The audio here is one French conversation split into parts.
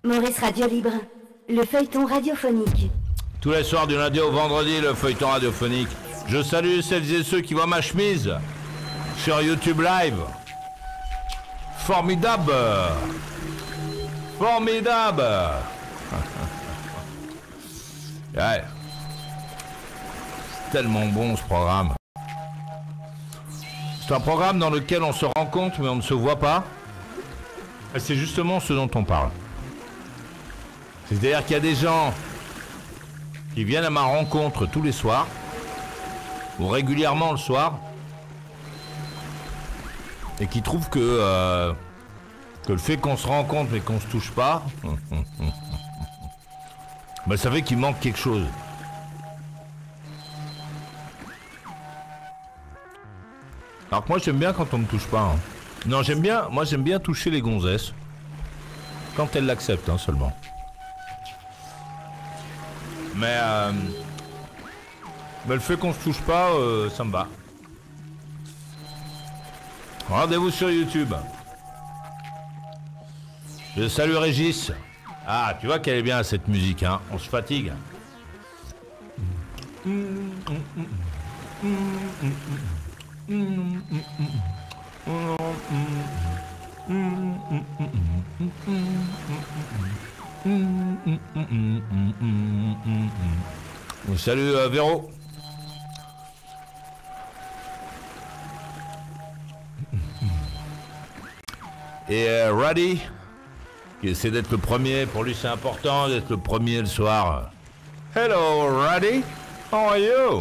Maurice Radio Libre, le feuilleton radiophonique. Tous les soirs du lundi au vendredi, le feuilleton radiophonique. Je salue celles et ceux qui voient ma chemise sur YouTube Live. Formidable. Formidable. Ouais. C'est tellement bon ce programme. C'est un programme dans lequel on se rencontre mais on ne se voit pas. Et c'est justement ce dont on parle. C'est-à-dire qu'il y a des gens qui viennent à ma rencontre tous les soirs, ou régulièrement le soir, et qui trouvent que le fait qu'on se rencontre mais qu'on se touche pas, ben ça fait qu'il manque quelque chose. Alors que moi j'aime bien quand on me touche pas. Hein. Non, j'aime bien toucher les gonzesses. Quand elles l'acceptent, hein, seulement. Mais le fait qu'on se touche pas, ça me va. Rendez-vous sur YouTube. Je salue Régis. Ah, tu vois qu'elle est bien cette musique, hein. On se fatigue. Salut Véro. Et Ruddy, qui essaie d'être le premier. Pour lui c'est important d'être le premier le soir. Hello Ruddy, how are you?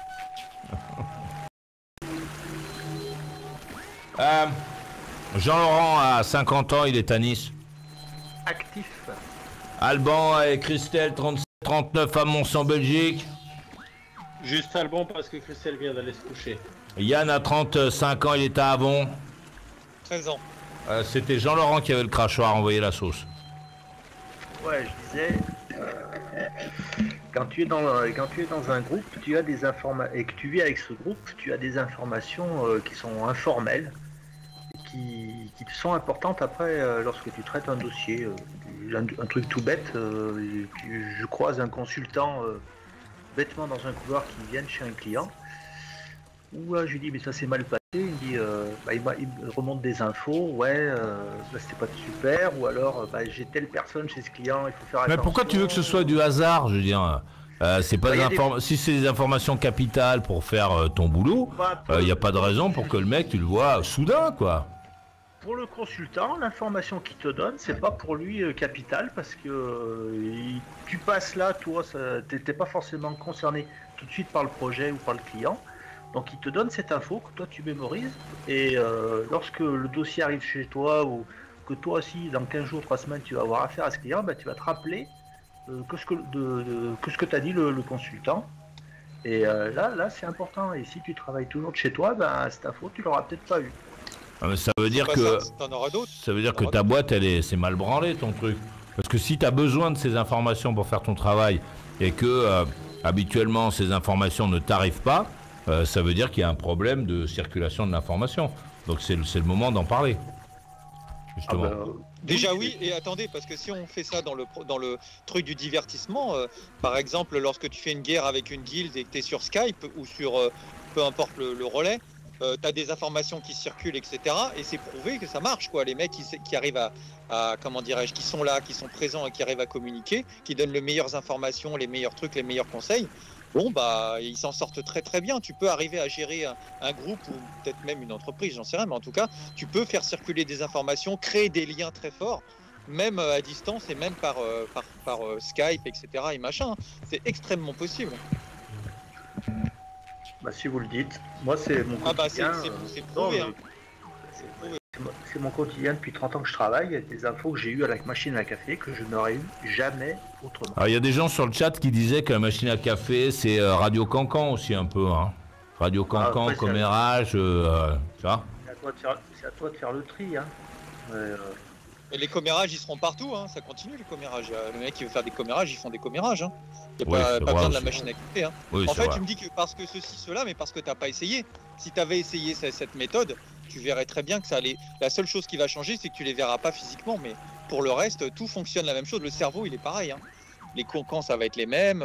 Jean-Laurent a 50 ans, il est à Nice. Actif. Alban et Christelle, 37-39 à Mons en Belgique. Juste Alban parce que Christelle vient d'aller se coucher. Yann a 35 ans, il est à Avon. 13 ans. C'était Jean-Laurent qui avait le crachoir, envoyé la sauce. Ouais, je disais, quand tu es dans un groupe, tu as des informations, et que tu vis avec ce groupe, tu as des informations qui sont informelles, qui sont importantes après lorsque tu traites un dossier. Un truc tout bête, je croise un consultant bêtement dans un couloir qui vient chez un client, où je lui dis mais ça s'est mal passé, il me dit il me remonte des infos, c'était pas super, ou alors j'ai telle personne chez ce client, il faut faire attention. Mais pourquoi tu veux que ce soit du hasard, je veux dire c'est pas si c'est des informations capitales pour faire ton boulot, il n'y a pas de raison pour que le mec tu le vois soudain quoi. Pour le consultant, l'information qu'il te donne, c'est pas pour lui capital parce que tu passes là, toi, t'es pas forcément concerné tout de suite par le projet ou par le client. Donc il te donne cette info que toi tu mémorises et lorsque le dossier arrive chez toi ou que toi aussi dans 15 jours, 3 semaines tu vas avoir affaire à ce client, tu vas te rappeler que ce que t'as dit le consultant. Et là c'est important. Et si tu travailles toujours de chez toi, cette info tu l'auras peut-être pas eu. Ah, mais ça veut dire que t'en auras d'autres. Ça veut dire que ta boîte c'est mal branlé ton truc. Parce que si tu as besoin de ces informations pour faire ton travail et que habituellement ces informations ne t'arrivent pas, ça veut dire qu'il y a un problème de circulation de l'information. Donc c'est le moment d'en parler. Justement. Déjà oui, et attendez, parce que si on fait ça dans le truc du divertissement, par exemple lorsque tu fais une guerre avec une guilde et que tu es sur Skype ou sur peu importe le relais, t'as des informations qui circulent, etc. Et c'est prouvé que ça marche, quoi. Les mecs qui arrivent à comment dirais-je, qui sont là, qui sont présents et qui arrivent à communiquer, qui donnent les meilleures informations, les meilleurs trucs, les meilleurs conseils. Bon, ils s'en sortent très très bien. Tu peux arriver à gérer un groupe ou peut-être même une entreprise, j'en sais rien, mais en tout cas, tu peux faire circuler des informations, créer des liens très forts, même à distance et même par Skype, etc. et machin. C'est extrêmement possible. Si vous le dites, moi c'est mon quotidien. C'est prouvé. C'est mon quotidien depuis 30 ans que je travaille. Il y a des infos que j'ai eues à la machine à café que je n'aurais eu jamais autrement. Alors il y a des gens sur le chat qui disaient que la machine à café c'est Radio Cancan aussi un peu. Hein. Radio Cancan, après, commérage, tu vois. C'est à toi de faire le tri. Hein. Et les commérages, ils seront partout, hein. Ça continue les commérages. Le mec qui veut faire des commérages, ils font des commérages. Hein. Il n'y a pas besoin de la machine à café. Hein. Oui, en fait, vrai. tu me dis que parce que ceci, cela, mais parce que tu n'as pas essayé. Si tu avais essayé cette méthode, tu verrais très bien que ça allait. La seule chose qui va changer, c'est que tu les verras pas physiquement, mais pour le reste, tout fonctionne la même chose. Le cerveau, il est pareil. Hein. Les cancans, ça va être les mêmes.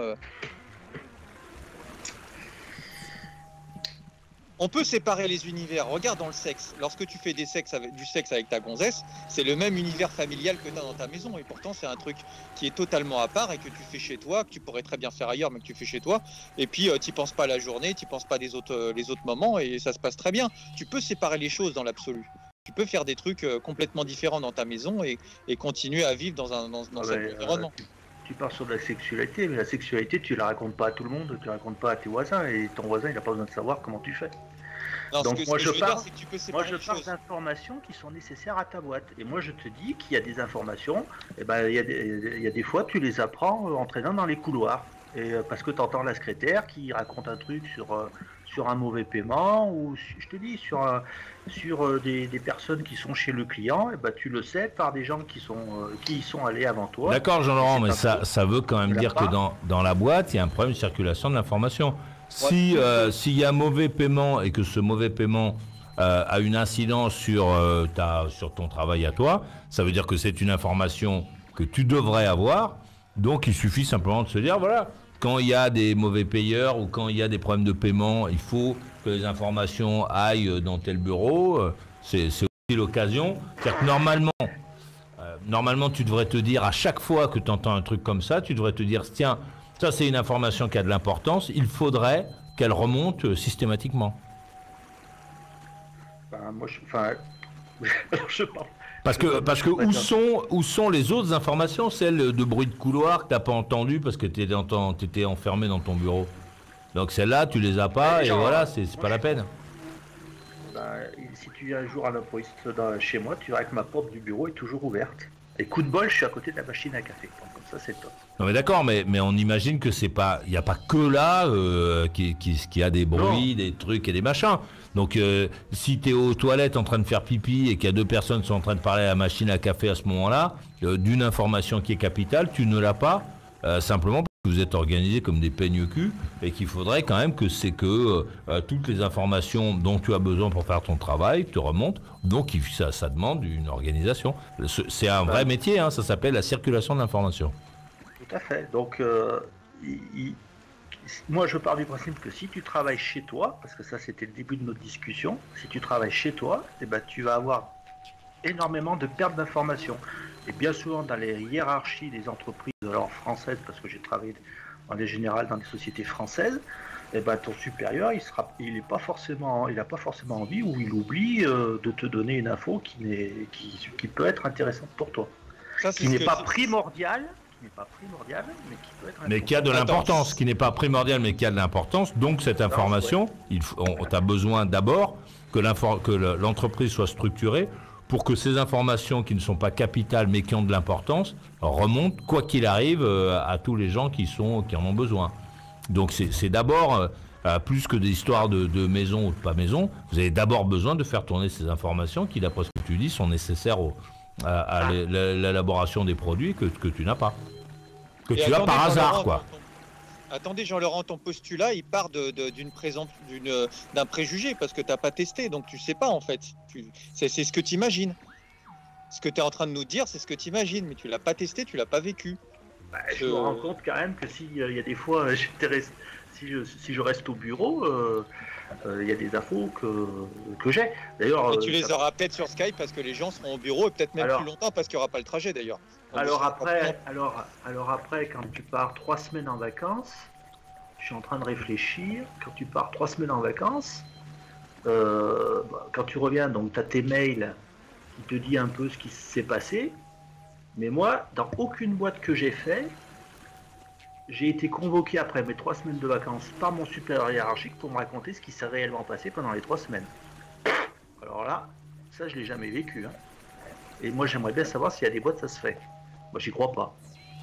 On peut séparer les univers. Regarde dans le sexe. Lorsque tu fais du sexe avec ta gonzesse, c'est le même univers familial que tu as dans ta maison. Et pourtant, c'est un truc qui est totalement à part et que tu fais chez toi, que tu pourrais très bien faire ailleurs, mais que tu fais chez toi. Et puis, tu n'y penses pas la journée, tu n'y penses pas les autres moments et ça se passe très bien. Tu peux séparer les choses dans l'absolu. Tu peux faire des trucs complètement différents dans ta maison et continuer à vivre dans cet environnement. Tu pars sur de la sexualité, mais la sexualité, tu la racontes pas à tout le monde, tu la racontes pas à tes voisins, et ton voisin, il n'a pas besoin de savoir comment tu fais. Non, Donc moi je parle choses. d'informations qui sont nécessaires à ta boîte. Et moi je te dis qu'il y a des informations, et ben, il y a des fois tu les apprends en traînant dans les couloirs. Et, parce que tu entends la secrétaire qui raconte un truc sur un mauvais paiement, ou je te dis sur des personnes qui sont chez le client, et ben, tu le sais par des gens qui y sont allés avant toi. D'accord Jean-Laurent, mais ça veut quand même dire que dans la boîte, il y a un problème de circulation de l'information. S'il y a mauvais paiement et que ce mauvais paiement a une incidence sur ton travail à toi, ça veut dire que c'est une information que tu devrais avoir. Donc il suffit simplement de se dire, voilà, quand il y a des mauvais payeurs ou quand il y a des problèmes de paiement, il faut que les informations aillent dans tel bureau. C'est aussi l'occasion. C'est-à-dire que normalement, tu devrais te dire, à chaque fois que tu entends un truc comme ça, tu devrais te dire, tiens, ça c'est une information qui a de l'importance, il faudrait qu'elle remonte systématiquement. Je parle. Parce que où sont les autres informations, celles de bruit de couloir que tu n'as pas entendu parce que tu étais enfermé dans ton bureau. Donc celles-là, tu les as pas et voilà, c'est pas la peine. Si tu viens un jour à l'improviste chez moi, tu verras que ma porte du bureau est toujours ouverte. Et coup de bol, je suis à côté de la machine à café. Donc, comme ça, c'est top. Non mais d'accord, mais on imagine que il n'y a pas que là qui a des bruits, des trucs et des machins. Donc si tu es aux toilettes en train de faire pipi et qu'il y a deux personnes qui sont en train de parler à la machine à café à ce moment-là, d'une information qui est capitale, tu ne l'as pas, simplement parce que vous êtes organisés comme des peignes-culs et qu'il faudrait quand même que toutes les informations dont tu as besoin pour faire ton travail te remontent. Donc ça demande une organisation. C'est un vrai métier, hein, ça s'appelle la circulation de l'information. Tout à fait. Donc, moi, je pars du principe que si tu travailles chez toi, parce que ça, c'était le début de notre discussion, si tu travailles chez toi, eh ben, tu vas avoir énormément de pertes d'informations. Et bien souvent, dans les hiérarchies des entreprises françaises, parce que j'ai travaillé en général dans des sociétés françaises, eh ben, ton supérieur, il n'a pas forcément envie ou il oublie de te donner une info qui peut être intéressante pour toi. Ça, qui n'est pas primordial, mais qui peut être mais qui a de l'importance, qui n'est pas primordial, mais qui a de l'importance. Donc cette information, on a besoin d'abord que l'entreprise soit structurée pour que ces informations qui ne sont pas capitales, mais qui ont de l'importance, remontent, quoi qu'il arrive, à tous les gens qui en ont besoin. Donc c'est d'abord, plus que des histoires de maison ou de pas maison, vous avez d'abord besoin de faire tourner ces informations qui, d'après ce que tu dis, sont nécessaires à l'élaboration des produits que tu n'as pas. Que tu as par hasard, quoi. Attendez, Jean-Laurent, ton postulat, il part d'un préjugé, parce que tu n'as pas testé, donc tu ne sais pas, en fait. C'est ce que tu imagines. Ce que tu es en train de nous dire, c'est ce que tu imagines, mais tu ne l'as pas testé, tu ne l'as pas vécu. Je me rends compte quand même que s'il y a des fois, si je reste au bureau, il y a des infos que j'ai. D'ailleurs, et tu les auras peut-être sur Skype parce que les gens seront au bureau et peut-être même plus longtemps parce qu'il n'y aura pas le trajet d'ailleurs. Alors après, quand tu pars 3 semaines en vacances, je suis en train de réfléchir. Quand tu pars 3 semaines en vacances, quand tu reviens, donc tu as tes mails qui te dit un peu ce qui s'est passé. Mais moi, dans aucune boîte que j'ai fait, j'ai été convoqué après mes 3 semaines de vacances par mon supérieur hiérarchique pour me raconter ce qui s'est réellement passé pendant les 3 semaines. Alors là, ça je l'ai jamais vécu. Hein. Et moi j'aimerais bien savoir s'il y a des boîtes ça se fait. Moi j'y crois pas.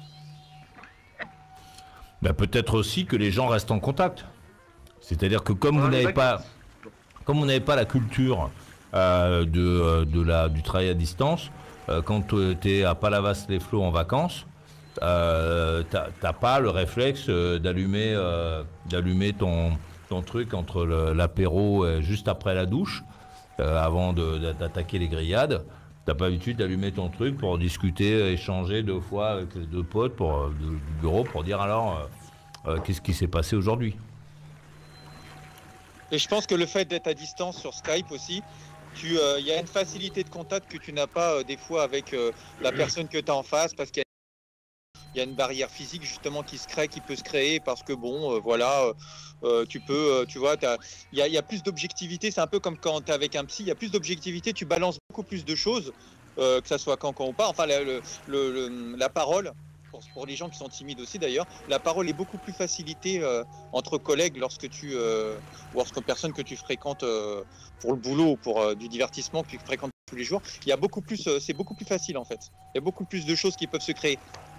Ben, peut-être aussi que les gens restent en contact. C'est-à-dire que comme vous n'avez pas la culture du travail à distance, quand tu es à Palavas-les-Flots en vacances, t'as pas le réflexe d'allumer ton truc entre l'apéro juste après la douche, avant d'attaquer les grillades. T'as pas l'habitude d'allumer ton truc pour discuter, échanger 2 fois avec les 2 potes du bureau pour dire alors qu'est-ce qui s'est passé aujourd'hui. Et je pense que le fait d'être à distance sur Skype aussi, il y a une facilité de contact que tu n'as pas des fois avec la personne que tu as en face, parce qu'il y a une barrière physique justement qui peut se créer, parce que bon, tu vois, il y a plus d'objectivité. C'est un peu comme quand tu es avec un psy, il y a plus d'objectivité, tu balances beaucoup plus de choses, que ça soit quand ou pas. Enfin, la parole, pour les gens qui sont timides aussi d'ailleurs, la parole est beaucoup plus facilitée entre collègues lorsque personne que tu fréquentes pour le boulot ou pour du divertissement que tu fréquentes tous les jours. Il y a beaucoup plus, c'est beaucoup plus facile en fait. Il y a beaucoup plus de choses qui peuvent se créer.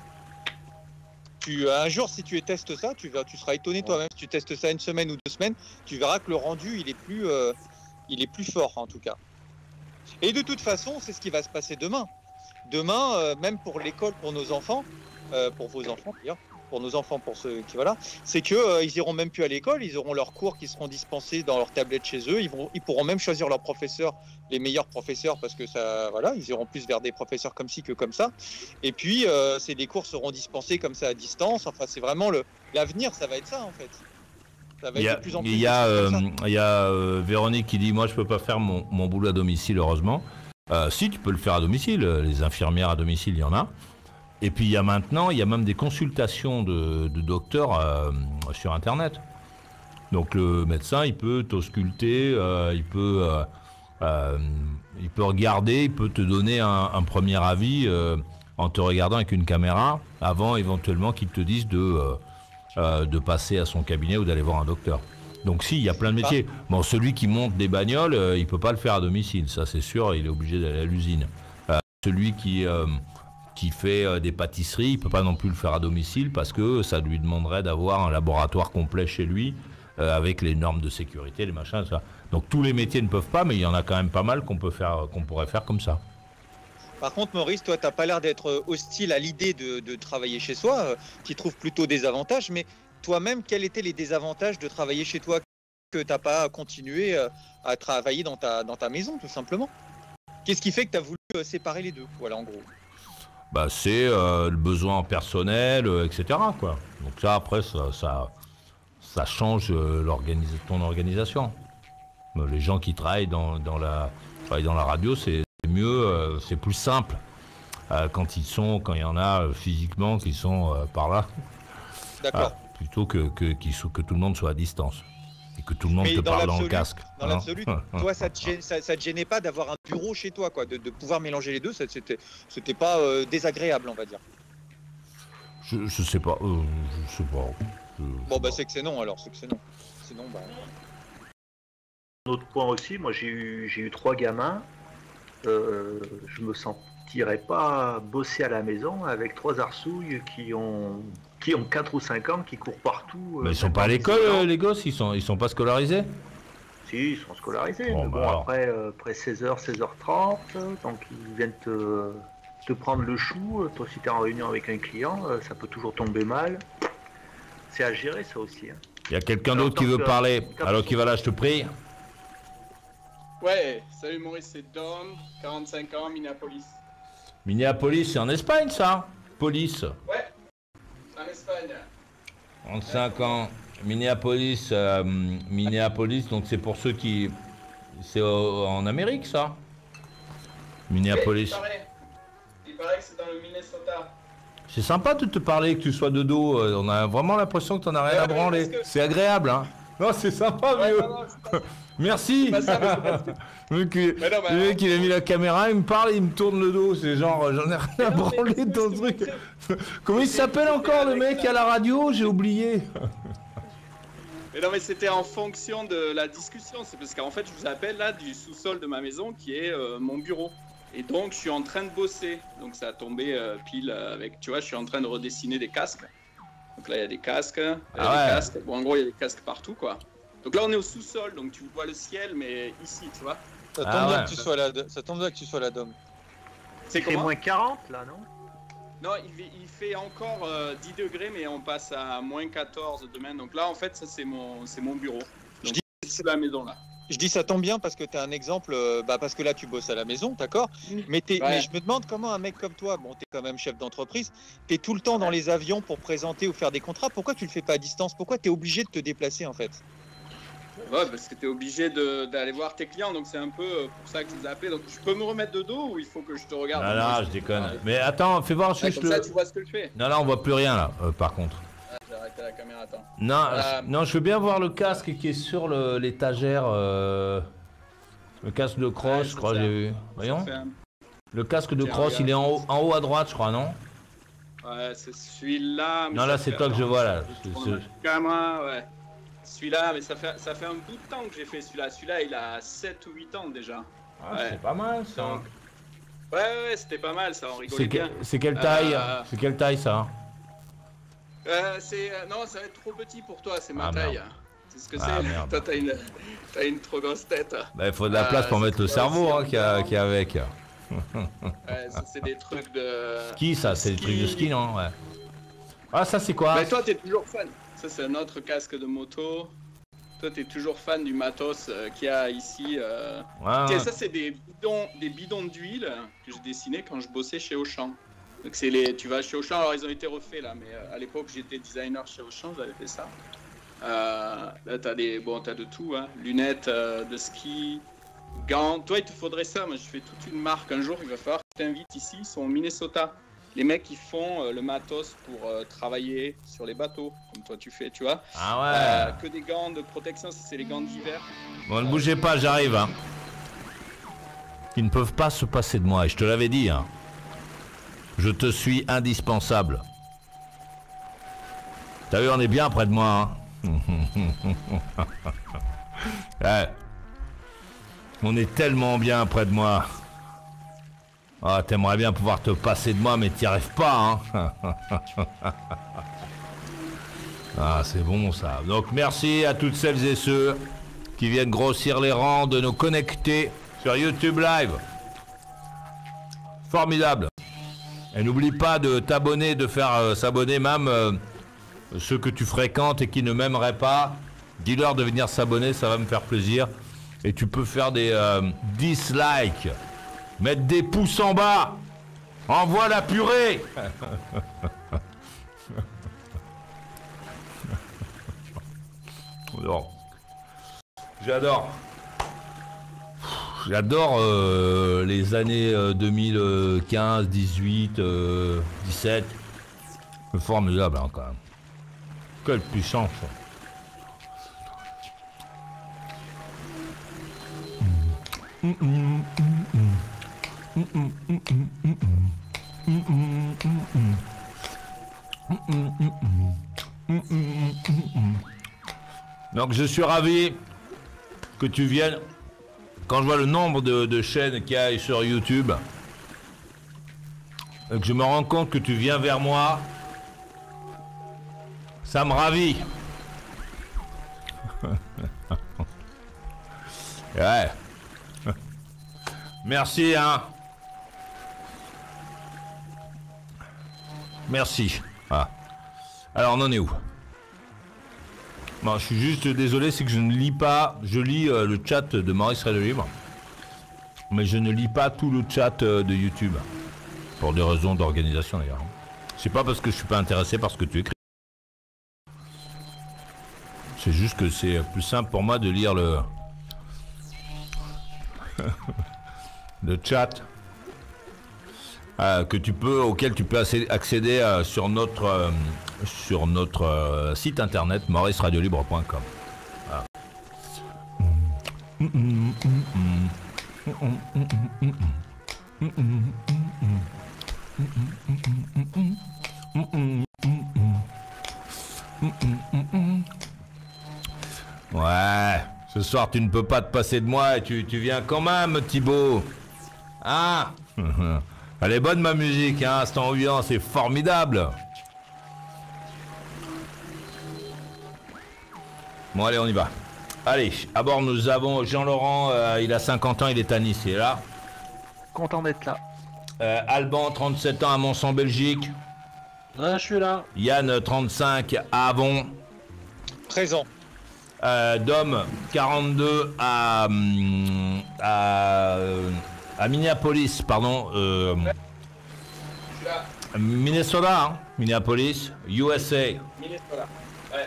Un jour, si tu testes ça, tu seras étonné toi-même. Si tu testes ça 1 semaine ou 2 semaines, tu verras que le rendu, il est plus fort en tout cas. Et de toute façon, c'est ce qui va se passer demain. Demain, même pour l'école, pour nos enfants, pour vos enfants d'ailleurs, pour nos enfants, pour ceux qui voilà, c'est que ils iront même plus à l'école, ils auront leurs cours qui seront dispensés dans leur tablette chez eux, ils pourront même choisir leurs professeurs, les meilleurs professeurs, parce que ça, voilà, ils iront plus vers des professeurs comme ci que comme ça. Et puis les cours seront dispensés comme ça à distance. Enfin, c'est vraiment l'avenir, ça va être ça en fait. Ça va être de plus en plus. Il y a Véronique qui dit moi je peux pas faire mon boulot à domicile, heureusement. Si, tu peux le faire à domicile, les infirmières à domicile, il y en a. Et puis il y a même des consultations de docteurs sur Internet. Donc le médecin, il peut t'ausculter, il peut regarder, il peut te donner un premier avis en te regardant avec une caméra, avant éventuellement qu'il te dise de passer à son cabinet ou d'aller voir un docteur. Donc si, il y a plein de métiers. Bon, celui qui monte des bagnoles, il peut pas le faire à domicile, ça c'est sûr, il est obligé d'aller à l'usine. Celui qui fait des pâtisseries, il peut pas non plus le faire à domicile parce que ça lui demanderait d'avoir un laboratoire complet chez lui avec les normes de sécurité, les machins, ça. Donc tous les métiers ne peuvent pas, mais il y en a quand même pas mal qu'on pourrait faire comme ça. Par contre, Maurice, toi, tu n'as pas l'air d'être hostile à l'idée de travailler chez soi, tu trouves plutôt des avantages, mais toi-même, quels étaient les désavantages de travailler chez toi que tu n'as pas continué à travailler dans ta maison, tout simplement? Qu'est-ce qui fait que tu as voulu séparer les deux? Voilà, en gros. Bah, c'est le besoin personnel, etc., quoi. Donc ça, après, ça change ton organisation. Les gens qui travaillent dans la radio, c'est mieux, c'est plus simple quand il y en a physiquement qui sont par là. D'accord. Plutôt que tout le monde soit à distance et que tout le monde te parle dans le casque. Dans l'absolu, toi, ça te gênait pas d'avoir un bureau chez toi, quoi, de pouvoir mélanger les deux, c'était pas désagréable, on va dire. Je sais pas. Je sais pas. Bon, bah c'est que c'est non alors, c'est que c'est non. Sinon, bah. Un autre point aussi, moi j'ai eu 3 gamins. Je me sentirais pas bosser à la maison avec 3 arsouilles qui ont 4 ou 5 ans, qui courent partout. Mais ils sont pas à l'école, les gosses, ils sont pas scolarisés? Si, ils sont scolarisés. Bon, mais bon, après 16h, 16h30, donc ils viennent te prendre le chou. Toi, si tu es en réunion avec un client, ça peut toujours tomber mal. C'est à gérer ça aussi. Hein. Il y a quelqu'un d'autre qui veut parler. Alors qui va là, je te prie. Ouais, salut Maurice, c'est Dom, 45 ans, Minneapolis. Minneapolis, c'est en Espagne ça? Police. Ouais, en Espagne. 35 ans. Minneapolis, donc c'est pour ceux qui... C'est en Amérique ça? Minneapolis. Oui, il paraît que c'est dans le Minnesota. C'est sympa de te parler, que tu sois de dos. On a vraiment l'impression que tu n'en as rien à branler. C'est agréable, hein? Non, c'est sympa, vieux. Merci. Le mec, il a mis la caméra, il me parle, il me tourne le dos. C'est genre, j'en ai rien à branler de ton truc. Comment il s'appelle encore le mec à la radio? J'ai oublié. Mais non, mais c'était en fonction de la discussion. C'est parce qu'en fait, je vous appelle là du sous-sol de ma maison qui est mon bureau. Et donc, je suis en train de bosser. Donc, ça a tombé pile avec, tu vois, je suis en train de redessiner des casques. Donc là, il y a des casques. Casques. Bon, en gros, il y a des casques partout, quoi. Donc là, on est au sous-sol, donc tu vois le ciel, mais ici, tu vois. Ça tombe bien que tu sois là, ça tombe bien que tu sois là, Dom. C'est moins 40, là, non? Non, il fait encore 10 degrés, mais on passe à moins 14 demain. Donc là, en fait, ça, c'est mon bureau. Donc, c'est la maison, là. Je dis ça tombe bien parce que tu as un exemple, parce que là tu bosses à la maison, d'accord, mais je me demande comment un mec comme toi, bon, tu es quand même chef d'entreprise, tu es tout le temps dans les avions pour présenter ou faire des contrats, pourquoi tu le fais pas à distance? Pourquoi tu es obligé de te déplacer en fait? Ouais, parce que tu es obligé d'aller voir tes clients, donc c'est un peu pour ça que je vous ai appelé. Donc je peux me remettre de dos ou il faut que je te regarde? Ah là, je déconne. Mais attends, fais voir Comme juste ça, tu vois ce que je fais. Non, là, on voit plus rien, là, par contre. J'ai arrêté la caméra, attends. Non, non, je veux bien voir le casque qui est sur l'étagère. Le casque de cross, je crois, j'ai vu. Voyons. Le casque de cross, il est en haut à droite, je crois, non? Ouais, c'est celui-là. Non, là, c'est toi que je vois, là. Caméra, ouais. Celui-là, mais ça fait un bout de temps que j'ai fait celui-là. Celui-là, il a 7 ou 8 ans déjà. Ah, c'est pas mal, ça. Donc, ouais, c'était pas mal, ça, on rigolait bien. C'est quelle taille? C'est quelle taille, ça? Non, ça va être trop petit pour toi, c'est ma Ah, taille. merde. C'est ce que Ah, c'est. merde. Toi, t'as une trop grosse tête. Bah, il faut de la place pour mettre le cerveau, hein, qui est avec. Ouais, ça, c'est des trucs de... Ski, ça, c'est des trucs de ski, non? Ouais. Ah, ça, c'est quoi? Mais toi, t'es toujours fan. Ça, c'est un autre casque de moto. Toi, t'es toujours fan du matos qu'il y a ici. Ouais, Tiens, ouais. ça, c'est des bidons d'huile que j'ai dessinés quand je bossais chez Auchan. Donc, tu vas chez Auchan, alors ils ont été refaits là, mais à l'époque, j'étais designer chez Auchan, j'avais fait ça. Là, t'as de tout, hein. Lunettes de ski, gants. Toi, il te faudrait ça. Moi, je fais toute une marque. Un jour, il va falloir que je t'invite ici. Ils sont au Minnesota. Les mecs qui font le matos pour travailler sur les bateaux, comme toi tu fais, tu vois. Ah ouais. Que des gants de protection, ça c'est les gants d'hiver. Bon, ne bougez pas, j'arrive, hein. Ils ne peuvent pas se passer de moi, et je te l'avais dit, hein. Je te suis indispensable. T'as vu, on est bien près de moi, hein. Ouais. On est tellement bien près de moi. Ah, t'aimerais bien pouvoir te passer de moi, mais t'y arrives pas, hein. Ah, c'est bon, ça. Donc, merci à toutes celles et ceux qui viennent grossir les rangs de nos connectés sur YouTube Live. Formidable. Et n'oublie pas de t'abonner, de faire s'abonner même ceux que tu fréquentes et qui ne m'aimeraient pas. Dis-leur de venir s'abonner, ça va me faire plaisir. Et tu peux faire des dislikes. Mettre des pouces en bas. Envoie la purée. Non. J'adore. J'adore les années 2015, 18, 17. C'est formidable, hein, quand même. Quelle puissance. Donc je suis ravi que tu viennes. Quand je vois le nombre de chaînes qu'il y a sur YouTube, et que je me rends compte que tu viens vers moi, ça me ravit. Ouais. Merci, hein. Merci. Ah. Alors, on en est où? Bon, je suis juste désolé, c'est que je ne lis pas. Je lis le chat de Maurice Radio Libre, mais je ne lis pas tout le chat de YouTube. Pour des raisons d'organisation, d'ailleurs. C'est pas parce que je suis pas intéressé par ce que tu écris. C'est juste que c'est plus simple pour moi de lire le... le chat auquel tu peux accéder sur notre site internet mauriceradiolibre.com. Voilà. Ouais, ce soir tu ne peux pas te passer de moi et tu viens quand même, Thibaut. Ah. Elle est bonne ma musique, hein, cette ambiance est formidable. Bon allez, on y va. Allez, à bord nous avons Jean-Laurent, il a 50 ans, il est à Nice, il est là. Content d'être là. Alban, 37 ans à Mons en Belgique. Ouais, je suis là. Yann, 35 à Avon. Présent. Dom 42 à Minneapolis, pardon. Minnesota, hein, Minneapolis, USA. Minnesota. Ouais.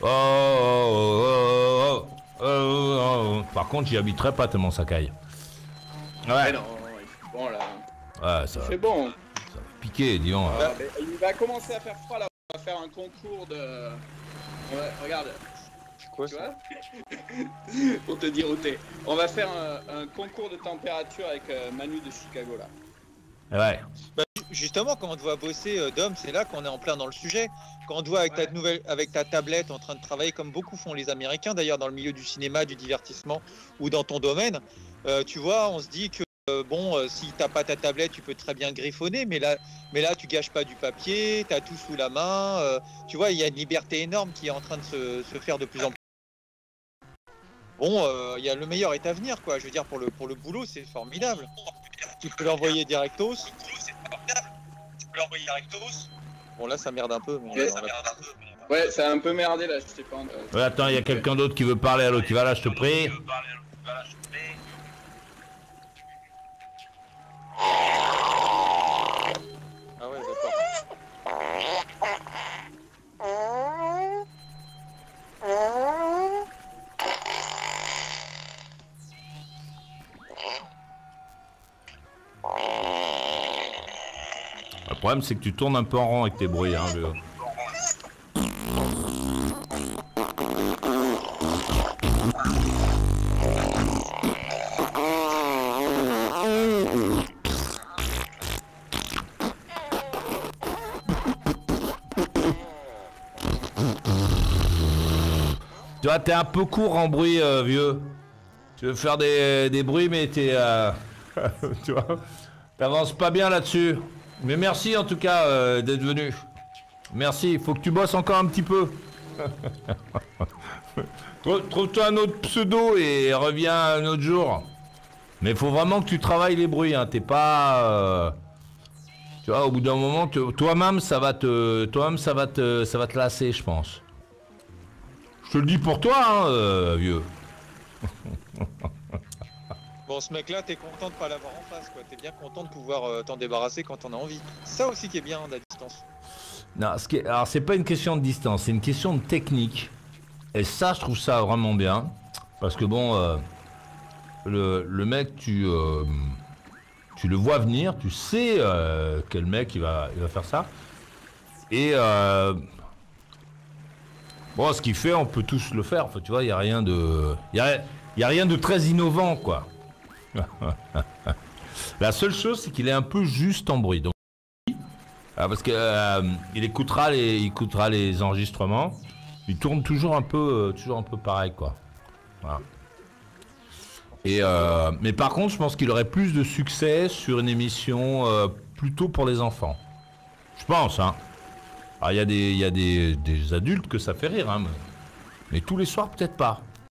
Oh. Par contre, j'y habiterai pas tellement ça caille. Ouais. Non, il fait bon là. Ouais, ça Il va, fait bon. ça va piquer, disons. Il va commencer à faire froid là. On va faire un concours de. Ouais, regarde. Quoi, Tu vois pour te dire où t'es. On va faire un concours de température avec Manu de Chicago là. Ouais. Bah, justement, quand on te voit bosser, Dom, c'est là qu'on est en plein dans le sujet. Quand on te voit avec ta tablette en train de travailler, comme beaucoup font les Américains, d'ailleurs dans le milieu du cinéma, du divertissement ou dans ton domaine, tu vois, on se dit que si t'as pas ta tablette, tu peux très bien griffonner, mais là, tu gâches pas du papier, t'as tout sous la main. Tu vois, il y a une liberté énorme qui est en train de se faire de plus en plus. Bon, il y a le meilleur est à venir, quoi. Je veux dire, pour le boulot, c'est formidable. Tu peux l'envoyer directos. Bon, là, ça merde un peu. Mais Ouais, ça a un peu merdé là, je sais pas. Ouais, attends, il y a quelqu'un d'autre qui veut parler. Allô, qui va là, je te prie. Ah ouais, d'accord. Le problème, c'est que tu tournes un peu en rond avec tes bruits, hein, vieux. Tu vois, t'es un peu court en bruit, vieux. Tu veux faire des bruits, mais t'es... tu vois, t'avances pas bien là-dessus. Mais merci en tout cas d'être venu. Merci, il faut que tu bosses encore un petit peu. Trouve-toi un autre pseudo et reviens un autre jour. Mais il faut vraiment que tu travailles les bruits, hein. T'es pas... tu vois, au bout d'un moment, toi-même, ça va te lasser, je pense. Je te le dis pour toi, hein, vieux. Bon, ce mec-là, t'es content de pas l'avoir en face, quoi. T'es bien content de pouvoir t'en débarrasser quand t'en as envie. C'est ça aussi qui est bien, la distance. Non, alors c'est pas une question de distance, c'est une question de technique. Et ça, je trouve ça vraiment bien. Parce que bon, le mec, tu le vois venir, tu sais quel mec il va faire ça. Et bon, ce qu'il fait, on peut tous le faire. Enfin, tu vois, il n'y a rien de... Il y a rien de très innovant, quoi. La seule chose, c'est qu'il est un peu juste en bruit. Donc, parce que il écoutera les enregistrements. Il tourne toujours un peu pareil, quoi. Voilà. Et mais par contre, je pense qu'il aurait plus de succès sur une émission plutôt pour les enfants. Je pense, hein. Alors, il y a des adultes que ça fait rire, hein, mais tous les soirs, peut-être pas.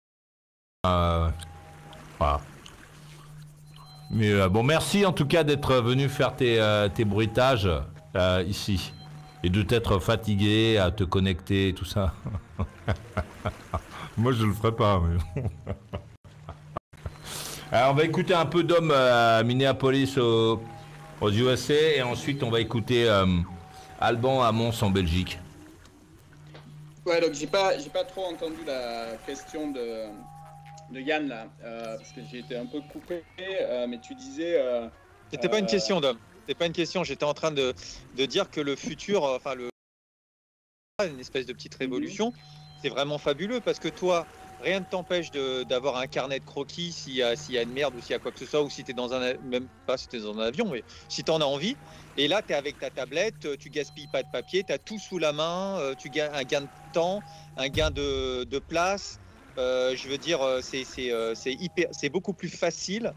Voilà. Mais bon, merci en tout cas d'être venu faire tes bruitages ici. Et de t'être fatigué à te connecter et tout ça. Moi, je le ferai pas. Mais... Alors, on va écouter un peu d'hommes à Minneapolis aux USA. Et ensuite, on va écouter Alban à Mons en Belgique. Ouais, donc j'ai pas trop entendu la question de Yann là, parce que j'ai été un peu coupé, mais tu disais... C'était pas une question, Dom. C'était pas une question. J'étais en train de dire que le futur, une espèce de petite révolution, c'est vraiment fabuleux parce que toi, rien ne t'empêche d'avoir un carnet de croquis s'il y a une merde ou s'il y a quoi que ce soit, ou si t'es dans même pas si t'es dans un avion, mais si t'en as envie. Et là, t'es avec ta tablette, tu gaspilles pas de papier, t'as tout sous la main, tu gagnes un gain de temps, un gain de place. Je veux dire, c'est beaucoup plus facile.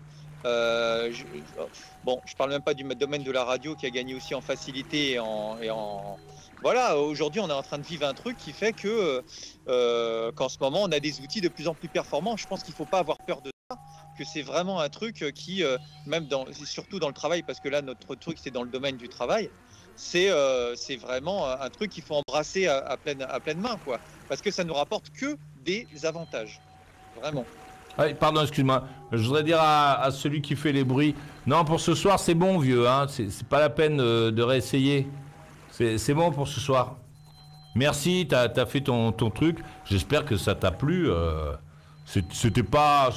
Je parle même pas du domaine de la radio qui a gagné aussi en facilité et en... Voilà, aujourd'hui on est en train de vivre un truc qui fait que qu'en ce moment on a des outils de plus en plus performants. Je pense qu'il faut pas avoir peur de ça, que c'est vraiment un truc qui, surtout dans le travail, parce que là notre truc c'est dans le domaine du travail, c'est vraiment un truc qu'il faut embrasser à pleine main, quoi. Parce que ça nous rapporte que des avantages. Vraiment. Ouais, pardon, excuse-moi. Je voudrais dire à celui qui fait les bruits, non, pour ce soir, c'est bon, vieux. Hein. C'est pas la peine de réessayer. C'est bon pour ce soir. Merci, t'as fait ton truc. J'espère que ça t'a plu. C'était pas...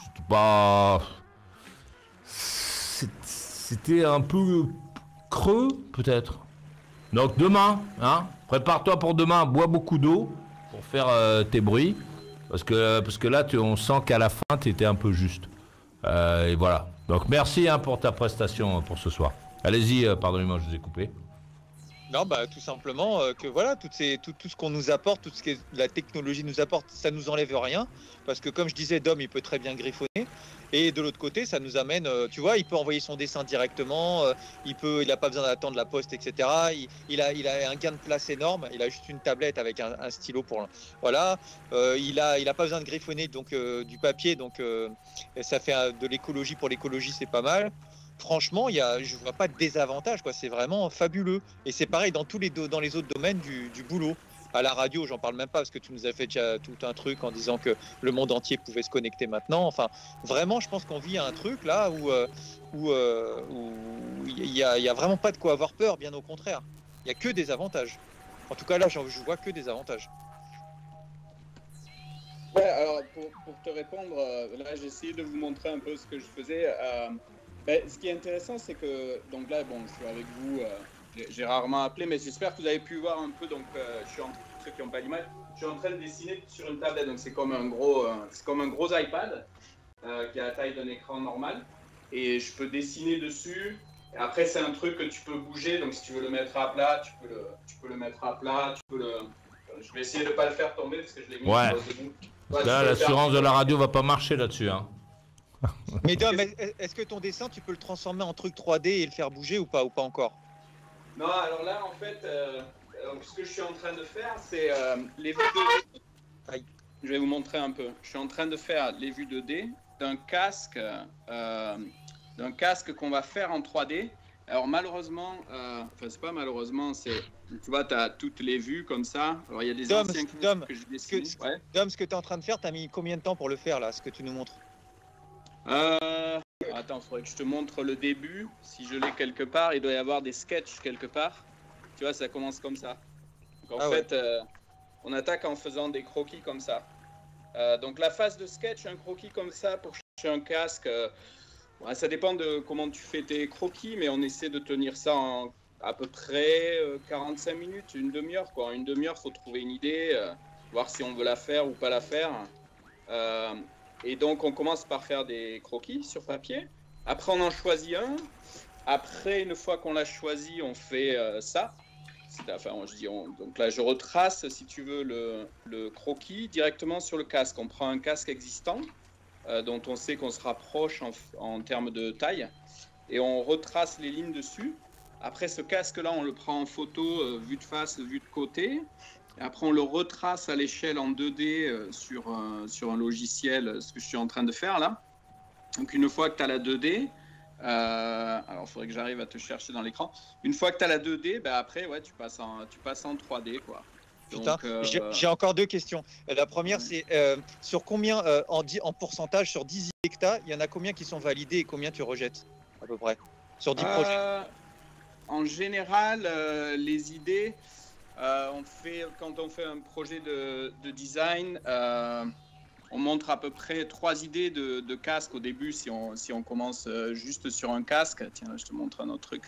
C'était un peu creux, peut-être. Donc demain, hein, prépare-toi pour demain. Bois beaucoup d'eau pour faire tes bruits. Parce que là, on sent qu'à la fin, tu étais un peu juste. Et voilà. Donc merci pour ta prestation pour ce soir. Allez-y, pardonnez-moi, je vous ai coupé. Non, bah tout simplement que voilà, tout ce qu'on nous apporte, tout ce que la technologie nous apporte, ça nous enlève rien. Parce que comme je disais, Dom, il peut très bien griffonner. Et de l'autre côté, ça nous amène, tu vois, il peut envoyer son dessin directement, il n'a pas besoin d'attendre la poste, etc. Il a un gain de place énorme, il a juste une tablette avec un stylo pour... Voilà, il a pas besoin de griffonner donc, du papier, donc ça fait de l'écologie pour l'écologie, c'est pas mal. Franchement, je vois pas de désavantage, quoi. C'est vraiment fabuleux. Et c'est pareil dans dans les autres domaines du boulot. À la radio, j'en parle même pas parce que tu nous as fait déjà tout un truc en disant que le monde entier pouvait se connecter maintenant. Enfin, vraiment, je pense qu'on vit un truc là où il y a vraiment pas de quoi avoir peur, bien au contraire. Il y a que des avantages. En tout cas, là, je vois que des avantages. Ouais, alors pour te répondre, là j'ai essayé de vous montrer un peu ce que je faisais. Ce qui est intéressant, c'est que, donc là, bon, je suis avec vous, j'ai rarement appelé, mais j'espère que vous avez pu voir un peu, donc je suis ceux qui n'ont pas l'image, je suis en train de dessiner sur une tablette, donc c'est comme un gros iPad, qui a la taille d'un écran normal, et je peux dessiner dessus, et après c'est un truc que tu peux bouger, donc si tu veux le mettre à plat, tu peux le mettre à plat, je vais essayer de ne pas le faire tomber, parce que je l'ai mis debout. Ouais, là, l'assurance de la radio va pas marcher là-dessus, hein. Mais Dom, est-ce que ton dessin, tu peux le transformer en truc 3D et le faire bouger ou pas encore? Non, alors là, en fait, ce que je suis en train de faire, c'est les vues 2D. Je vais vous montrer un peu. Je suis en train de faire les vues 2D d'un casque qu'on va faire en 3D. Alors malheureusement, c'est pas malheureusement, tu vois, tu as toutes les vues comme ça. Alors il y a des anciens que je dessine. Dom, ce que tu es en train de faire, tu as mis combien de temps pour le faire là, ce que tu nous montres? Attends, il faudrait que je te montre le début. Si je l'ai quelque part, il doit y avoir des sketchs quelque part. Tu vois, ça commence comme ça. Donc, en fait, on attaque en faisant des croquis comme ça. Donc la phase de sketch, un croquis comme ça pour chercher un casque, ça dépend de comment tu fais tes croquis, mais on essaie de tenir ça en à peu près 45 minutes, une demi-heure, quoi. Une demi-heure, il faut trouver une idée, voir si on veut la faire ou pas la faire. Et donc, on commence par faire des croquis sur papier. Après, on en choisit un. Après, une fois qu'on l'a choisi, on fait ça. Donc là, je retrace, si tu veux, le croquis directement sur le casque. On prend un casque existant, dont on sait qu'on se rapproche en termes de taille. Et on retrace les lignes dessus. Après, ce casque-là, on le prend en photo, vue de face, vue de côté. Et après, on le retrace à l'échelle en 2D sur un logiciel, ce que je suis en train de faire là. Donc, une fois que tu as la 2D, alors il faudrait que j'arrive à te chercher dans l'écran. Une fois que tu as la 2D, après, tu passes en 3D, quoi. Putain, j'ai encore deux questions. La première, c'est sur combien, en pourcentage, sur 10 idées que tu as, il y en a combien qui sont validées et combien tu rejettes, à peu près, sur 10 projets? En général, les idées... quand on fait un projet de design, on montre à peu près 3 idées de casque au début si on commence juste sur un casque. Tiens, là, je te montre un autre truc.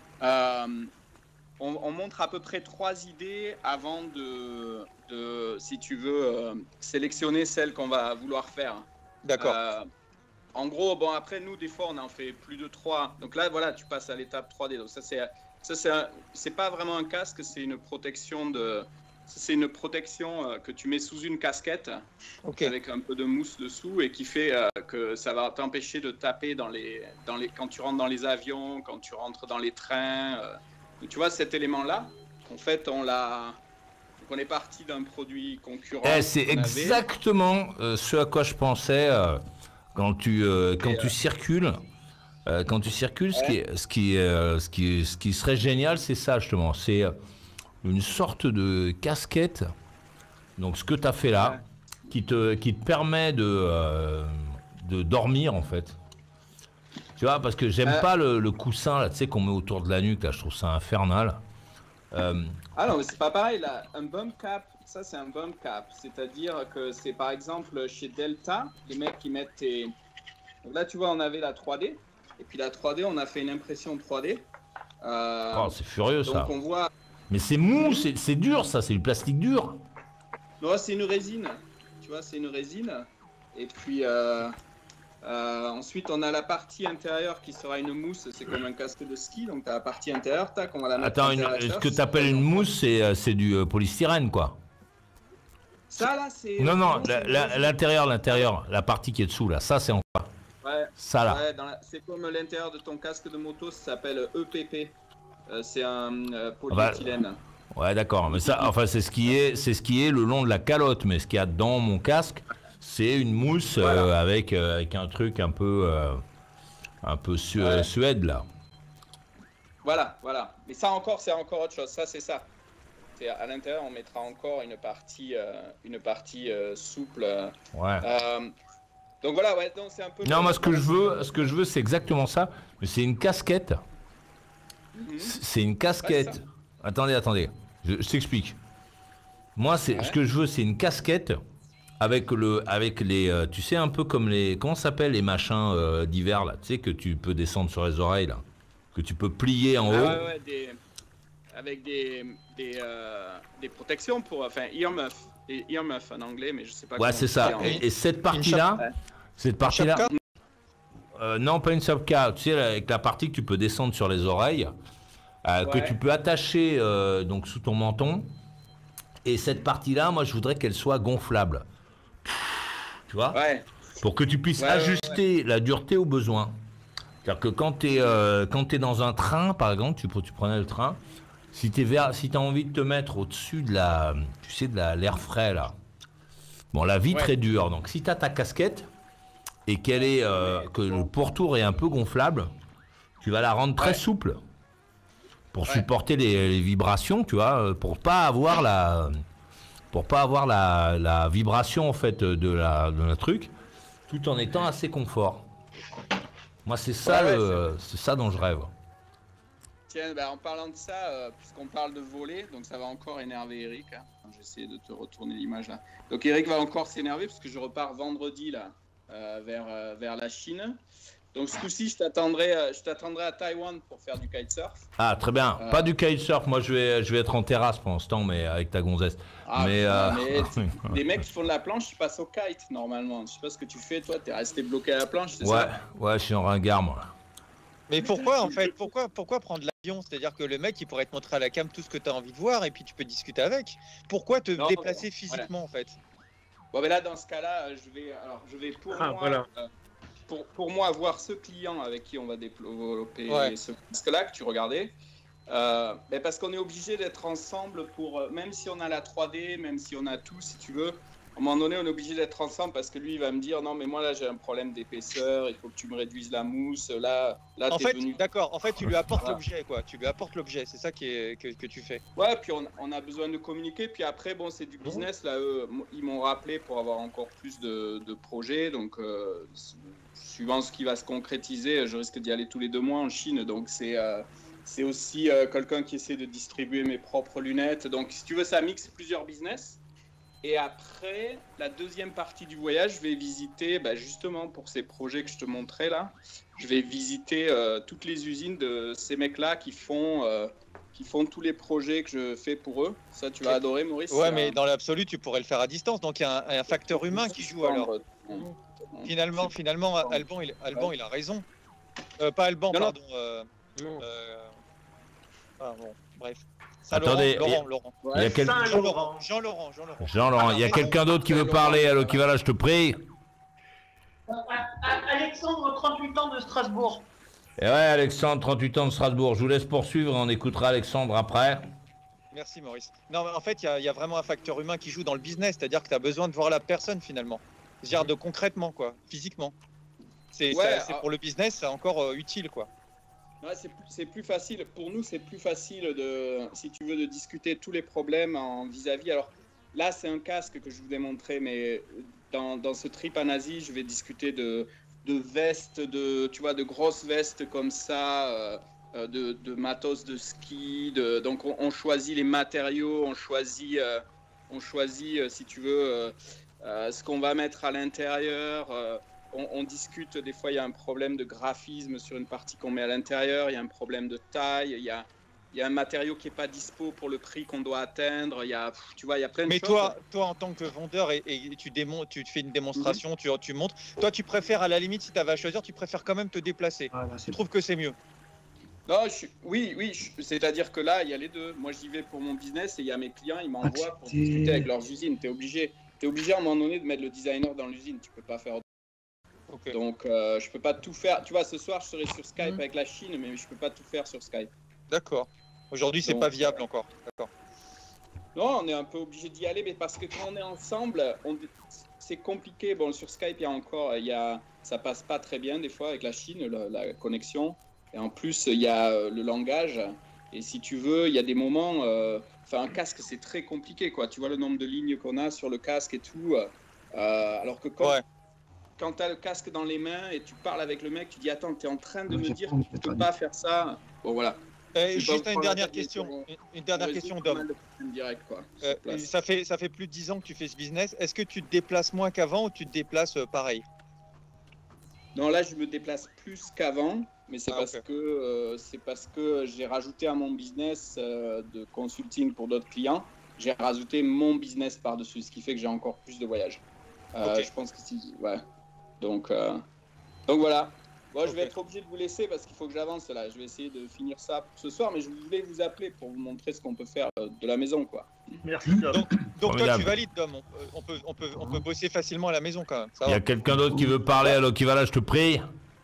On montre à peu près 3 idées avant de si tu veux, sélectionner celle qu'on va vouloir faire. D'accord. En gros, bon, après, nous, des fois, on en fait plus de 3. Donc là, voilà, tu passes à l'étape 3D. Donc ça, c'est pas vraiment un casque, c'est une protection que tu mets sous une casquette, avec un peu de mousse dessous et qui fait que ça va t'empêcher de taper quand tu rentres dans les avions, quand tu rentres dans les trains. Tu vois, cet élément-là, en fait, on est parti d'un produit concurrent. C'est exactement ce à quoi je pensais quand tu circules. Quand tu circules, ce qui serait génial, c'est ça justement. C'est une sorte de casquette. Donc ce que tu as fait là, qui te permet de dormir en fait. Tu vois, parce que j'aime pas le coussin là, tu sais, qu'on met autour de la nuque là, je trouve ça infernal. Ah non, mais c'est pas pareil là. Un bump cap, ça c'est un bump cap. C'est-à-dire que c'est par exemple chez Delta, les mecs qui mettent tes. Donc là, tu vois, on avait la 3D. Et puis la 3D, on a fait une impression 3D. Oh, c'est furieux ça. Donc on voit. Mais c'est mou, c'est dur ça, c'est du plastique dur. Non, c'est une résine. Tu vois, c'est une résine. Et puis ensuite, on a la partie intérieure qui sera une mousse. C'est comme un casque de ski. Donc tu as la partie intérieure, tac, on va la mettre. Attends, ce que tu appelles une mousse, c'est du polystyrène quoi. Ça là, c'est. Non, l'intérieur, la partie qui est dessous là, ça c'est en quoi? Ouais. Ça là. Ouais, c'est comme l'intérieur de ton casque de moto, ça s'appelle EPP. C'est un polyéthylène. Ouais, d'accord, mais ça, enfin, c'est ce qui est le long de la calotte, mais ce qu'il y a dans mon casque, c'est une mousse avec un truc un peu suède là. Voilà. Mais ça encore, c'est encore autre chose. Ça, c'est ça. À l'intérieur, on mettra encore une partie souple. Ouais. Donc voilà, ouais, donc c'est un peu. Non, moi ce que je veux, c'est exactement ça. Mais c'est une casquette. C'est une casquette. Ouais, attendez. Je t'explique. Moi, ce que je veux, c'est une casquette avec les, tu sais, un peu comme les, comment ça s'appelle les machins d'hiver là, tu sais que tu peux descendre sur les oreilles là, que tu peux plier en haut. Ouais, avec des protections pour, enfin, earmuff en anglais, mais je sais pas. Ouais, c'est ça. Et cette partie-là, non, pas une sapka. Tu sais, avec la partie que tu peux descendre sur les oreilles, que tu peux attacher donc sous ton menton. Et cette partie-là, moi, je voudrais qu'elle soit gonflable. Tu vois ? Ouais. Pour que tu puisses ajuster la dureté au besoin. C'est-à-dire que quand tu es dans un train, par exemple, tu prenais le train, si tu as envie de te mettre au-dessus de l'air frais, là, bon, la vitre est dure. Donc, si tu as ta casquette et qu'elle est, que le pourtour est un peu gonflable, tu vas la rendre très souple pour supporter les vibrations, tu vois, pour pas avoir la vibration, en fait, de la truc, tout en étant assez confort. Moi, c'est ça, c'est ça dont je rêve. Tiens, en parlant de ça, puisqu'on parle de voler, donc ça va encore énerver Eric. Hein. J'essaie de te retourner l'image là. Donc Eric va encore s'énerver parce que je repars vendredi là vers la Chine. Donc ce coup-ci, je t'attendrai à Taïwan pour faire du kitesurf. Ah, très bien. Pas du kitesurf. Moi, je vais être en terrasse pendant ce temps, mais avec ta gonzesse. Mais les mecs qui font de la planche, ils passent au kite normalement. Je sais pas ce que tu fais, toi. T'es resté bloqué à la planche, c'est ça? Ouais, je suis en ringard, moi. Mais pourquoi en fait pourquoi prendre l'avion? C'est-à-dire que le mec il pourrait te montrer à la cam tout ce que tu as envie de voir et puis tu peux discuter avec. Pourquoi te déplacer physiquement en fait? Bon, mais là dans ce cas-là, je vais pour moi voir ce client avec qui on va développer ce masque-là que tu regardais. Mais parce qu'on est obligé d'être ensemble pour, même si on a la 3D, même si on a tout, si tu veux, à un moment donné, on est obligé d'être ensemble parce que lui, il va me dire non, mais moi là, j'ai un problème d'épaisseur, il faut que tu me réduises la mousse. Là, en t'es fait, venu. D'accord. En fait, tu lui apportes l'objet, quoi. Tu lui apportes l'objet. C'est ça que tu fais. Ouais, puis on a besoin de communiquer. Puis après, bon, c'est du business. Là, ils m'ont rappelé pour avoir encore plus de projets. Donc, suivant ce qui va se concrétiser, je risque d'y aller tous les 2 mois en Chine. Donc, c'est aussi quelqu'un qui essaie de distribuer mes propres lunettes. Donc, si tu veux, ça mixe plusieurs business. Et après, la deuxième partie du voyage, je vais visiter, justement pour ces projets que je te montrais là, je vais visiter toutes les usines de ces mecs-là qui font tous les projets que je fais pour eux. Ça, tu vas adorer, Maurice. Ouais, mais dans l'absolu, tu pourrais le faire à distance. Donc, il y a un facteur humain qui joue alors. Finalement, Alban, il a raison. Pas Alban, pardon. Bon, bref. Attendez, Laurent. Il y a Jean-Laurent. Il y a quelqu'un d'autre qui veut parler. Allô, qui va là, je te prie. Alexandre, 38 ans de Strasbourg. Et ouais, Alexandre, 38 ans de Strasbourg. Je vous laisse poursuivre. On écoutera Alexandre après. Merci, Maurice. Non, mais en fait, il y a vraiment un facteur humain qui joue dans le business. C'est-à-dire que tu as besoin de voir la personne finalement. C'est-à-dire de concrètement, quoi, physiquement. C'est pour le business, c'est encore utile, quoi. Ouais, c'est plus facile. Pour nous, c'est plus facile si tu veux, de discuter tous les problèmes en vis-à-vis. Alors, là, c'est un casque que je vous ai montré, mais dans ce trip en Asie, je vais discuter de vestes, tu vois, de grosses vestes comme ça, de matos de ski. Donc, on choisit les matériaux, on choisit si tu veux, ce qu'on va mettre à l'intérieur. On discute, des fois, il y a un problème de graphisme sur une partie qu'on met à l'intérieur, il y a un problème de taille, il y a un matériau qui n'est pas dispo pour le prix qu'on doit atteindre. Tu vois, il y a plein de choses. Mais toi, en tant que vendeur, et tu fais une démonstration, tu montres. Toi, tu préfères, à la limite, si tu avais à choisir, tu préfères quand même te déplacer. Voilà, Tu trouves que c'est mieux? Non, c'est-à-dire que là, il y a les deux. Moi, j'y vais pour mon business et il y a mes clients, ils m'envoient pour discuter avec leurs usines. Tu es obligé à un moment donné de mettre le designer dans l'usine. Tu peux pas faire. Okay. Donc, je peux pas tout faire. Tu vois, ce soir, je serai sur Skype avec la Chine, mais je peux pas tout faire sur Skype. D'accord. Aujourd'hui, c'est pas viable encore. D'accord. Non, on est un peu obligé d'y aller, mais parce que quand on est ensemble, c'est compliqué. Bon, sur Skype, ça passe pas très bien des fois avec la Chine, la connexion. Et en plus, il y a le langage. Et si tu veux, il y a des moments. Un casque, c'est très compliqué, quoi. Tu vois le nombre de lignes qu'on a sur le casque et tout. Alors que quand tu as le casque dans les mains et tu parles avec le mec, tu dis attends, tu es en train de me dire que tu peux pas faire ça. Bon, voilà. Juste une dernière question. Une dernière question, Dom. Direct, quoi, ça fait plus de 10 ans que tu fais ce business. Est-ce que tu te déplaces moins qu'avant ou tu te déplaces pareil? Non, là, je me déplace plus qu'avant, mais c'est parce que j'ai rajouté à mon business de consulting pour d'autres clients, j'ai rajouté mon business par-dessus, ce qui fait que j'ai encore plus de voyages. Je pense que si... Ouais. Donc voilà. Bon, je vais être obligé de vous laisser parce qu'il faut que j'avance là. Je vais essayer de finir ça pour ce soir, mais je voulais vous appeler pour vous montrer ce qu'on peut faire de la maison, quoi. Merci, Dom. Donc toi, tu valides, Dom. On peut bosser facilement à la maison quand même. Il y a quelqu'un d'autre qui veut parler, alors qui va là, je te prie.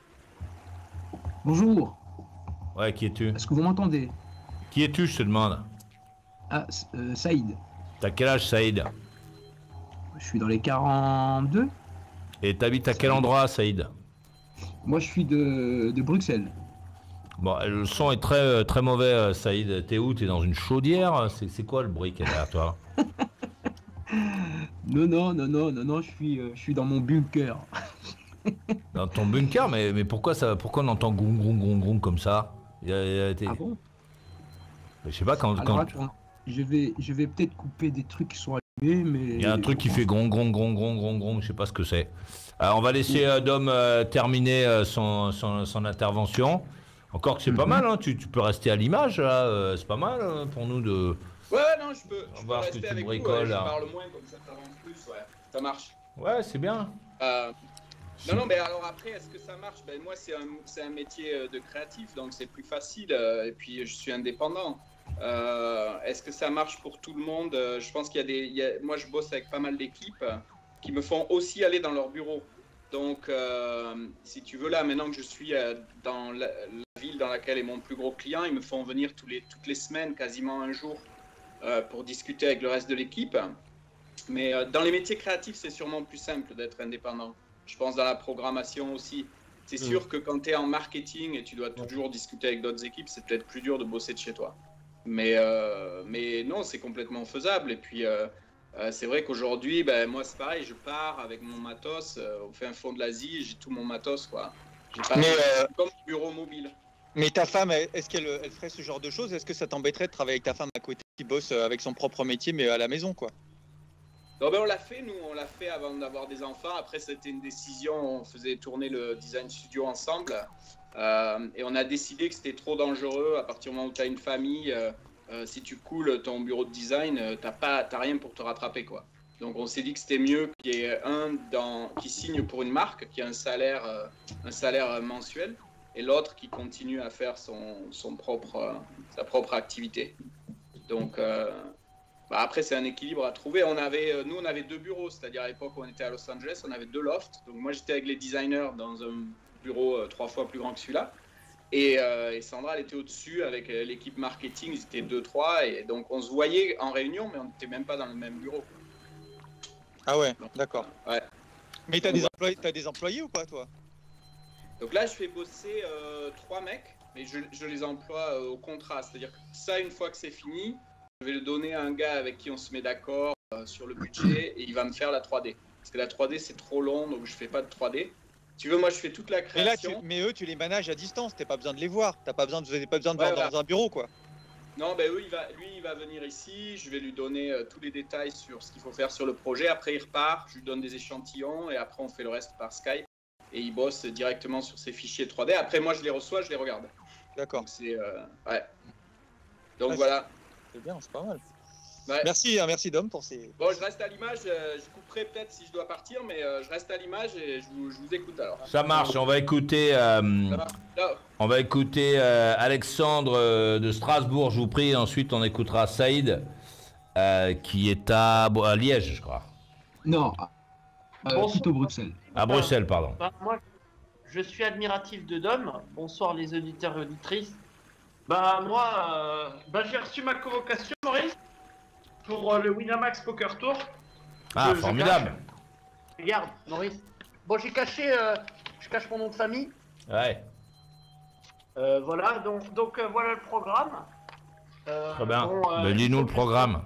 Bonjour. Ouais, qui es-tu? Est-ce que vous m'entendez? Qui es-tu, je te demande? Ah, Saïd. T'as quel âge, Saïd? Je suis dans les 42. Et t'habites à quel endroit, Saïd? Moi, je suis de Bruxelles. Bon, le son est très, très mauvais, Saïd. T'es où? T'es dans une chaudière? C'est quoi le bruit qu'il y a derrière toi? Non, je suis dans mon bunker. Dans ton bunker? Mais pourquoi on entend gong comme ça? Ah bon? Je sais pas quand... Alors, attends, je vais peut-être couper des trucs qui sont allumés, mais... Il y a un truc qui fait gong, je sais pas ce que c'est. Alors, on va laisser Dom terminer son intervention. Encore que c'est pas mal, hein. Tu peux rester à l'image, là. C'est pas mal pour nous de... Ouais, non, je peux voir rester ce que tu avec bricoles. vous, je parle moins, comme ça t'avances plus, ouais. Ça marche. Ouais, c'est bien. Non, mais alors après, est-ce que ça marche? Ben, moi, c'est un métier de créatif, donc c'est plus facile, et puis je suis indépendant. Est-ce que ça marche pour tout le monde? Je pense moi, je bosse avec pas mal d'équipes qui me font aussi aller dans leur bureau. Donc, si tu veux, là, maintenant que je suis dans la ville dans laquelle est mon plus gros client, ils me font venir toutes les semaines, quasiment un jour, pour discuter avec le reste de l'équipe. Mais dans les métiers créatifs, c'est sûrement plus simple d'être indépendant. Je pense dans la programmation aussi. C'est sûr que quand tu es en marketing et tu dois toujours discuter avec d'autres équipes, c'est peut-être plus dur de bosser de chez toi. Mais non, c'est complètement faisable. Et puis, c'est vrai qu'aujourd'hui, moi, c'est pareil, je pars avec mon matos au fin fond de l'Asie, j'ai tout mon matos, quoi. J'ai pas comme un bureau mobile. Mais ta femme, est-ce qu'elle ferait ce genre de choses? Est-ce que ça t'embêterait de travailler avec ta femme à côté qui bosse avec son propre métier, mais à la maison, quoi? Non, on l'a fait, on l'a fait avant d'avoir des enfants. Après, c'était une décision, on faisait tourner le design studio ensemble. Et on a décidé que c'était trop dangereux. À partir du moment où tu as une famille, si tu coules ton bureau de design, t'as rien pour te rattraper, quoi. Donc on s'est dit que c'était mieux qu'il y ait qui signe pour une marque, qui a un salaire mensuel, et l'autre qui continue à faire sa propre activité. Donc après, c'est un équilibre à trouver. Nous, on avait 2 bureaux, c'est-à-dire à l'époque où on était à Los Angeles, on avait 2 lofts. Donc moi, j'étais avec les designers dans un bureau 3 fois plus grand que celui-là. Et Sandra, elle était au-dessus avec l'équipe marketing, ils étaient 2-3. Et donc, on se voyait en réunion, mais on n'était même pas dans le même bureau. Ah ouais, d'accord. Ouais. Mais t'as des employés ou pas, toi? Donc là, je fais bosser 3 mecs, mais je les emploie au contrat. C'est-à-dire que ça, une fois que c'est fini, je vais le donner à un gars avec qui on se met d'accord sur le budget et il va me faire la 3D. Parce que la 3D c'est trop long, donc je fais pas de 3D. Tu veux, moi je fais toute la Mais là, création. mais eux, tu les manages à distance. T'as pas besoin de les voir. Vous n'avez pas besoin de Ouais, voir voilà. dans un bureau, quoi. Non, ben lui il va venir ici, je vais lui donner tous les détails sur ce qu'il faut faire sur le projet. Après il repart, je lui donne des échantillons et après on fait le reste par Skype. Et il bosse directement sur ses fichiers 3D. Après moi je les reçois, je les regarde. D'accord. Donc c'est ouais. Donc Ouais, voilà. C'est bien, c'est pas mal. Ouais. Merci, hein, merci Dom pour ces. Bon, je reste à l'image, je couperai peut-être si je dois partir, mais je reste à l'image et je vous écoute alors. Ça marche, on va écouter, Ça va. Ciao. on va écouter Alexandre de Strasbourg, je vous prie. Ensuite, on écoutera Saïd, qui est à Liège, je crois. Non, Bonsoir. plutôt Bruxelles. À Bruxelles, pardon. Bah, moi, je suis admiratif de Dom. Bonsoir les auditeurs et auditrices. Bah moi, j'ai reçu ma convocation, Maurice, pour le Winamax Poker Tour. Ah, Je formidable. cache. Regarde, Maurice. Bon, j'ai caché, je cache mon nom de famille. Ouais, Voilà, donc voilà le programme. très bien. bon, Ben, dis-nous le programme.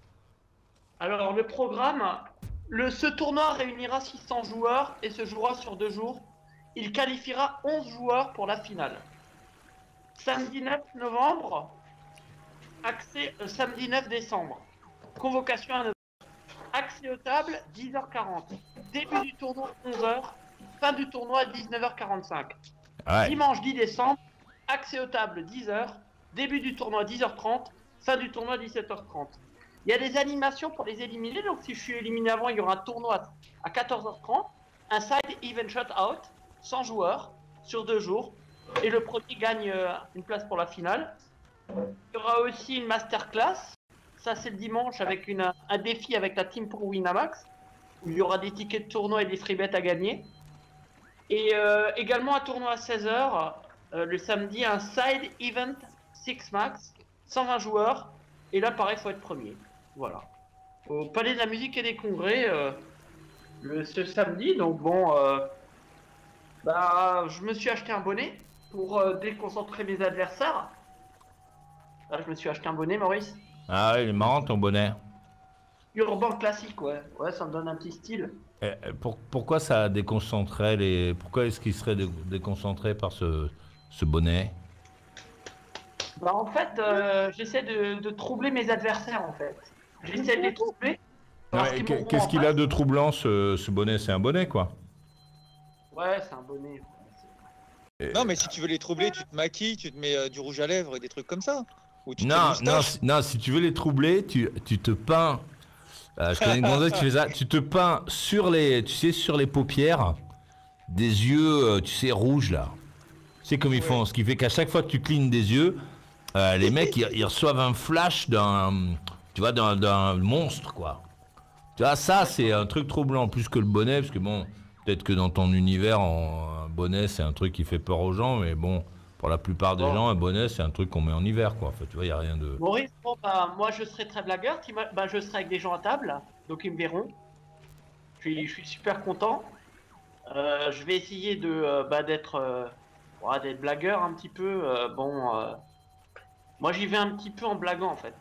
Alors le programme, ce tournoi réunira 600 joueurs et se jouera sur 2 jours. Il qualifiera 11 joueurs pour la finale. Samedi 9 novembre, accès samedi 9 décembre. Convocation à 9h. Accès aux tables 10h40. Début du tournoi 11h. Fin du tournoi 19h45. Ouais. Dimanche 10 décembre, accès aux tables 10h. Début du tournoi 10h30. Fin du tournoi 17h30. Il y a des animations pour les éliminer. Donc si je suis éliminé avant, il y aura un tournoi à 14h30. Un side event shot out, 100 joueurs sur 2 jours. Et le premier gagne une place pour la finale. Il y aura aussi une masterclass. Ça, c'est le dimanche avec un défi avec la team pour Winamax. Où il y aura des tickets de tournoi et des free bets à gagner. Et également un tournoi à 16h. Le samedi, un side event 6 max. 120 joueurs. Et là, pareil, il faut être premier. Voilà. Au Palais de la Musique et des Congrès, ce samedi. Donc bon, je me suis acheté un bonnet pour déconcentrer mes adversaires. Là, je me suis acheté un bonnet, Maurice. Ah ouais, il est marrant ton bonnet. Urban classique, ouais. Ouais, ça me donne un petit style. Pourquoi ça déconcentrait les... Pourquoi est-ce qu'il serait déconcentré par ce bonnet? Bah, en fait, j'essaie de troubler mes adversaires, en fait. J'essaie de les troubler. parce qu'ils m'auront Qu'est-ce en qu'il face. a de troublant ce bonnet? C'est un bonnet, quoi. Ouais, c'est un bonnet. Non, mais si tu veux les troubler, tu te maquilles, tu te mets du rouge à lèvres et des trucs comme ça. Ou tu te Non, moustaches. non, si tu veux les troubler, tu te peins. Je connais une gonzesse qui fait ça. Tu te peins sur les paupières, des yeux, tu sais, rouges là. C'est comme ils font. Ce qui fait qu'à chaque fois que tu clignes des yeux, les mecs ils reçoivent un flash d'un monstre, quoi. Tu vois, ça c'est un truc troublant plus que le bonnet, parce que bon, peut-être que dans ton univers, un bonnet c'est un truc qui fait peur aux gens, mais bon. Pour la plupart des gens, un bonnet, c'est un truc qu'on met en hiver, quoi. Enfin, tu vois, il n'y a rien de... Maurice, bon, moi je serai très blagueur, je serai avec des gens à table, donc ils me verront. Je suis super content. Je vais essayer d'être blagueur un petit peu. Moi j'y vais un petit peu en blaguant en fait.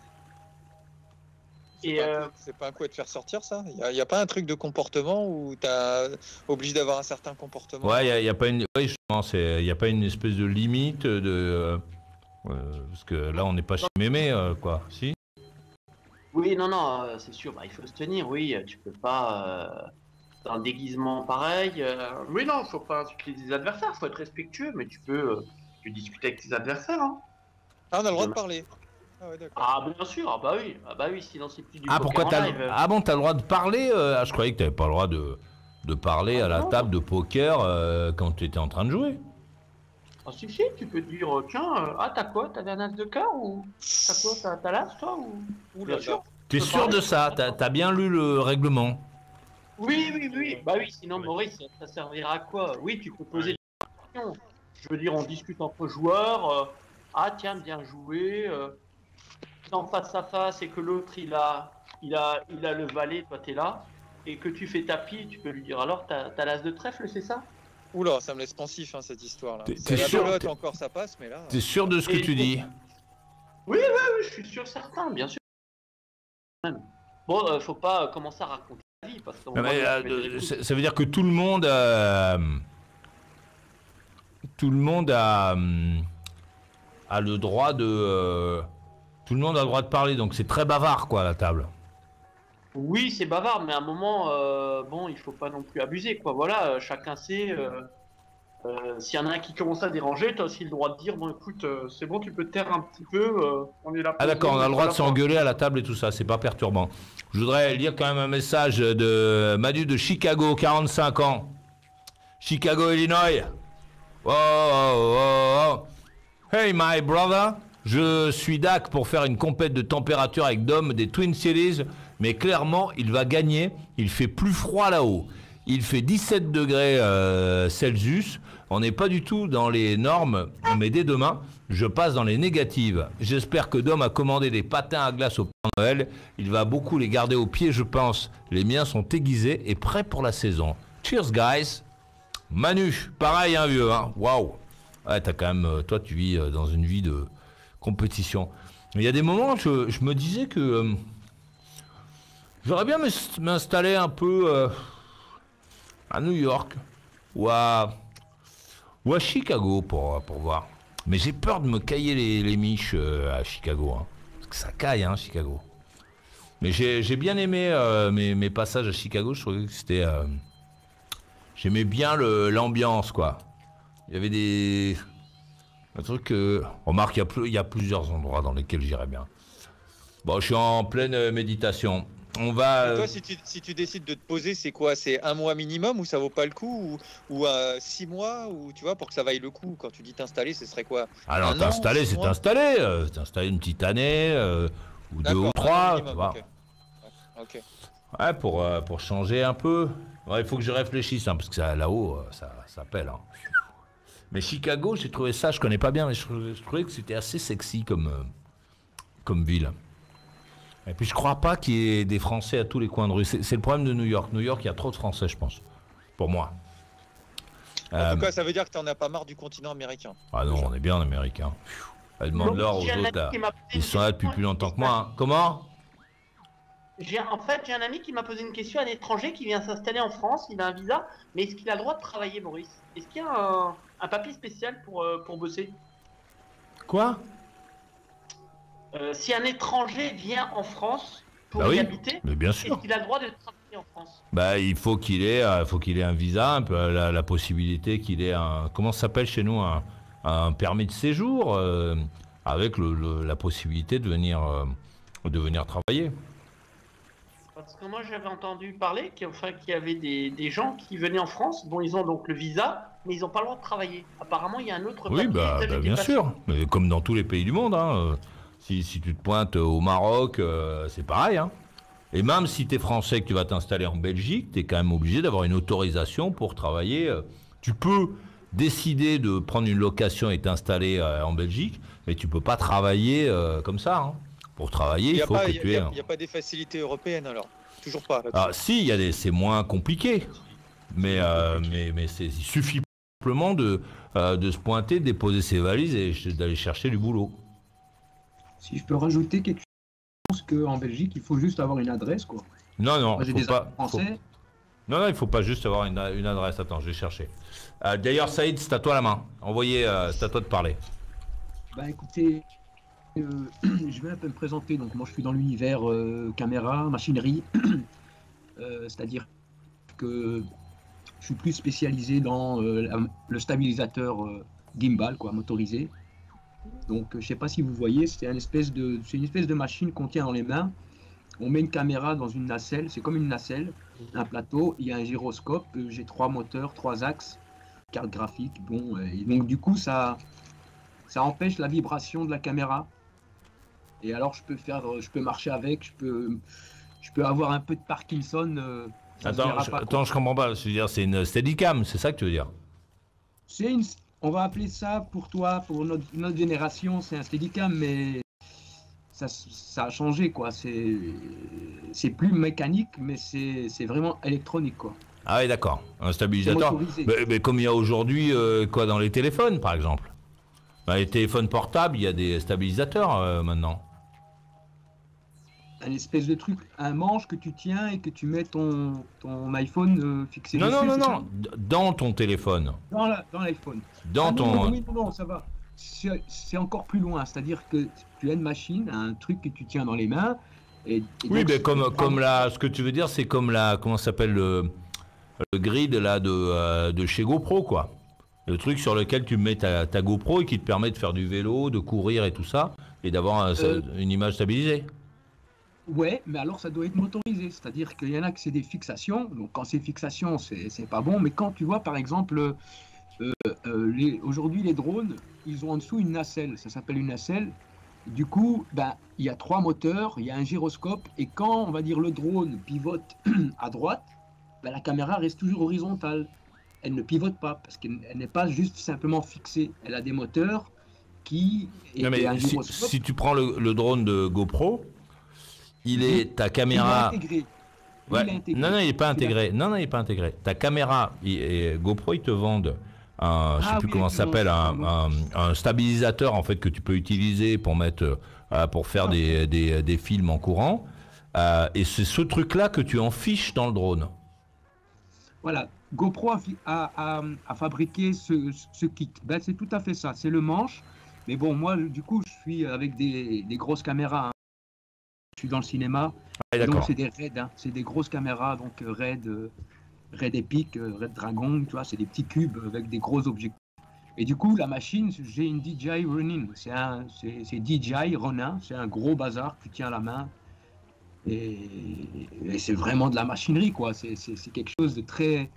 C'est pas un coup à te faire sortir, ça? Il y a pas un truc de comportement où t'es obligé d'avoir un certain comportement? Ouais, il y a pas une... Oui, justement, il n'y a pas une espèce de limite parce que là, on n'est pas chez Mémé, quoi. Si? Oui, non, c'est sûr, il faut se tenir, oui, tu peux pas dans un déguisement pareil. Oui, non, faut pas insulter des adversaires, faut être respectueux, mais tu peux discuter avec tes adversaires. Hein. Ah, on a le droit de parler. Ah ouais, d'accord. Ah, bien sûr, ah bah oui, sinon c'est plus du Ah, poker pourquoi en live. Ah bon, t'as le droit de parler je croyais que t'avais pas le droit de parler à la table de poker quand tu étais en train de jouer. Ah si, tu peux te dire, tiens, t'as quoi? T'as un as de cœur ou t'as quoi? T'as l'as toi ou... Ouh Bien là sûr. là. T'es peux sûr parler. de ça? T'as bien lu le règlement? Oui. Bah oui, sinon Maurice, ça servira à quoi? Oui, tu peux poser des questions. Je veux dire, on discute entre joueurs. Ah tiens, bien joué. En face à face et que l'autre il a le valet, toi t'es là, et que tu fais tapis, tu peux lui dire alors t'as l'as de trèfle, c'est ça? Oula, ça me laisse pensif, hein, cette histoire-là. T'es C'est la sûr- belote encore, ça passe, mais là... T'es sûr de ce que Et tu dis? Oui, je suis sûr certain, bien sûr. Même. Bon, faut pas commencer à raconter la vie parce que ça veut dire que tout le monde a le droit de tout le monde a le droit de parler, donc c'est très bavard quoi à la table. Oui, c'est bavard, mais à un moment, bon, il faut pas non plus abuser, quoi. Voilà, chacun sait. S'il y en a un qui commence à déranger, tu as aussi le droit de dire, bon, écoute, c'est bon, tu peux te taire un petit peu. On est là. Ah d'accord, on a le droit de s'engueuler à la table et tout ça, c'est pas perturbant. Je voudrais lire quand même un message de Manu de Chicago, 45 ans. Chicago, Illinois. Oh, oh, oh, oh. Hey my brother, je suis DAC pour faire une compète de température avec Dom des Twin Cities, mais clairement il va gagner, il fait plus froid là-haut. Il fait 17 degrés Celsius, on n'est pas du tout dans les normes, mais dès demain, je passe dans les négatives. J'espère que Dom a commandé des patins à glace au Père Noël, il va beaucoup les garder au pied je pense. Les miens sont aiguisés et prêts pour la saison. Cheers guys. Manu, pareil hein vieux, hein. Waouh. Ouais, t'as quand même, toi tu vis dans une vie de compétition. Il y a des moments, je me disais que j'aurais bien m'installer un peu à New York ou à Chicago pour voir. Mais j'ai peur de me cailler les miches à Chicago, hein, parce que ça caille, hein, Chicago. Mais j'ai bien aimé mes passages à Chicago. Je trouvais que c'était, j'aimais bien l'ambiance, quoi. Il y avait un truc. Remarque, il y a plusieurs endroits dans lesquels j'irais bien. Bon, je suis en pleine méditation. On va. Et toi, si tu décides de te poser, c'est quoi? C'est 1 mois minimum ou ça vaut pas le coup ou 6 mois ou tu vois pour que ça vaille le coup? Quand tu dis t'installer, ce serait quoi? Alors t'installer, c'est t'installer. T'installer une petite année ou 2 ou 3. Minimum, ok. Ouais, pour changer un peu. Ouais, il faut que je réfléchisse hein, parce que là-haut, ça pèle. Hein. Mais Chicago, j'ai trouvé ça, je connais pas bien, mais je trouvais que c'était assez sexy comme ville. Et puis je crois pas qu'il y ait des Français à tous les coins de rue. C'est le problème de New York. New York, il y a trop de Français, je pense. Pour moi. En tout cas, ça veut dire que t'en as pas marre du continent américain. Ah non, on est bien en américain. Elle demande l'or aux autres. Là. Ils sont là depuis plus longtemps que moi. Hein. Comment? En fait, j'ai un ami qui m'a posé une question, un étranger qui vient s'installer en France, il a un visa, mais est-ce qu'il a le droit de travailler, Maurice? Est-ce qu'il y a un papier spécial pour bosser? Quoi? Si un étranger vient en France pour y habiter, mais bien sûr. est-ce qu'il a le droit de travailler en France? Bah, il faut qu'il ait un visa, un peu la possibilité qu'il ait un, comment ça s'appelle chez nous, un permis de séjour, avec la possibilité de venir travailler. Parce que moi j'avais entendu parler qu'il y avait des gens qui venaient en France, bon ils ont donc le visa, mais ils n'ont pas le droit de travailler. Apparemment il y a un autre Oui, papier. Bien sûr, mais comme dans tous les pays du monde, hein, si tu te pointes au Maroc, c'est pareil. Hein. Et même si tu es français et que tu vas t'installer en Belgique, tu es quand même obligé d'avoir une autorisation pour travailler. Tu peux décider de prendre une location et t'installer en Belgique, mais tu peux pas travailler comme ça. Hein. Pour travailler, il faut que tu aies... Il n'y a pas des facilités européennes alors? Toujours pas. Ah, si, c'est moins compliqué. Mais il suffit simplement de se pointer, de déposer ses valises et d'aller chercher du boulot. Si je peux rajouter quelque chose, je pense qu'en Belgique, il faut juste avoir une adresse, quoi. Non, Moi, j'ai des pas... Français. Non, il faut pas juste avoir une adresse. Attends, je vais chercher. D'ailleurs, Saïd, c'est à toi la main. C'est à toi de parler. Bah écoutez... je vais un peu me présenter. Donc moi je suis dans l'univers caméra, machinerie, c'est-à-dire que je suis plus spécialisé dans le stabilisateur gimbal, quoi, motorisé. Donc je sais pas si vous voyez, c'est une espèce de machine qu'on tient dans les mains. On met une caméra dans une nacelle, c'est comme une nacelle, un plateau, il y a un gyroscope, j'ai 3 moteurs, 3 axes, carte graphique. Bon, et donc du coup ça empêche la vibration de la caméra. Et alors je peux marcher avec, je peux avoir un peu de Parkinson. Attends, je comprends pas. Je veux dire, c'est une Steadicam, c'est ça que tu veux dire? On va appeler ça pour toi, pour notre génération, c'est un Steadicam, mais ça a changé, quoi. C'est plus mécanique, mais c'est vraiment électronique, quoi. Ah oui, d'accord. Un stabilisateur. Mais comme il y a aujourd'hui, dans les téléphones, par exemple. Dans les téléphones portables, il y a des stabilisateurs maintenant. un espèce de truc, un manche que tu tiens et que tu mets ton iPhone fixé Non, dessus. non, non, c'est non, dans ton téléphone. ça Dans l'iPhone. Dans Non, ton... oui, non, ça va. C'est encore plus loin, c'est-à-dire que tu as une machine, un truc que tu tiens dans les mains. Et Oui, donc, mais si comme, tu prends- comme la, ce que tu veux dire, c'est comme la, comment ça s'appelle, le grid là, de chez GoPro, quoi. Le truc sur lequel tu mets ta GoPro et qui te permet de faire du vélo, de courir et tout ça, et d'avoir une image stabilisée. Ouais, mais alors ça doit être motorisé, c'est-à-dire qu'il y en a que c'est des fixations, donc quand c'est fixation, c'est pas bon, mais quand tu vois par exemple, aujourd'hui les drones, ils ont en dessous une nacelle, ça s'appelle une nacelle, du coup, ben, il y a 3 moteurs, il y a un gyroscope, et quand on va dire le drone pivote à droite, ben, la caméra reste toujours horizontale, elle ne pivote pas, parce qu'elle n'est pas juste simplement fixée, elle a des moteurs qui... Non, mais un si, gyroscope, si tu prends le drone de GoPro, il est ta il est caméra. intégré. Ouais. Il est intégré. Non, non, il n'est pas Tu l'as- intégré. Non, non, il n'est pas intégré. Ta caméra, et GoPro, ils te vendent un, je sais Ah plus oui, comment ça s'appelle, exactement. un stabilisateur en fait que tu peux utiliser pour mettre, pour faire des films en courant. Et c'est ce truc-là que tu en fiches dans le drone. Voilà, GoPro a fabriqué ce kit. Ben, c'est tout à fait ça, c'est le manche. Mais bon, moi, du coup, je suis avec des grosses caméras, hein. Je suis dans le cinéma. Ah, Donc, d'accord. c'est des RED, hein. C'est des grosses caméras, donc RED Epic, RED Dragon, tu vois, c'est des petits cubes avec des gros objectifs. Et du coup, la machine, j'ai une DJI Ronin. C'est DJI Ronin, c'est un gros bazar que tu tiens à la main. Et c'est vraiment de la machinerie, quoi. C'est quelque chose de très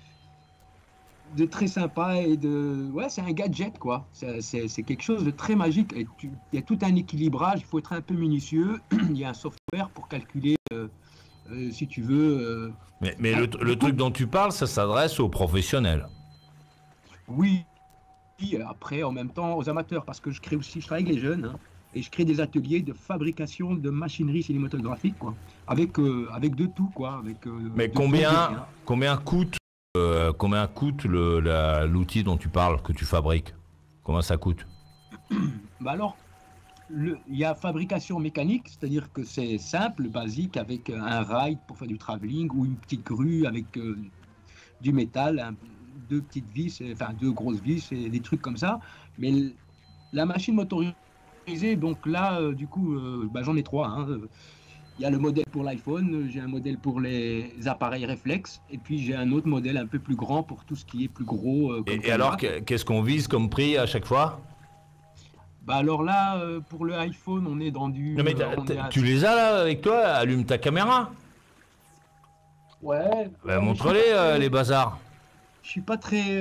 sympa et ouais, c'est un gadget, quoi. C'est quelque chose de très magique. Et il y a tout un équilibrage, il faut être un peu minutieux. Il y a un software pour calculer, si tu veux. Mais le truc dont tu parles, ça s'adresse aux professionnels. Oui, après, en même temps, aux amateurs, parce que je travaille avec les jeunes, hein, et je crée des ateliers de fabrication de machinerie cinématographique, quoi, avec de tout, quoi. Mais de tout, de rien. combien coûte l'outil dont tu parles, que tu fabriques? Combien ça coûte? Bah alors, il y a fabrication mécanique, c'est-à-dire que c'est simple, basique, avec un ride pour faire du travelling ou une petite grue avec du métal, 2 petites vis, enfin 2 grosses vis et des trucs comme ça. Mais la machine motorisée, donc là, du coup, bah, j'en ai 3. Hein. Il y a le modèle pour l'iPhone, j'ai un modèle pour les appareils réflexes, et puis j'ai un autre modèle un peu plus grand pour tout ce qui est plus gros. Comme Et alors, qu'est-ce qu'on vise comme prix à chaque fois? Bah alors là, pour le iPhone, on est dans du... Non, mais on est à- tu les as là avec toi? Allume ta caméra. Ouais. Bah, montre-les les bazars. Je suis pas très...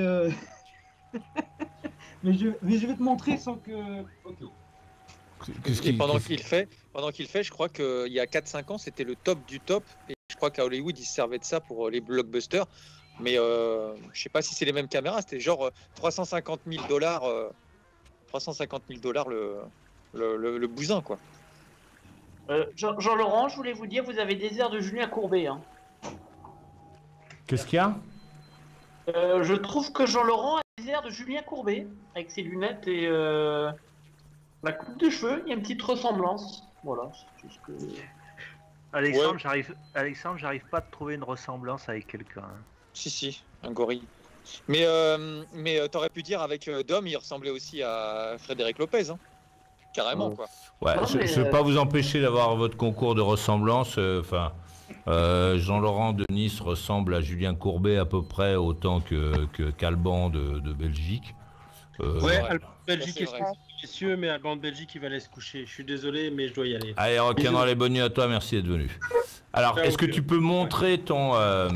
mais je vais te montrer sans que... Ok. Et pendant qu'il fait, je crois qu'il y a 4-5 ans, c'était le top du top. Et je crois qu'à Hollywood, ils se servaient de ça pour les blockbusters. Mais je sais pas si c'est les mêmes caméras. C'était genre 350 000 $, 350 000 $ le bousin, quoi. Jean-Laurent, je voulais vous dire, vous avez des airs de Julien Courbet. Hein. Qu'est-ce qu'il y a? Je trouve que Jean-Laurent a des airs de Julien Courbet, avec ses lunettes et la coupe de cheveux. Il y a une petite ressemblance. Voilà, c'est tout ce que... Alexandre, j'arrive pas à trouver une ressemblance avec quelqu'un. Hein. Si, un gorille. Mais t'aurais pu dire avec Dom, il ressemblait aussi à Frédéric Lopez, hein. Carrément, quoi. Ouais, Non, je mais, ne vais pas vous empêcher d'avoir votre concours de ressemblance. Enfin, Jean-Laurent de Nice ressemble à Julien Courbet à peu près autant que qu'Alban de Belgique. Ouais, vrai. Alban de Belgique, Ça, c'est vrai. messieurs, mais Alban de Belgique, il va aller se coucher. Je suis désolé, mais je dois y aller. Allez, requin, les bonnes nuits à toi, merci d'être venu. Alors, est-ce que tu peux montrer ton...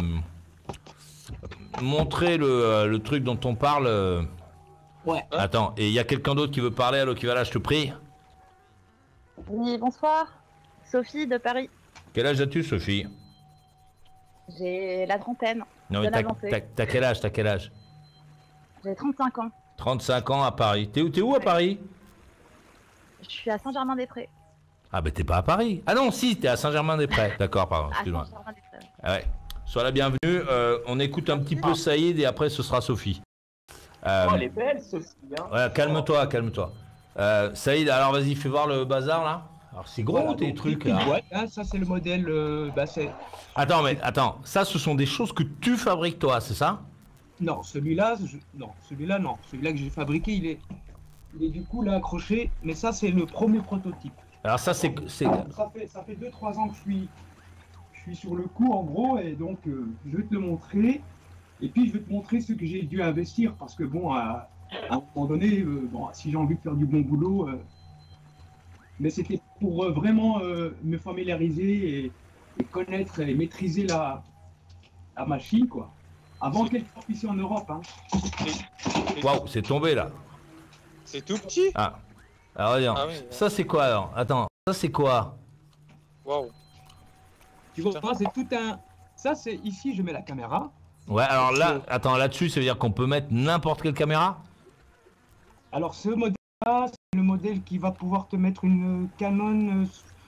montrer le truc dont on parle Ouais. Attends, et il y a quelqu'un d'autre qui veut parler, allô, qui va là, je te prie. Oui, bonsoir. Sophie de Paris. Quel âge as-tu, Sophie? J'ai la trentaine. Non, mais Bien avancé. t'as quel âge? T'as quel âge? J'ai 35 ans. 35 ans à Paris. T'es où à Paris? Je suis à Saint-Germain-des-Prés. Ah, ben t'es pas à Paris. Ah non, si, t'es à Saint-Germain-des-Prés. D'accord, pardon, À excuse-moi. Saint-Germain-des-Prés. Ah ouais. Sois la bienvenue. On écoute un petit peu Saïd et après ce sera Sophie. Oh, elle est belle, Sophie. Hein. Ouais, calme-toi. Saïd, alors vas-y, fais voir le bazar là. Alors c'est gros Voilà, tes donc, trucs une là. boîte, hein, ça c'est le modèle. C'est... Attends, ça ce sont des choses que tu fabriques toi, c'est ça? Non, celui-là, non. Celui-là que j'ai fabriqué, il est du coup là accroché, mais ça c'est le premier prototype. Alors ça c'est... Ça fait 2-3 ans que je suis sur le coup en gros, et donc je vais te le montrer. Et puis je vais te montrer ce que j'ai dû investir, parce que bon, à un moment donné, si j'ai envie de faire du bon boulot, mais c'était pour vraiment me familiariser et connaître et maîtriser la machine, quoi. Avant qu'elle sorte ici en Europe. Hein. Waouh, c'est tombé là. C'est tout petit. Ah, alors regarde, Ah oui, ça c'est quoi alors? Attends, ça c'est quoi? Waouh. Tu vois, c'est tout un... Ça c'est ici, je mets la caméra. Ouais, alors là, attends, là-dessus, ça veut dire qu'on peut mettre n'importe quelle caméra? Alors ce modèle-là, c'est le modèle qui va pouvoir te mettre une Canon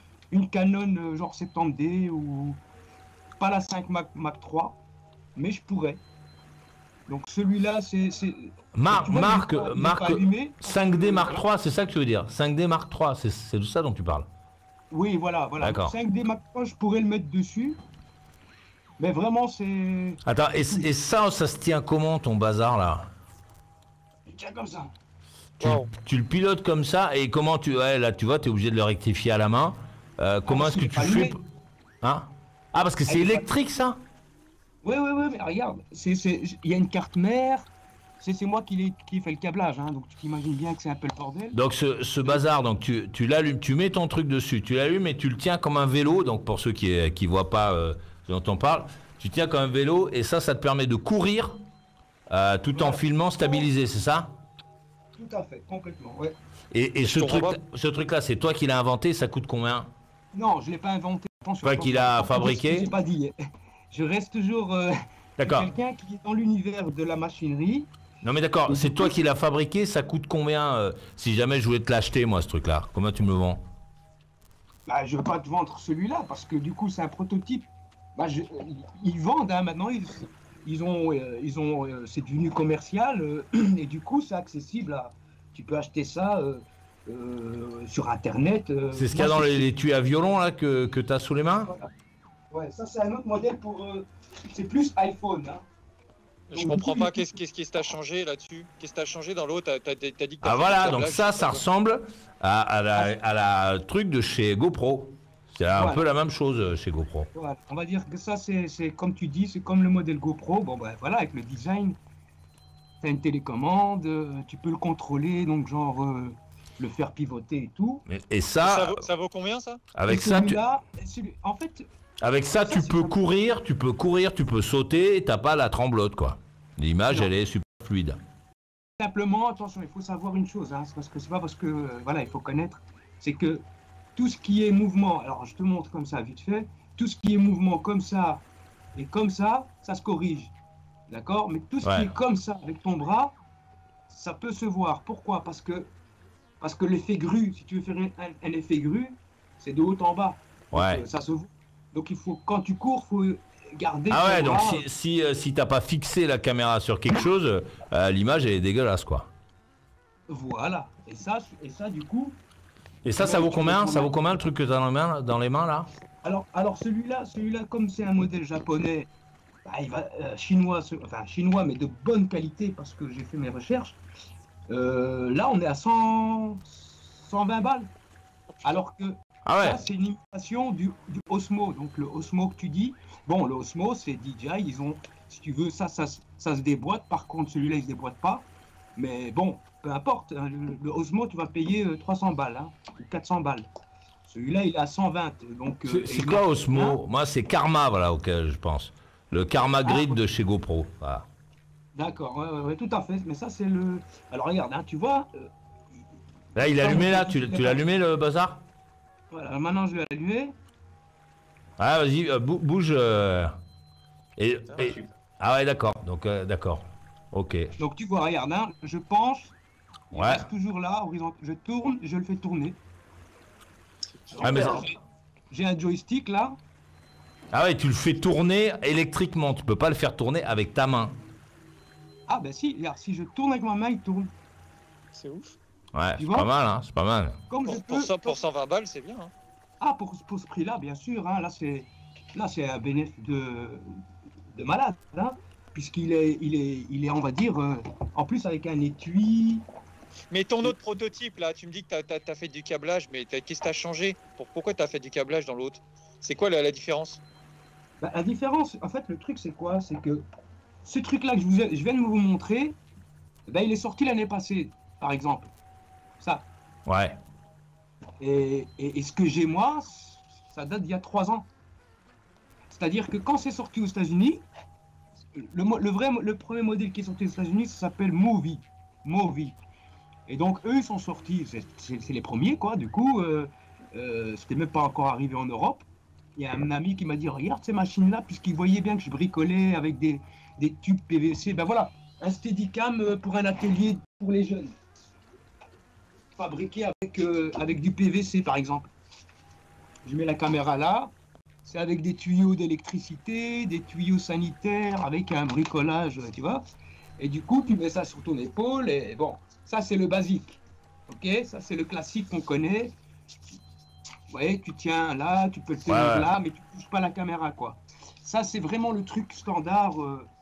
genre 70D ou pas la 5 Mark III, mais je pourrais. Donc celui-là, c'est... Marc, tu vois, Marc, il est pas Marc, allumé. 5D Mark III, c'est ça que tu veux dire? 5D Mark III, c'est de ça dont tu parles? Oui, voilà. D'accord. 5D Mark III, je pourrais le mettre dessus. Mais vraiment, c'est... Attends, et ça se tient comment ton bazar là? Tiens, comme ça. Tu le pilotes comme ça, et comment tu... Ouais, là tu vois, tu es obligé de le rectifier à la main. Comment est-ce que tu fais? Hein? Ah, parce que c'est électrique ça? Oui, mais regarde, il y a une carte mère, c'est moi qui fait le câblage, hein, donc tu t'imagines bien que c'est un peu le bordel. Donc ce bazar, donc tu l'allumes, tu mets ton truc dessus, tu l'allumes et tu le tiens comme un vélo, donc pour ceux qui voient pas ce dont on parle, tu tiens comme un vélo et ça te permet de courir tout en filmant stabilisé, c'est ça? Tout à fait, complètement, ouais. Et ce truc-là, c'est toi qui l'as inventé, ça coûte combien? Non, je ne l'ai pas inventé. Attention, Toi qui l'as fabriqué? Je pas dit. Je reste toujours quelqu'un qui est dans l'univers de la machinerie. Non mais d'accord, c'est toi qui l'as fabriqué, ça coûte combien si jamais je voulais te l'acheter moi ce truc-là? Combien tu me le vends? Bah, je ne veux pas te vendre celui-là parce que du coup c'est un prototype. Bah, ils vendent hein, maintenant, ils ont c'est devenu commercial et du coup c'est accessible. Tu peux acheter ça sur internet. C'est ce qu'il y a dans les tuyaux à violon là que tu as sous les mains? Voilà. Ouais, ça c'est un autre modèle pour. C'est plus iPhone. Hein. Je comprends pas, qu'est-ce qui t'a changé là-dessus? Qu'est-ce qui t'a changé dans l'autre? T'as dit que ah voilà, donc ça ressemble à la truc de chez GoPro. C'est un peu la même chose chez GoPro. Voilà. On va dire que ça, c'est comme tu dis, c'est comme le modèle GoPro. Bon, ben voilà, avec le design, tu as une télécommande, tu peux le contrôler, donc genre le faire pivoter et tout. Et ça vaut combien ça? Avec ça, en fait. Avec ça, tu peux courir, tu peux sauter, et t'as pas la tremblote, quoi. L'image, elle est super fluide. Simplement, attention, il faut savoir une chose, hein, c'est pas parce que, voilà, il faut connaître, c'est que tout ce qui est mouvement, alors je te montre comme ça, vite fait, tout ce qui est mouvement comme ça et comme ça se corrige, d'accord? Mais tout ce qui est comme ça, avec ton bras, ça peut se voir. Pourquoi? Parce que l'effet grue, si tu veux faire un effet grue, c'est de haut en bas. Ouais. Donc, ça se voit. Donc il faut, quand tu cours, faut garder. Ah ouais, donc si t'as pas fixé la caméra sur quelque chose, l'image elle est dégueulasse quoi. Voilà. Et ça du coup. Et ça vaut combien? Ça vaut combien le truc que t'as dans les mains là? Alors celui-là, comme c'est un modèle japonais, bah, il va chinois, mais de bonne qualité parce que j'ai fait mes recherches. Là on est à 120 balles. Alors que ça, c'est une imitation du Osmo. Donc le Osmo que tu dis, bon, le Osmo, c'est DJI, ils ont, si tu veux, ça se déboîte. Par contre, celui-là, il se déboîte pas. Mais bon, peu importe. Hein, le Osmo, tu vas payer 300 balles hein, ou 400 balles. Celui-là, il est à 120. Donc, c'est quoi Osmo? Moi, c'est Karma, voilà, auquel je pense. Le Karma Grid de chez GoPro. Voilà. D'accord, ouais, tout à fait. Mais ça, c'est le... Alors, regarde, hein, tu vois... Là, il est allumé, là. Tu l'as allumé, le bazar? Voilà, maintenant je vais allumer. Ah, vas-y, bouge. Ah ouais, d'accord. Donc, d'accord. Ok. Donc tu vois, regarde, hein, je penche. Il Ouais. reste toujours là, horizontal. Je tourne, je le fais tourner. Ah, mais... J'ai un joystick là. ah ouais, tu le fais tourner électriquement. Tu peux pas le faire tourner avec ta main. Ah ben si, regarde, si je tourne avec ma main, il tourne. C'est ouf. Ouais, Tu c'est vois pas mal, hein, c'est pas mal. Comme je peux... Pour 120 balles, c'est bien. Hein. Ah, pour ce prix-là, bien sûr. Hein, là, c'est un bénéfice de malade. Hein, puisqu'il est, on va dire, en plus avec un étui. Mais ton autre prototype, là, tu me dis que tu as fait du câblage, mais qu'est-ce que tu as changé? Pourquoi tu as fait du câblage dans l'autre? C'est quoi la différence? Bah, la différence, en fait, le truc, c'est quoi? C'est que ce truc-là que je viens de vous montrer, bah, il est sorti l'année passée, par exemple. Ça. Ouais. Et ce que j'ai moi, ça date d'il y a 3 ans. C'est-à-dire que quand c'est sorti aux États-Unis, le premier modèle qui est sorti aux États-Unis, ça s'appelle Movi. Et donc eux, ils sont sortis, c'est les premiers, quoi. Du coup, c'était même pas encore arrivé en Europe. Il y a un ami qui m'a dit, regarde ces machines-là, puisqu'il voyait bien que je bricolais avec des tubes PVC. Ben voilà, un Steadicam pour un atelier pour les jeunes. Fabriqué avec du PVC, par exemple. Je mets la caméra là, c'est avec des tuyaux d'électricité, des tuyaux sanitaires, avec un bricolage, tu vois. Et du coup, tu mets ça sur ton épaule, et bon, ça c'est le basique. Ok, ça c'est le classique qu'on connaît. Ouais, tu tiens là, tu peux le tenir là, mais tu touches pas la caméra, quoi. Ça c'est vraiment le truc standard,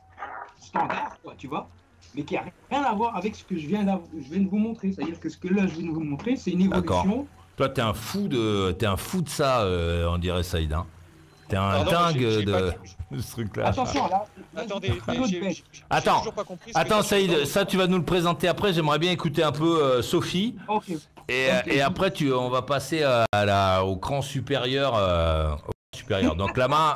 quoi, tu vois. Mais qui a rien à voir avec ce que je viens de vous montrer. C'est-à-dire que ce que là je viens de vous montrer, c'est une évolution. Toi, t'es un fou de ça, on dirait Saïd. Hein. T'es un dingue de ce truc-là. Attention, là. Attendez, Attends, toujours pas compris attends, Saïd, ça tu vas nous le présenter après. J'aimerais bien écouter un peu Sophie. Ok. Et après, on va passer au cran supérieur. Donc la main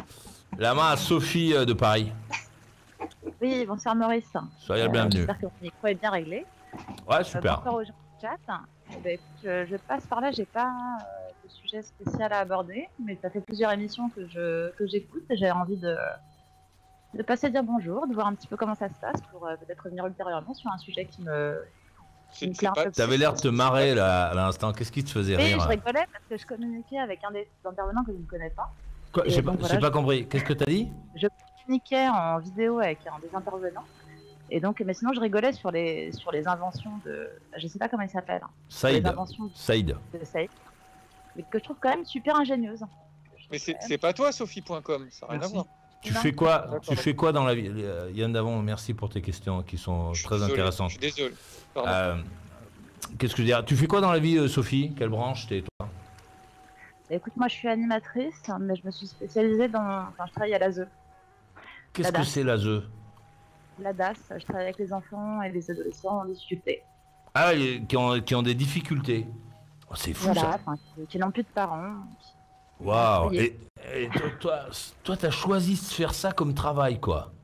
à Sophie de Paris. Oui, bonsoir Maurice. Soyez le bienvenu. J'espère que mon micro est bien réglé. Ouais, super. Bonsoir aux gens du chat. Ben, écoute, je passe par là, j'ai pas de sujet spécial à aborder, mais ça fait plusieurs émissions que j'écoute et j'ai envie de passer dire bonjour, de voir un petit peu comment ça se passe pour peut-être revenir ultérieurement sur un sujet qui me plaît un peu plus. T'avais l'air de te marrer là, à l'instant. Qu'est-ce qui te faisait rire? Oui, je rigolais parce que je communiquais avec un des intervenants que je ne connais pas. Quoi, j'ai pas compris. Qu'est-ce que t'as dit? Je communiquais en vidéo avec un des intervenants. Et donc, mais sinon, je rigolais sur les inventions de... Je sais pas comment il s'appelle. Saïd. Saïd. Mais que je trouve quand même super ingénieuse. Mais c'est pas toi, Sophie.com. Ça n'a rien à voir. Tu fais quoi dans la vie? Yann Davon, merci pour tes questions qui sont très intéressantes. Je suis désolé. Qu'est-ce que je veux dire? Tu fais quoi dans la vie, Sophie? Quelle branche t'es, toi? Écoute, moi, je suis animatrice, mais je me suis spécialisée dans... Enfin, je travaille à l'ASE. Qu'est-ce que c'est l'ASE? La DAS, je travaille avec les enfants et les adolescents en difficulté. Ah, qui ont des difficultés. Oh, c'est fou, voilà, ça. Qui n'ont plus de parents. Waouh. Et toi, t'as choisi de faire ça comme travail, quoi.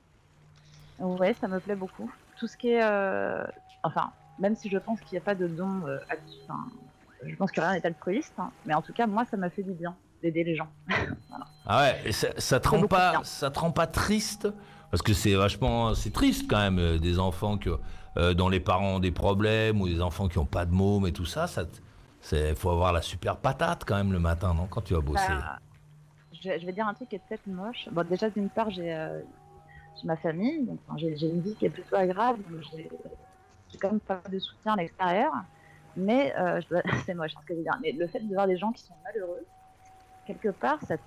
Ouais, ça me plaît beaucoup. Tout ce qui est... Enfin, même si je pense qu'il n'y a pas de don actif, je pense que rien n'est altruiste, hein, mais en tout cas, moi, ça m'a fait du bien d'aider les gens. Voilà. Ah ouais, et ça te rend pas triste? Parce que c'est triste quand même, des enfants dont les parents ont des problèmes, ou des enfants qui n'ont pas de môme et tout ça. Faut avoir la super patate quand même le matin, non, quand tu vas bosser. Je vais dire un truc qui est peut-être moche. Bon, déjà, d'une part, j'ai ma famille, donc j'ai une vie qui est plutôt agréable, j'ai quand même pas de soutien à l'extérieur. Mais c'est moche ce que je veux dire. Mais le fait de voir des gens qui sont malheureux, quelque part, ça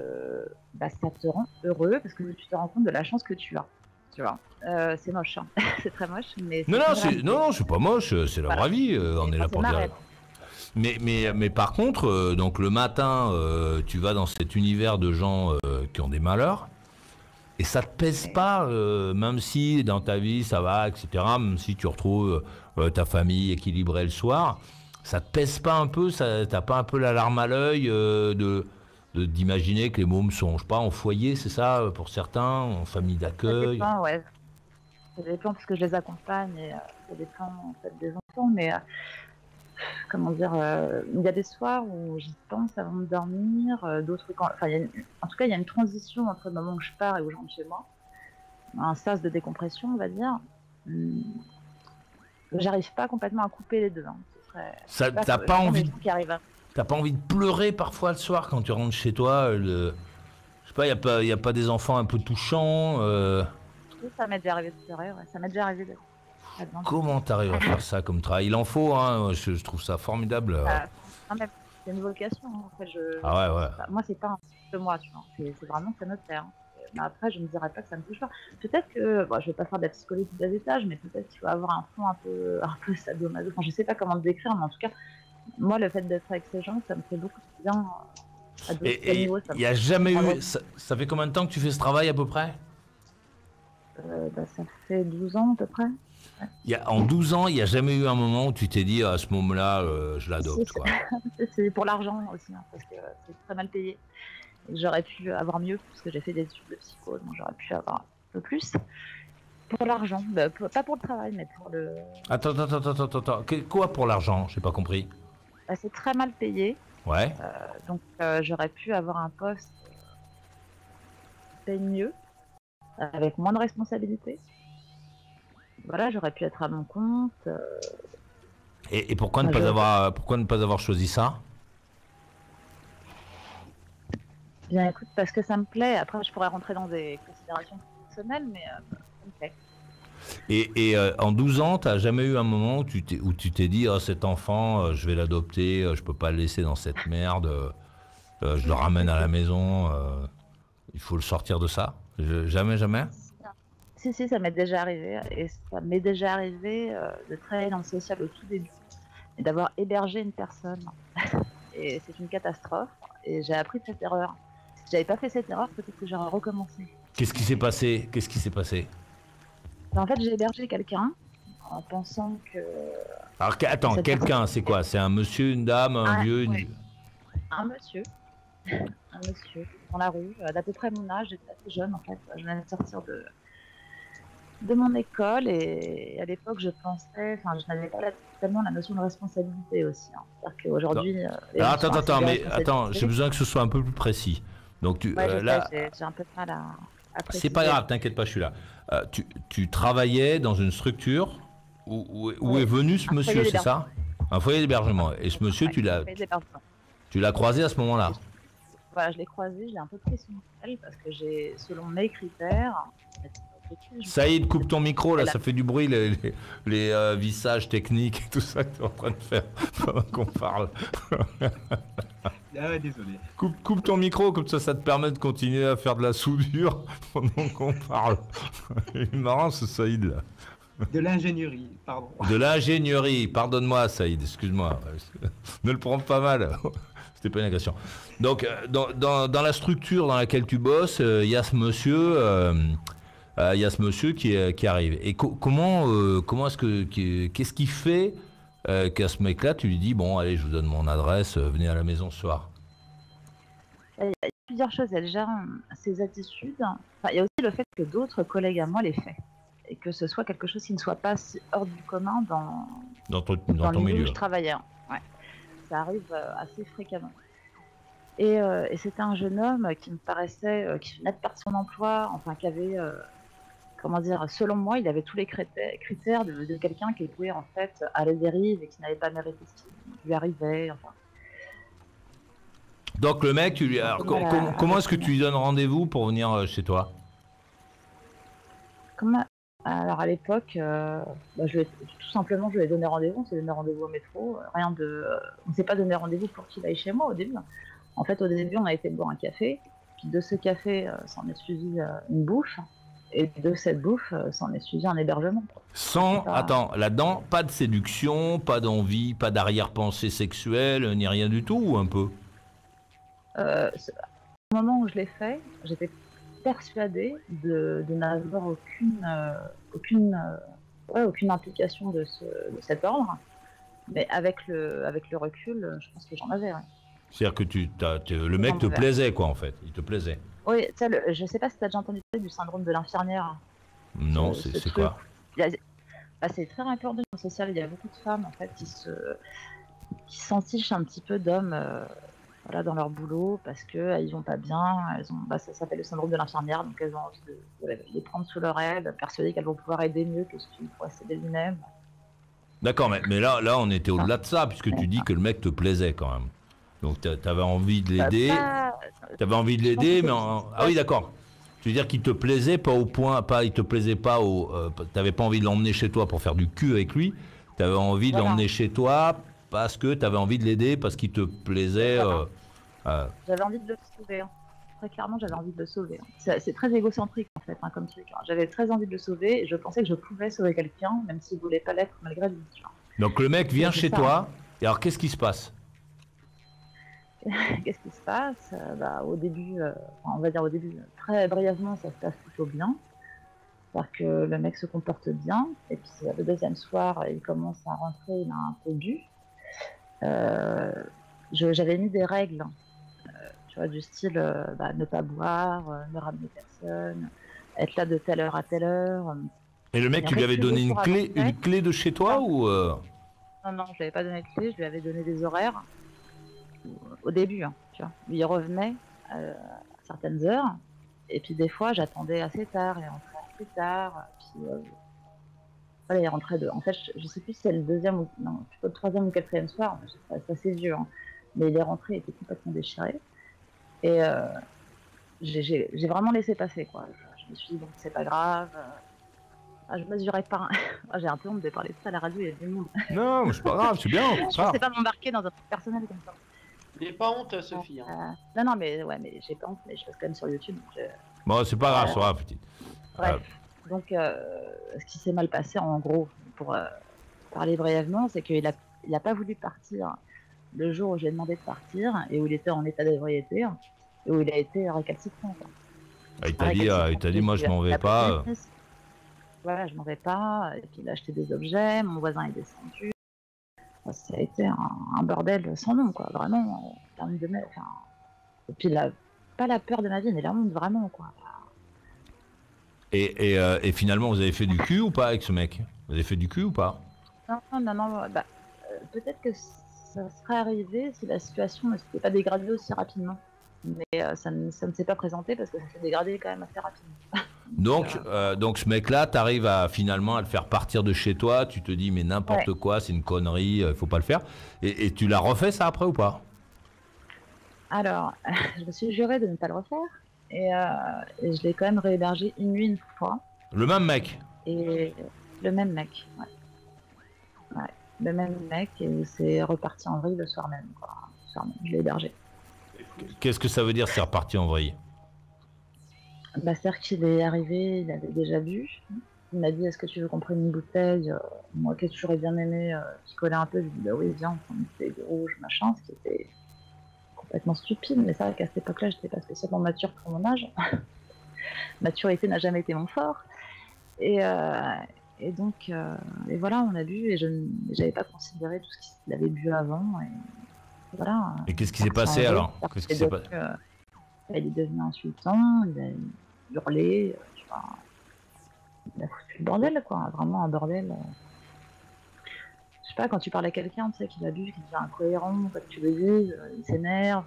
te rend heureux parce que tu te rends compte de la chance que tu as. Tu vois, c'est moche, hein. C'est très moche, mais non, c'est pas moche, c'est la vraie vie. On est là pour dire. Mais par contre, donc le matin, tu vas dans cet univers de gens qui ont des malheurs, et ça te pèse pas, même si dans ta vie ça va, etc. Même si tu retrouves ta famille équilibrée le soir, ça te pèse pas un peu, t'as pas un peu la larme à l'œil d'imaginer que les mômes sont, je sais pas, en foyer, c'est ça, pour certains, en famille d'accueil. Ça dépend, ouais. Ça dépend parce que je les accompagne et ça dépend en fait des enfants, mais comment dire, il y a des soirs où j'y pense avant de dormir, d'autres quand, enfin, en tout cas, il y a une transition entre le moment où je pars et où je rentre chez moi, un sas de décompression, on va dire. J'arrive pas complètement à couper les deux. Hein. T'as pas envie. T'as pas envie de pleurer parfois le soir quand tu rentres chez toi je sais pas, y a pas des enfants un peu touchants Ça m'est déjà arrivé de pleurer, ouais. Ça m'est déjà arrivé de... très bien. Comment t'arrives à faire ça comme travail? Il en faut, hein. Je trouve ça formidable. Non, mais c'est une vocation. En fait, Ah ouais. moi, c'est pas un truc de moi, tu vois. C'est vraiment ça notre terre. Mais après, je me dirais pas que ça me touche pas. Peut-être que, bon, je vais pas faire de la psychologie de bas étage, mais peut-être qu'il faut avoir un fond un peu sadomaso. Enfin, je sais pas comment le décrire, mais en tout cas, moi, le fait d'être avec ces gens, ça me fait beaucoup de bien. À d'autres Et niveaux, il n'y a jamais eu. Ça fait combien de temps que tu fais ce travail à peu près? Ça fait 12 ans à peu près. En 12 ans, il n'y a jamais eu un moment où tu t'es dit à ce moment-là, je l'adopte, quoi. C'est pour l'argent aussi, hein, parce que c'est très mal payé. Et j'aurais pu avoir mieux, parce que j'ai fait des études de psycho, donc j'aurais pu avoir un peu plus. Pour l'argent, pas pour le travail, mais pour le... Attends. Quoi pour l'argent? J'ai pas compris. C'est très mal payé. Ouais. Donc j'aurais pu avoir un poste qui paye mieux, avec moins de responsabilités. Voilà, j'aurais pu être à mon compte. Et pourquoi ne pas avoir choisi ça? Bien écoute, parce que ça me plaît. Après, je pourrais rentrer dans des considérations personnelles, mais ça me plaît. Et en 12 ans, tu n'as jamais eu un moment où tu t'es dit, oh, cet enfant, je vais l'adopter, je peux pas le laisser dans cette merde, je le ramène à la maison, il faut le sortir de ça? Jamais? Si, ça m'est déjà arrivé. Et ça m'est déjà arrivé de travailler dans le social au tout début et d'avoir hébergé une personne. Et c'est une catastrophe. Et j'ai appris de cette erreur. Si j'avais pas fait cette erreur, peut-être que j'aurais recommencé. Qu'est-ce qui s'est passé? En fait, j'ai hébergé quelqu'un en pensant que... Alors, attends, quelqu'un, c'est quoi? C'est un monsieur, une dame, un vieux, ouais. Un monsieur. Un monsieur, dans la rue, d'à peu près mon âge, j'étais assez jeune en fait. Je venais de sortir de mon école et à l'époque, je n'avais pas tellement la notion de responsabilité aussi. Hein. C'est-à-dire qu'aujourd'hui... Attends, j'ai besoin que ce soit un peu plus précis. Donc, là... j'ai un peu de mal à c'est pas grave, t'inquiète pas, je suis là. Tu travaillais dans une structure où est venu ce monsieur, c'est ça? Un foyer d'hébergement. Et ce monsieur, tu l'as croisé à ce moment-là? Voilà, je l'ai croisé, je l'ai un peu pris sur mon aile parce que selon mes critères... Saïd, coupe ton micro, là, ça fait du bruit, les vissages techniques et tout ça que tu es en train de faire pendant qu'on parle. Désolé. Coupe ton micro, comme ça te permet de continuer à faire de la soudure pendant qu'on parle. Il est marrant ce Saïd, là. De l'ingénierie, pardon. De l'ingénierie, pardonne-moi Saïd, excuse-moi. Ne le prends pas mal. C'était pas une agression. Donc, dans la structure dans laquelle tu bosses, il y a ce monsieur... il y a ce monsieur qui arrive. Et comment est-ce qu'est-ce qui fait qu'à ce mec-là, tu lui dis, bon, allez, je vous donne mon adresse, venez à la maison ce soir? Il y a plusieurs choses. Il y a déjà ses attitudes. Enfin, il y a aussi le fait que d'autres collègues à moi l'aient fait. Et que ce soit quelque chose qui ne soit pas si hors du commun dans ton milieu où je travaillais. Ouais. Ça arrive assez fréquemment. Et c'était un jeune homme qui me paraissait, qui venait de perdre son emploi, enfin qui avait... comment dire, selon moi, il avait tous les critères de quelqu'un qui était en fait à la dérive et qui n'avait pas mérité ce qui lui arrivait. Enfin. Donc le mec, comment est-ce que tu lui donnes rendez-vous pour venir chez toi? Alors à l'époque, tout simplement, je lui ai donné rendez-vous. On s'est donné rendez-vous au métro. On ne s'est pas donné rendez-vous pour qu'il aille chez moi au début. En fait, au début, on a été boire un café. Puis de ce café, s'en est suivi une bouffe. Et de cette bouffe, s'en est suivi un hébergement. Attends, là-dedans, pas de séduction, pas d'envie, pas d'arrière-pensée sexuelle, ni rien du tout, ou un peu? Au moment où je l'ai fait, j'étais persuadée de n'avoir aucune implication de cet ordre. Mais avec le recul, je pense que j'en avais. Ouais. C'est-à-dire que le mec te plaisait, quoi, en fait. Il te plaisait. Oui, je sais pas si tu as déjà entendu parler du syndrome de l'infirmière. Non, c'est quoi? C'est très répandu dans le social. Il y a beaucoup de femmes en fait qui s'en fichent un petit peu d'hommes dans leur boulot parce qu'ils vont pas bien. Ça s'appelle le syndrome de l'infirmière, donc elles ont envie de les prendre sous leur aile, persuadées qu'elles vont pouvoir aider mieux que ce qu'ils pourraient s'aider lui-même. D'accord, mais là on était au-delà de ça puisque tu dis que le mec te plaisait quand même. Donc t'avais envie de l'aider. T'avais envie de l'aider, mais ah oui, d'accord. Tu veux dire qu'il te plaisait pas au point, il te plaisait pas t'avais pas envie de l'emmener chez toi pour faire du cul avec lui. T'avais envie de l'emmener chez toi parce que t'avais envie de l'aider, parce qu'il te plaisait. J'avais envie de le sauver. Hein. Très clairement, j'avais envie de le sauver. Hein. C'est très égocentrique en fait, comme truc. Hein. J'avais très envie de le sauver et je pensais que je pouvais sauver quelqu'un, même s'il voulait pas l'être malgré lui. Donc le mec vient chez toi. Et alors qu'est-ce qui se passe? Qu'est-ce qui se passe? Au début, on va dire au début, très brièvement, ça se passe plutôt bien. C'est-à-dire que le mec se comporte bien, et puis le deuxième soir, il commence à rentrer, il a un peu bu. J'avais mis des règles, tu vois, du style ne pas boire, ne ramener personne, être là de telle heure à telle heure. Et le mec, tu lui avais donné une clé de chez toi ou Non, je lui avais pas donné de clé, je lui avais donné des horaires. Au début, hein, tu vois. Il revenait à certaines heures, et puis des fois j'attendais assez tard, il rentrait assez tard, puis voilà, il rentrait en fait, je sais plus si c'est le deuxième ou non, plutôt le troisième ou quatrième soir, c'est assez vieux, hein, mais il est rentré, il était complètement déchiré, et j'ai vraiment laissé passer, quoi. Je me suis dit, bon, c'est pas grave. Je mesurais pas. J'ai un peu honte de parler de ça à la radio, il y a du monde. Non, c'est pas grave, c'est bien. Je pensais pas m'embarquer dans un truc personnel comme ça. N'aie pas honte, Sophie. Hein. Non, mais j'ai pas honte, mais je passe quand même sur YouTube. Donc bon, c'est pas grave, ça va, petite. Bref. Donc, ce qui s'est mal passé, en gros, pour parler brièvement, c'est qu'il a pas voulu partir le jour où j'ai demandé de partir et où il était en état d'ébriété et où il a été récalcitrant. Quoi. Il t'a dit, moi je m'en vais pas. Voilà, je m'en vais pas. Et puis il a acheté des objets, mon voisin est descendu. Ça a été un bordel sans nom, quoi, vraiment. Et puis pas la peur de ma vie, mais la honte, vraiment, quoi. Et finalement, vous avez fait du cul ou pas avec ce mec? Vous avez fait du cul ou pas? Non, peut-être que ça serait arrivé si la situation ne s'était pas dégradée aussi rapidement. Mais ça ne s'est pas présenté parce que ça s'est dégradé quand même assez rapidement. Donc ce mec-là, t'arrives finalement à le faire partir de chez toi, tu te dis mais n'importe quoi, c'est une connerie, il faut pas le faire. Et tu l'as refait ça après ou pas? Alors, je me suis juré de ne pas le refaire et je l'ai quand même réhébergé une nuit, une fois. Le même mec? Et le même mec, ouais. Le même mec et c'est reparti en vrille le soir même, quoi. Le soir même, je l'ai hébergé. Qu'est-ce que ça veut dire c'est reparti en vrille? C'est-à-dire qu'il est arrivé, il avait déjà bu. Il m'a dit, est-ce que tu veux qu'on prenne une bouteille? Moi qui j'aurais bien aimé picoler un peu, je lui ai dit, bah oui, viens, on prend une bouteille de rouge, machin, ce qui était complètement stupide, mais c'est vrai qu'à cette époque-là, j'étais pas spécialement mature pour mon âge. Maturité n'a jamais été mon fort. Et donc, et voilà, on a bu, et j'avais pas considéré tout ce qu'il avait bu avant, et voilà. Et qu'est-ce qui s'est passé alors? Qu'est-ce qui s'est passé? Il est devenu insultant, il a hurlé, il a foutu le bordel, quoi, vraiment un bordel. Je sais pas, quand tu parles à quelqu'un, tu sais qu'il a bu, qu'il devient incohérent, quand tu le dis, il s'énerve,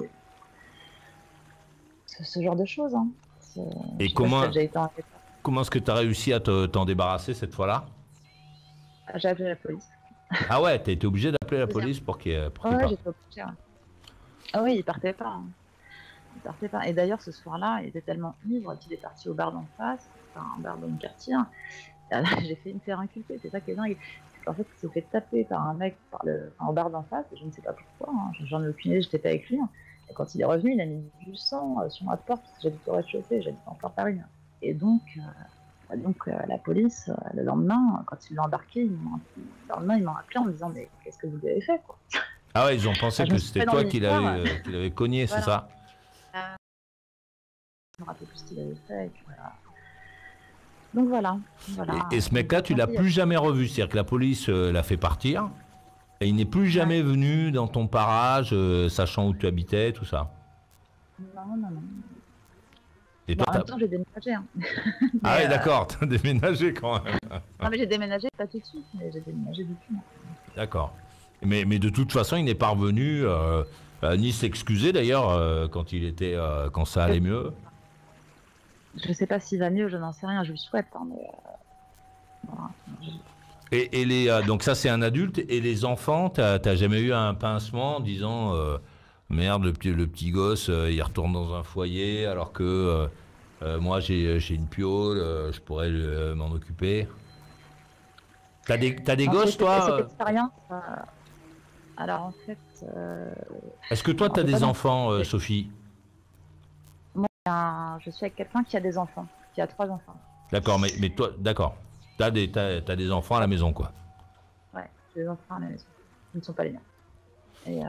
ce genre de choses. Hein. Et comment est-ce que tu as réussi à t'en débarrasser cette fois-là? J'ai appelé la police. Ah ouais, t'as été obligé d'appeler la police pour qu'il ouais, j'étais obligée. Ah oui, il partait pas. Hein. Il partait pas. Et d'ailleurs, ce soir-là, il était tellement ivre qu'il est parti au bar d'en face, enfin un bar dans le quartier. J'ai fait me faire inculper, c'est ça qui est dingue. En fait, il s'est fait taper par un mec au bar d'en face, et je ne sais pas pourquoi, hein. J'en ai aucune idée, j'étais pas avec lui. Hein. Et quand il est revenu, il a mis du sang sur ma porte, parce que j'habite au rez-de-chaussée, j'habite encore Paris. Hein. Et donc la police, le lendemain, quand ils l'ont embarqué, ils m'ont appelé en me disant, mais qu'est-ce que vous lui avez fait, quoi? Ah ouais, ils ont pensé que c'était toi qui l'avais cogné, voilà. C'est ça? Je me rappelle plus ce qu'il avait fait. Voilà. Donc voilà. Et ce mec-là, tu l'as plus jamais revu, c'est-à-dire que la police l'a fait partir, et il n'est plus jamais venu dans ton parage, sachant où tu habitais, tout ça? Non. Et toi, en même temps, j'ai déménagé. Hein. Ah oui, d'accord, t'as déménagé quand même. Non, mais j'ai déménagé pas tout de suite, mais j'ai déménagé depuis. D'accord. Mais de toute façon, il n'est pas revenu, ni s'excuser d'ailleurs, quand ça allait mieux. Je sais pas s'il va mieux, je n'en sais rien, je lui souhaite. Hein, mais, voilà. Donc ça, c'est un adulte. Et les enfants, t'as jamais eu un pincement en disant merde, le petit gosse, il retourne dans un foyer alors que Moi, j'ai une piole, je pourrais m'en occuper. T'as des Non, gosses, cette toi? expérience, alors en fait, Est-ce que toi, non, t'as j'ai pas des d'enfant. enfants, Sophie? Je suis avec quelqu'un qui a des enfants, qui a 3 enfants. D'accord, mais toi, d'accord. T'as des enfants à la maison, quoi. Ouais, j'ai des enfants à la maison. Ils ne sont pas les miens. Et,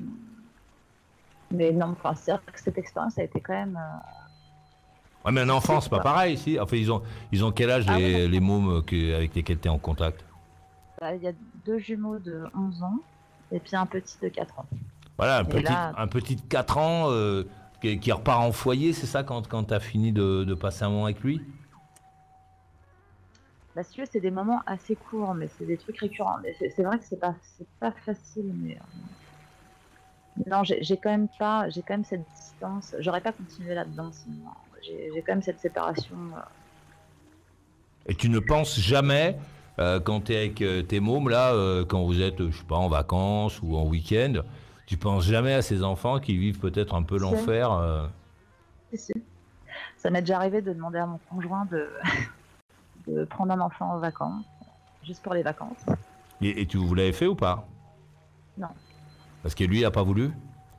mais non, enfin, c'est vrai que cette expérience a été quand même. Ouais, mais un enfant, c'est pas quoi. pareil, si. Enfin, ils ont quel âge, Ah ouais, les mômes avec lesquels t'es en contact? Il y a 2 jumeaux de 11 ans et puis un petit de 4 ans. Voilà, Et là, un petit de 4 ans qui repart en foyer, c'est ça, quand t'as fini de passer un moment avec lui? bah, si tu veux, c'est des moments assez courts, mais c'est des trucs récurrents. Mais c'est vrai que c'est pas facile, mais non, j'ai quand même cette distance. J'aurais pas continué là-dedans sinon. J'ai quand même cette séparation. Et tu ne penses jamais, quand tu es avec tes mômes, là, quand vous êtes, je sais pas, en vacances ou en week-end, tu penses jamais à ces enfants qui vivent peut-être un peu Si. l'enfer Si. Ça m'est déjà arrivé de demander à mon conjoint de prendre un enfant en vacances, juste pour les vacances. et vous l'avez fait ou pas? Non. Parce que lui, il a pas voulu?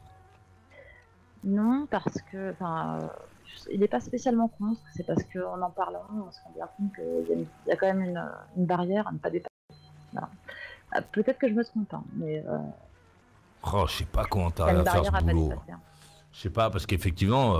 Non, parce que, il n'est pas spécialement contre, c'est parce qu'en en parlant, on se rend bien compte qu'il y a quand même une barrière à ne pas dépasser. Voilà. Peut-être que je me trompe, hein, mais Oh, je sais pas comment il y a t'arrives une à faire barrière ce à pas boulot. dépasser. Hein. Je sais pas, parce qu'effectivement,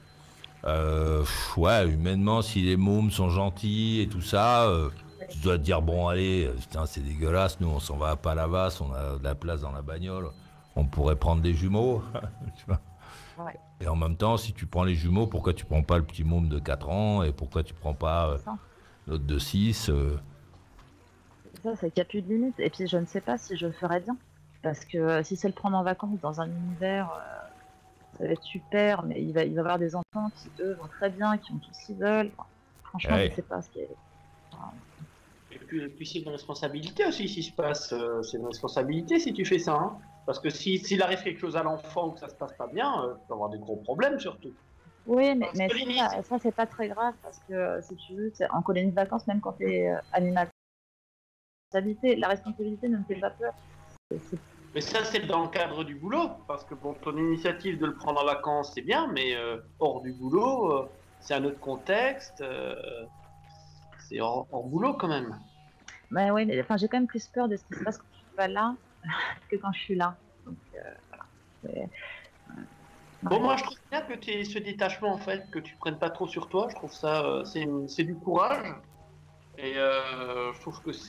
ouais, humainement, si les mômes sont gentils et tout ça, tu dois te dire, bon, allez, putain, c'est dégueulasse, nous, on s'en va à Palavas, on a de la place dans la bagnole, on pourrait prendre des jumeaux. Tu vois. Ouais. Et en même temps, si tu prends les jumeaux, pourquoi tu prends pas le petit môme de 4 ans et pourquoi tu prends pas C'est ça. l'autre de 6 Ça, c'est qu'il n'y a plus de limite. Et puis, je ne sais pas si je le ferais bien. Parce que si c'est le prendre en vacances dans un univers, ça va être super, mais il va y avoir des enfants qui, eux, vont très bien, qui ont tout ce qu'ils veulent. Enfin, franchement, Ouais. je ne sais pas ce qui est. Et puis c'est une responsabilité aussi s'il se passe. C'est une responsabilité si tu fais ça. Hein. Parce que s'il arrive quelque chose à l'enfant ou que ça se passe pas bien, tu vas avoir des gros problèmes surtout. Oui, mais Parce que limite- ça c'est pas très grave parce que si tu veux, en colonie de vacances, même quand tu es animal, la responsabilité ne me fait pas peur. C'est- Mais ça, c'est dans le cadre du boulot. Parce que bon, ton initiative de le prendre en vacances, c'est bien, mais hors du boulot, c'est un autre contexte. C'est hors boulot quand même. Ouais, oui, mais j'ai quand même plus peur de ce qui se passe quand je suis pas là que quand je suis là. Donc voilà. C'est- Bon, moi, je trouve bien que tu aies ce détachement, en fait, que tu prennes pas trop sur toi. Je trouve ça, c'est du courage. Et je trouve que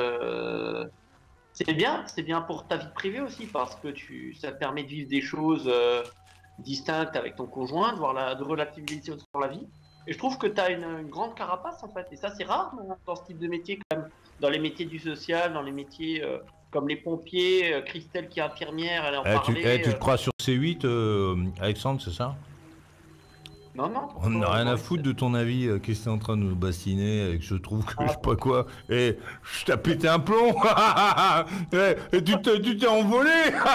c'est bien pour ta vie privée aussi, parce que ça te permet de vivre des choses distinctes avec ton conjoint, de relativiser sur la vie. Et je trouve que tu as une grande carapace, en fait. Et ça, c'est rare dans ce type de métier, quand même. Dans les métiers du social, dans les métiers comme les pompiers, Christelle qui est infirmière, elle en parlait. tu te crois sur C8, Alexandre, c'est ça? Non, non. On n'a rien à foutre de ton avis, qu'est-ce que t'es en train de nous bassiner et que je trouve que je sais pas quoi. Et je t'ai pété un plomb. Et tu t'es envolé.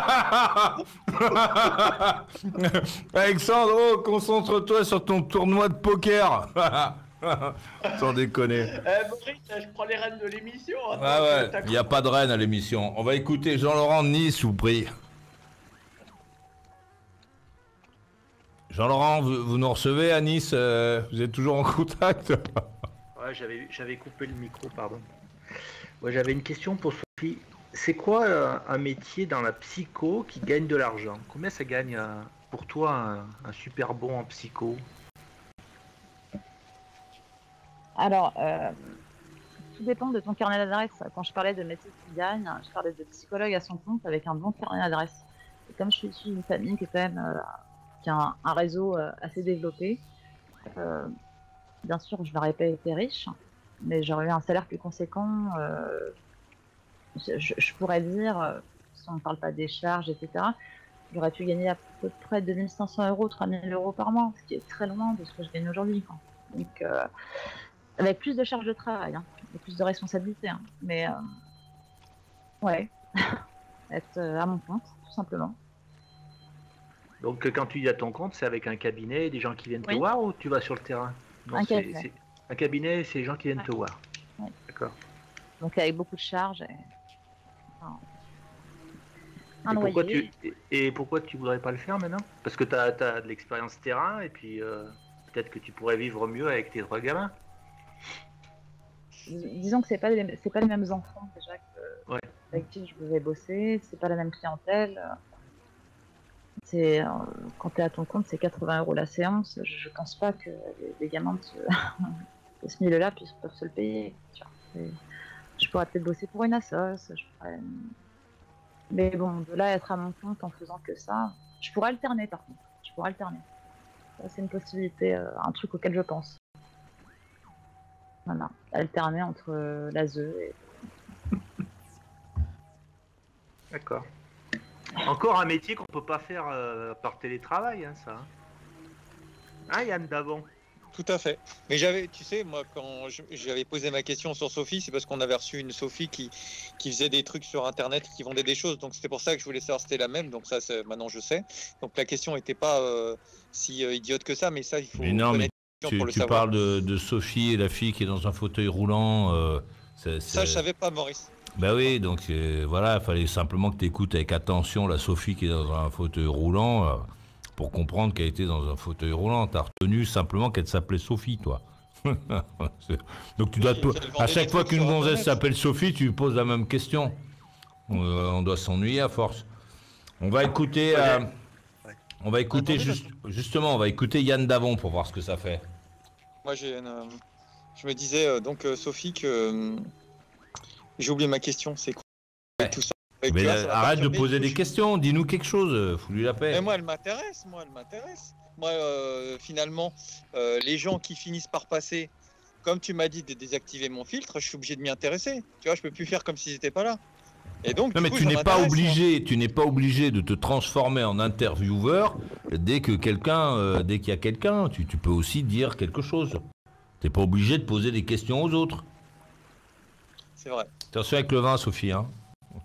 Alexandre, oh, concentre-toi sur ton tournoi de poker. Sans déconner. Maurice, je prends les rênes de l'émission. Ah ouais, il n'y a pas de reine à l'émission. On va écouter Jean-Laurent de Nice, je vous prie. Jean-Laurent, vous nous recevez à Nice, vous êtes toujours en contact? Ouais, j'avais coupé le micro, pardon. Ouais, j'avais une question pour Sophie. C'est quoi un métier dans la psycho qui gagne de l'argent? Combien ça gagne pour toi un super bon en psycho? Alors, tout dépend de ton carnet d'adresse. Quand je parlais de métier qui gagne, je parlais de psychologue à son compte avec un bon carnet d'adresse. Et comme je suis issue d'une famille qui est quand même qui a un réseau assez développé, bien sûr, je n'aurais pas été riche, mais j'aurais eu un salaire plus conséquent. Je pourrais dire, si on ne parle pas des charges, etc., j'aurais pu gagner à peu près 2500 euros, 3000 euros par mois, ce qui est très loin de ce que je gagne aujourd'hui, quoi. Donc, avec plus de charges de travail, hein, et plus de responsabilités, hein, mais ouais, être à mon compte, tout simplement. Donc quand tu dis à ton compte, c'est avec un cabinet, des gens qui viennent te Oui. voir ou tu vas sur le terrain? Non, Un cabinet. un cabinet, c'est les gens qui viennent te voir. Ouais. D'accord. Donc avec beaucoup de charges. Enfin, un Et pourquoi loyer. pourquoi tu voudrais pas le faire maintenant? Parce que tu as de l'expérience terrain et puis peut-être que tu pourrais vivre mieux avec tes 3 gamins. Disons que c'est pas les mêmes enfants déjà Ouais. avec qui je devais bosser, c'est pas la même clientèle. C'est quand tu es à ton compte, c'est 80 € la séance. Je pense pas que les gamins de ce milieu-là peuvent se le payer. Tu vois. Je pourrais peut-être bosser pour une assoce. Mais bon, de là à être à mon compte en faisant que ça, je pourrais alterner par contre. Je pourrais alterner. Ça, c'est une possibilité, un truc auquel je pense. Voilà, alterner entre l'ASE et... D'accord. Encore un métier qu'on peut pas faire par télétravail, hein, ça. Hein, Yann Davon? Tout à fait. Mais tu sais, moi, quand j'avais posé ma question sur Sophie, c'est parce qu'on avait reçu une Sophie qui faisait des trucs sur Internet, qui vendait des choses. Donc, c'était pour ça que je voulais savoir si c'était la même. Donc, ça, maintenant, je sais. Donc, la question n'était pas si idiote que ça, mais ça, il faut Mais non, mais pour le tu savoir. parles de Sophie et la fille qui est dans un fauteuil roulant. Ça, je savais pas, Maurice. Ben oui, donc voilà, il fallait simplement que tu écoutes avec attention la Sophie qui est dans un fauteuil roulant pour comprendre qu'elle était dans un fauteuil roulant. Tu as retenu simplement qu'elle s'appelait Sophie, toi. Donc tu dois à chaque fois qu'une gonzesse s'appelle Sophie, tu lui poses la même question. On doit s'ennuyer à force. On va écouter, justement, on va écouter Yann Davon pour voir ce que ça fait. Moi, je me disais, Sophie, que j'ai oublié ma question, c'est quoi tout ça? Mais arrête de poser des questions, dis-nous quelque chose, fous-lui la paix. Mais moi, elle m'intéresse. Moi, finalement, les gens qui finissent par passer, comme tu m'as dit de désactiver mon filtre, je suis obligé de m'y intéresser. Tu vois, je peux plus faire comme s'ils n'étaient pas là. Et donc, non, mais tu n'es pas obligé de te transformer en intervieweur dès qu'il y a quelqu'un. Tu peux aussi dire quelque chose. T'es pas obligé de poser des questions aux autres. C'est vrai. Attention avec le vin, Sophie. Hein.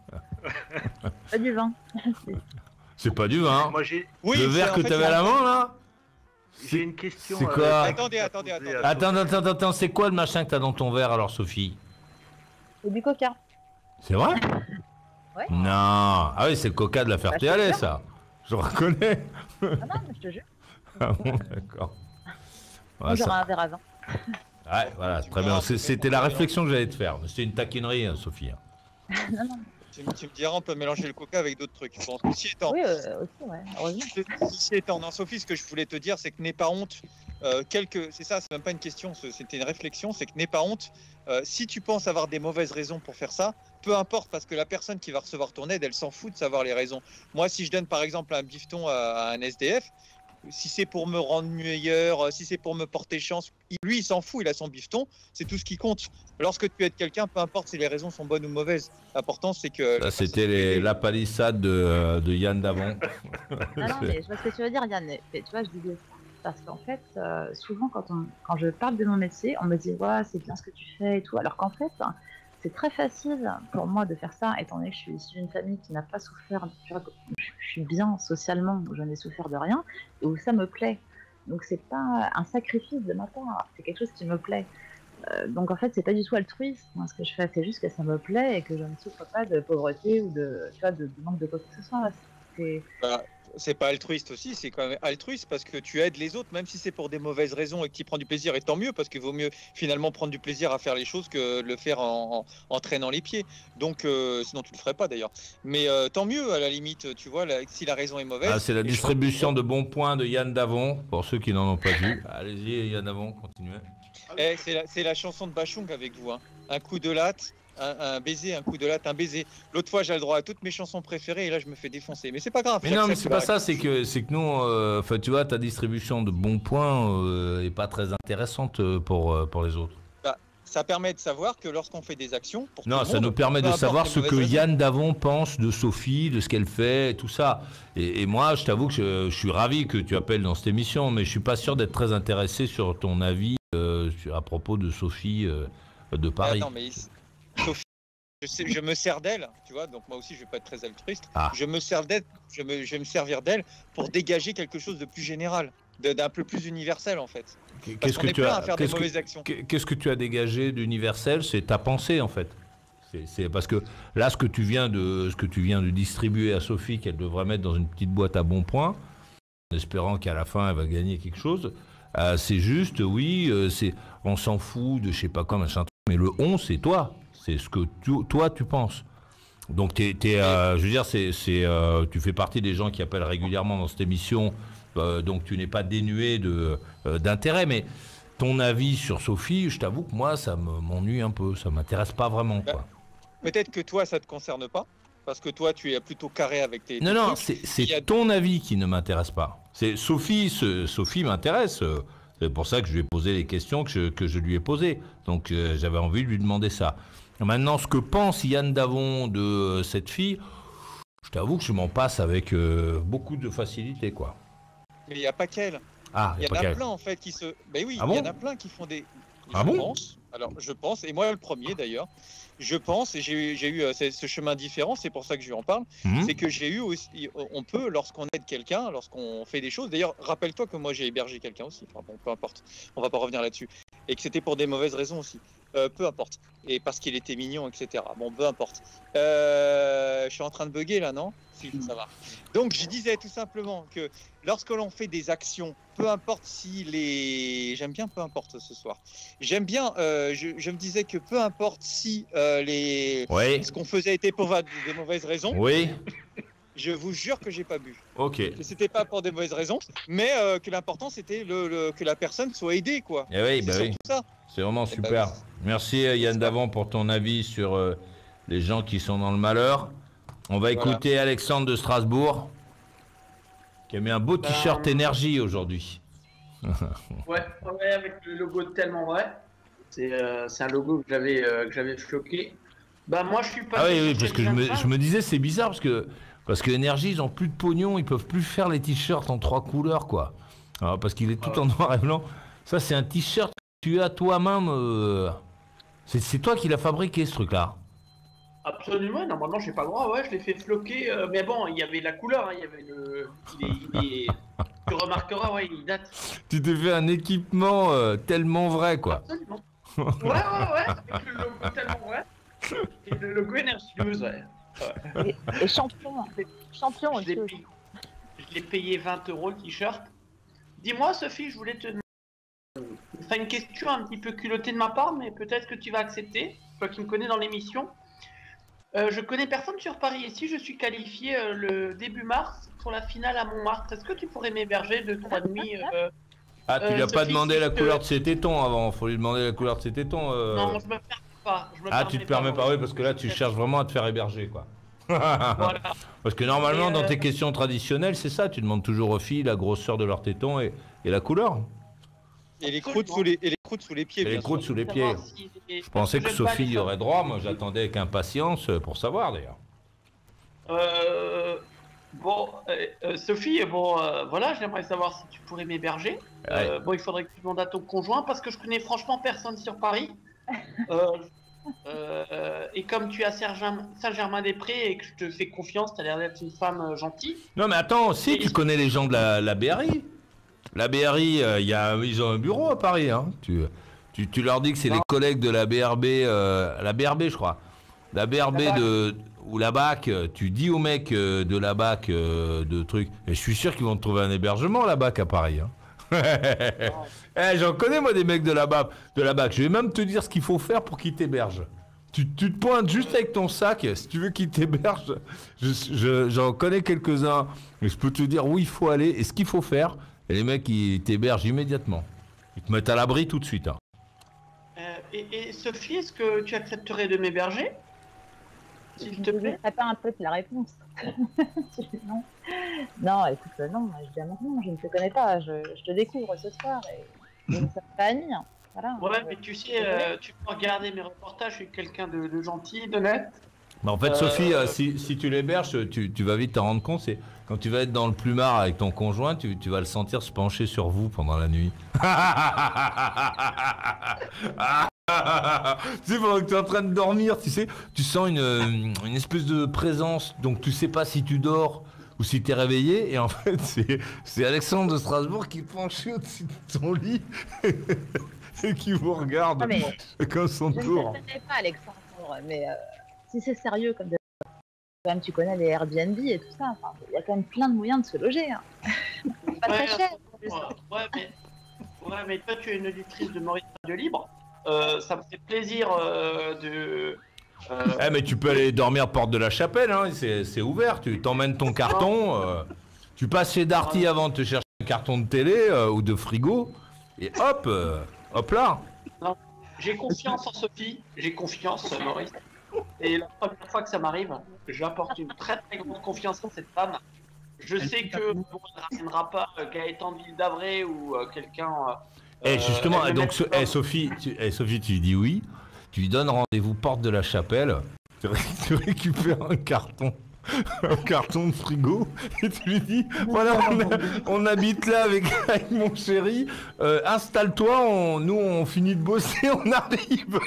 Pas du vin. C'est pas du vin. Moi, le verre que tu avais à la main, là? J'ai une question. C'est quoi? Attendez. Attends, c'est quoi le machin que t'as dans ton verre, alors, Sophie? C'est du coca. C'est vrai? Ouais. Non. Ah oui, c'est le coca de la Ferté-Alais, ça. Je le reconnais. Ah non, mais je te jure. Ah bon, d'accord. Moi, j'aurais un verre à vin. Ouais, voilà, très bien. C'était la réflexion que j'allais te faire. C'était une taquinerie, hein, Sophie. Non. Tu me diras, on peut mélanger le coca avec d'autres trucs. Bon, ceci étant, Oui, aussi, ouais. Heureusement. ceci étant, non, Sophie, ce que je voulais te dire, c'est que n'aie pas honte. C'est ça, c'est même pas une question, c'était une réflexion, c'est que n'aie pas honte. Si tu penses avoir des mauvaises raisons pour faire ça, peu importe, parce que la personne qui va recevoir ton aide, elle s'en fout de savoir les raisons. Moi, si je donne par exemple un bifton à un SDF, si c'est pour me rendre meilleur, si c'est pour me porter chance, lui il s'en fout, il a son bifton, c'est tout ce qui compte. Lorsque tu aides quelqu'un, peu importe si les raisons sont bonnes ou mauvaises, l'important c'est que... Ça, c'était la palissade de Yann Davon. Non, mais je vois ce que tu veux dire, Yann. Mais tu vois, je disais ça parce qu'en fait, souvent quand je parle de mon métier, on me dit ouais, c'est bien ce que tu fais et tout, alors qu'en fait, c'est très facile pour moi de faire ça, étant donné que je suis issue d'une famille qui n'a pas souffert, tu vois, je suis bien socialement, où je n'ai souffert de rien, et où ça me plaît. Donc c'est pas un sacrifice de ma part, c'est quelque chose qui me plaît. Donc en fait, c'est pas du tout altruiste, moi, ce que je fais, c'est juste que ça me plaît et que je ne souffre pas de pauvreté ou de manque de quoi que ce soit. C'est pas altruiste aussi, c'est quand même altruiste parce que tu aides les autres, même si c'est pour des mauvaises raisons et que tu prends du plaisir, et tant mieux, parce qu'il vaut mieux finalement prendre du plaisir à faire les choses que le faire en traînant les pieds. Donc, sinon tu le ferais pas d'ailleurs. Mais tant mieux à la limite, tu vois, si la raison est mauvaise. Ah, c'est la distribution de bons points de Yann Davon, pour ceux qui n'en ont pas vu. Allez-y, Yann Davon, continuez. C'est la chanson de Bachung avec vous. Hein. Un coup de latte, un baiser, un coup de latte, un baiser. L'autre fois, j'ai le droit à toutes mes chansons préférées et là, je me fais défoncer. Mais c'est pas grave. Mais non, mais c'est pas ça, c'est que nous, enfin, tu vois, ta distribution de bons points est pas très intéressante pour les autres. Ça permet de savoir que lorsqu'on fait des actions... Non, ça nous permet de savoir ce que Yann Davon pense de Sophie, de ce qu'elle fait, tout ça. Et moi, je t'avoue que je suis ravi que tu appelles dans cette émission, mais je suis pas sûr d'être très intéressé sur ton avis à propos de Sophie de Paris. Attends, mais Sophie je me sers d'elle, tu vois, donc moi aussi je vais pas être très altruiste. Ah. Je me sers d'elle, je vais me servir d'elle pour dégager quelque chose de plus général, d'un peu plus universel en fait. Parce qu'on est plein à faire des mauvaises actions. Qu'est-ce que tu as dégagé d'universel? C'est ta pensée en fait. C'est parce que là, ce que tu viens de distribuer à Sophie, qu'elle devrait mettre dans une petite boîte à bon point, en espérant qu'à la fin elle va gagner quelque chose, c'est juste, oui, on s'en fout de je sais pas quoi, machin, mais le on, c'est toi. C'est ce que toi tu penses. Donc je veux dire, tu fais partie des gens qui appellent régulièrement dans cette émission, donc tu n'es pas dénué d'intérêt, mais ton avis sur Sophie, je t'avoue que moi, ça m'ennuie un peu, ça m'intéresse pas vraiment, quoi. Peut-être que toi, ça te concerne pas, parce que toi, tu es plutôt carré avec tes. Non, trucs. c'est ton avis qui ne m'intéresse pas. Sophie m'intéresse. C'est pour ça que je lui ai posé les questions que je lui ai posées. Donc j'avais envie de lui demander ça. Maintenant, ce que pense Yann Davon de cette fille, je t'avoue que je m'en passe avec beaucoup de facilité, quoi. Mais il n'y a pas qu'elle. Ah, il y en a plein en fait qui se. Ben oui, Ah il y bon? en a plein qui font des. Ah je bon? pense. Alors je pense, et moi le premier d'ailleurs, je pense, et j'ai eu ce chemin différent, c'est pour ça que je lui en parle, c'est que j'ai eu aussi, on peut, lorsqu'on aide quelqu'un, lorsqu'on fait des choses, d'ailleurs rappelle-toi que moi j'ai hébergé quelqu'un aussi, enfin bon, peu importe, on va pas revenir là-dessus, et que c'était pour des mauvaises raisons aussi, peu importe, et parce qu'il était mignon, etc. Bon, peu importe. Je suis en train de bugger là, non? Si, ça va. Donc je disais tout simplement que lorsque l'on fait des actions, peu importe si les... J'aime bien peu importe ce soir. J'aime bien, je me disais que peu importe si ce qu'on faisait était pour des mauvaises raisons. Oui. Je vous jure que j'ai pas bu. Ok. Que c'était pas pour des mauvaises raisons, mais que l'important c'était que la personne soit aidée, quoi. Eh oui, bah oui. Ça. C'est vraiment super. Merci Yann Davant pour ton avis sur les gens qui sont dans le malheur. On va écouter Alexandre de Strasbourg, qui a mis un beau t-shirt énergie aujourd'hui. Ouais, avec le logo de Tellement Vrai. C'est un logo que j'avais floqué. Bah moi je suis pas. Ah oui, parce que je me disais c'est bizarre parce que Énergie ils ont plus de pognon, ils peuvent plus faire les t-shirts en 3 couleurs quoi. Alors, parce qu'il est tout en noir et blanc. Ça c'est un t-shirt que tu as toi-même. C'est toi qui l'as fabriqué ce truc-là. Absolument, normalement j'ai pas le droit, ouais, je l'ai fait floquer, mais bon, il y avait la couleur, hein, il y avait tu remarqueras, ouais, il date. Tu t'es fait un équipement tellement vrai, quoi. Absolument. Ouais, avec le logo Tellement Vrai, et le logo énergieuse, ouais. Et champion aussi. Je l'ai payé 20 € le t-shirt. Dis-moi Sophie, je voulais te demander, c'est une question un petit peu culottée de ma part, mais peut-être que tu vas accepter, toi qui me connais dans l'émission. Je connais personne sur Paris et si je suis qualifié le début mars pour la finale à Montmartre, est-ce que tu pourrais m'héberger 2-3 nuits Ah, tu lui as pas demandé la couleur de ses tétons avant, faut lui demander la couleur de ses tétons. Non, je me permets pas. Tu te permets pas, oui, parce que là tu cherches vraiment à te faire héberger, quoi. Voilà. Parce que normalement, dans tes questions traditionnelles, c'est ça, tu demandes toujours aux filles la grosseur de leurs tétons et la couleur. Et les croûtes sous les pieds. Et les croûtes sous les pieds. Je pensais que Sophie y aurait droit. Moi, j'attendais avec impatience pour savoir, d'ailleurs. Sophie, voilà, j'aimerais savoir si tu pourrais m'héberger. Ouais. Il faudrait que tu demandes à ton conjoint parce que je connais franchement personne sur Paris. Et comme tu es à Saint-Germain-des-Prés et que je te fais confiance, tu as l'air d'être une femme gentille. Non, mais attends, si tu connais les gens de la BRI. La BRI, ils ont un bureau à Paris. Hein. Tu leur dis que c'est les collègues de la BRB, la BRB, je crois. La BRB ou la BAC. Tu dis aux mecs de la BAC de trucs. Et je suis sûr qu'ils vont te trouver un hébergement, la BAC, à Paris. Hein. J'en connais, moi, des mecs de la BAC. Je vais même te dire ce qu'il faut faire pour qu'ils t'hébergent. Tu te pointes juste avec ton sac, si tu veux qu'ils t'hébergent. J'en connais quelques-uns. Et je peux te dire où il faut aller et ce qu'il faut faire. Et les mecs, ils t'hébergent immédiatement. Ils te mettent à l'abri tout de suite. Hein. Et Sophie, est-ce que tu accepterais de m'héberger? S'il te plaît. Je pas un peu de la réponse. Non, écoute, non, évidemment non, je ne te connais pas. Je te découvre ce soir et je ne sais pas amis. Voilà. Ouais, mais tu sais, tu peux regarder mes reportages, je suis quelqu'un de gentil, d'honnête. En fait, Sophie, si tu l'héberges, tu vas vite t'en rendre compte. C'est quand tu vas être dans le plumard avec ton conjoint, tu vas le sentir se pencher sur vous pendant la nuit. Tu sais, pendant que tu es en train de dormir, tu sais, tu sens une espèce de présence, donc tu sais pas si tu dors ou si tu es réveillé, et en fait, c'est Alexandre de Strasbourg qui est penché au-dessus de ton lit et qui vous regarde Non, mais comme son je tour. ne sais pas, Alexandre, mais si c'est sérieux, comme quand même, tu connais les Airbnb et tout ça, enfin, il y a quand même plein de moyens de se loger. Hein. C'est pas très cher. en plus. Ouais, mais toi, tu es une auditrice de Maurice Radio Libre. Ça me fait plaisir de. Eh, mais tu peux aller dormir porte de la Chapelle, hein, c'est ouvert. Tu t'emmènes ton carton, tu passes chez Darty avant de te chercher un carton de télé ou de frigo, et hop, hop là. J'ai confiance en Sophie, j'ai confiance, Maurice. Et la première fois que ça m'arrive, j'apporte une très très grande confiance en cette femme. Je sais que bon, elle ne ramènera pas Gaëtan de Ville d'Avray ou quelqu'un. Et justement, elle me donc met- Sophie, Sophie, tu lui dis oui, tu lui donnes rendez-vous porte de la Chapelle, tu récupères un carton de frigo, et tu lui dis, voilà, on habite là avec mon chéri, installe-toi, nous on finit de bosser, on arrive.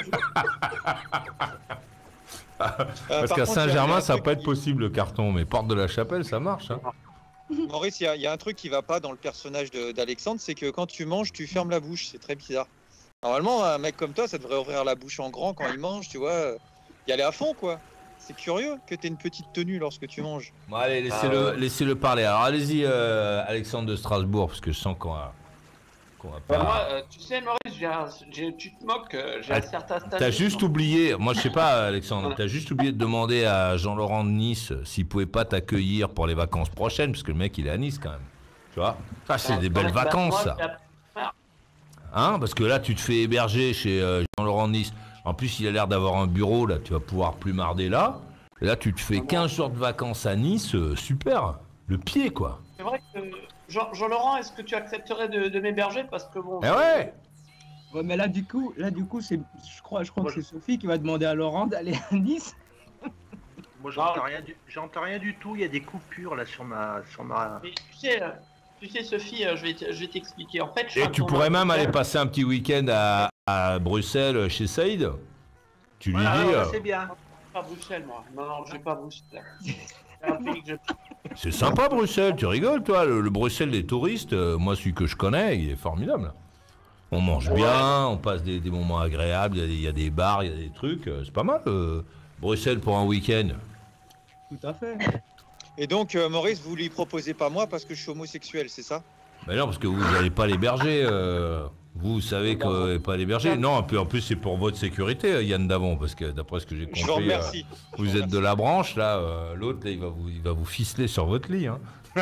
Parce par qu'à contre, Saint-Germain, il y a un ça va truc pas être possible le carton, mais porte de la Chapelle, ça marche. Hein. Maurice, il y a un truc qui va pas dans le personnage d'Alexandre, c'est que quand tu manges, tu fermes la bouche. C'est très bizarre. Normalement, un mec comme toi, ça devrait ouvrir la bouche en grand quand il mange, tu vois. Y aller à fond, quoi. C'est curieux que tu aies une petite tenue lorsque tu manges. Bon, allez, laissez-le parler. Alors, allez-y, Alexandre de Strasbourg, parce que je sens qu'on va pas... Moi, tu sais, Maurice, tu te moques, j'ai un certain statut. T'as juste oublié, moi je sais pas, Alexandre, t'as juste oublié de demander à Jean-Laurent de Nice s'il pouvait pas t'accueillir pour les vacances prochaines, parce que le mec il est à Nice quand même. Tu vois? Ça, c'est des belles vacances, ça. Hein? Parce que là, tu te fais héberger chez Jean-Laurent de Nice. En plus, il a l'air d'avoir un bureau, là, tu vas pouvoir plus marder là. Et là, tu te fais 15 jours de vacances à Nice, super. Le pied, quoi. C'est vrai que Jean-Laurent, est-ce que tu accepterais de m'héberger parce que bon. Eh ouais! Ouais, mais là du coup, c'est, je crois que c'est Sophie qui va demander à Laurent d'aller à Nice. Moi, j'entends rien du tout. Il y a des coupures là sur ma. Mais tu sais, Sophie, je vais t'expliquer. En fait, Et tu pourrais même aller passer un petit week-end à Bruxelles chez Saïd. Tu lui dis... c'est bien. Pas Bruxelles, moi. Non, je vais pas à Bruxelles. C'est un pays que je... C'est sympa Bruxelles, tu rigoles toi, le Bruxelles des touristes, moi celui que je connais, il est formidable. On mange bien, on passe des moments agréables, il y a des bars, il y a des trucs, c'est pas mal Bruxelles pour un week-end. Tout à fait. Et donc, Maurice, vous lui proposez pas moi parce que je suis homosexuel, c'est ça? Mais non, parce que vous n'allez pas l'héberger, vous savez que vous n'allez pas l'héberger. Non, en plus c'est pour votre sécurité Yann Davon, parce que d'après ce que j'ai compris, Je vous remercie. vous êtes de la branche, là, l'autre là, il va vous ficeler sur votre lit. Hein.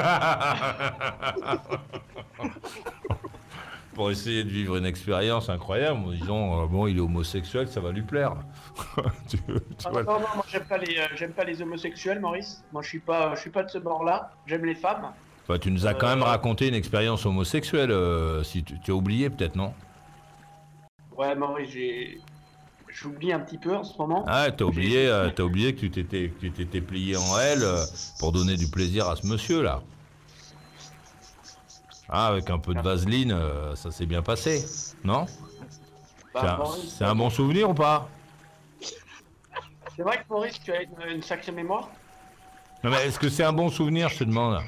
Pour essayer de vivre une expérience incroyable, en disant bon, il est homosexuel, ça va lui plaire. Non, moi j'aime pas les homosexuels, Maurice. Moi je suis pas de ce bord-là. J'aime les femmes. Enfin, tu nous as quand même raconté une expérience homosexuelle, si tu as oublié peut-être, non? Ouais, Maurice, j'oublie un petit peu en ce moment. Ah, t'as oublié que tu t'étais plié en L pour donner du plaisir à ce monsieur là. Ah, avec un peu de vaseline, ça s'est bien passé, non? Maurice, C'est un bon souvenir ou pas? c'est vrai que Maurice, tu as une sacrée mémoire. Non, mais est-ce que c'est un bon souvenir, je te demande?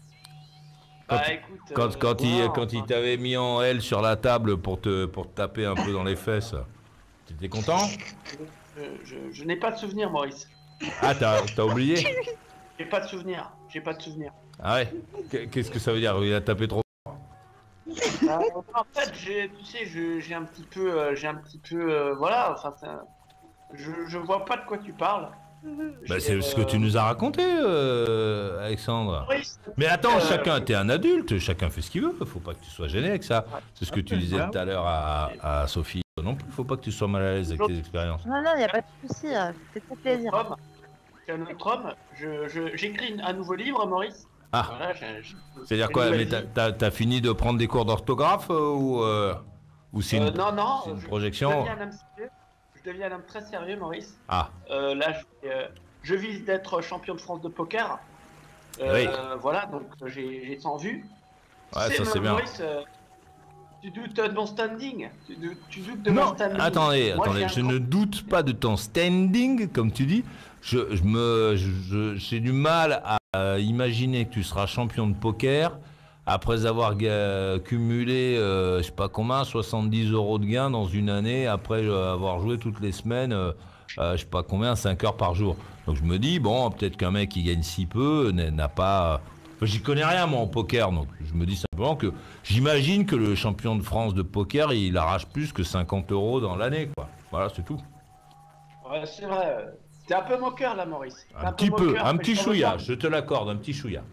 Écoute, Quand il t'avait mis en L sur la table pour te taper un peu dans les fesses, t'étais content? je n'ai pas de souvenir, Maurice. Ah, t'as oublié? J'ai pas de souvenir. Ah ouais? Qu'est-ce que ça veut dire? Il a tapé trop? En fait, tu sais, j'ai un petit peu, voilà. Enfin, je vois pas de quoi tu parles. Bah, c'est ce que tu nous as raconté, Alexandre. Oui, Mais attends, t'es un adulte, chacun fait ce qu'il veut, faut pas que tu sois gêné avec ça. C'est ce que tu disais tout à l'heure à Sophie. Non plus, faut pas que tu sois mal à l'aise avec tes expériences. Non, il n'y a pas de souci, c'est très plaisir. Je suis un autre homme. J'écris un nouveau livre, Maurice. Ah, Voilà, c'est-à-dire quoi? Mais t'as fini de prendre des cours d'orthographe ou c'est une, non, c'est une projection? Je deviens un homme très sérieux, Maurice. Ah, Là, je vise d'être champion de France de poker. Oui. Voilà, donc j'ai 100 vues. ouais, Tu sais, ça c'est bien. Maurice, Tu doutes de mon standing? Tu doutes de Non, mon standing? attendez, Moi, j'ai un je grand- ne doute pas de ton standing, comme tu dis. J'ai du mal à imaginer que tu seras champion de poker après avoir cumulé, je sais pas combien, 70 € de gains dans une année, après avoir joué toutes les semaines, je sais pas combien, 5 heures par jour. Donc je me dis, bon, peut-être qu'un mec qui gagne si peu n'a pas... Enfin, j'y connais rien, moi, en poker, donc je me dis simplement que j'imagine que le champion de France de poker, il arrache plus que 50 € dans l'année, quoi. Voilà, c'est tout. Ouais, c'est vrai. T'es un peu moqueur là, Maurice. T'es Un petit peu, moqueur, un mais petit je t'en veux chouïa, pas. je te l'accorde, un petit chouïa.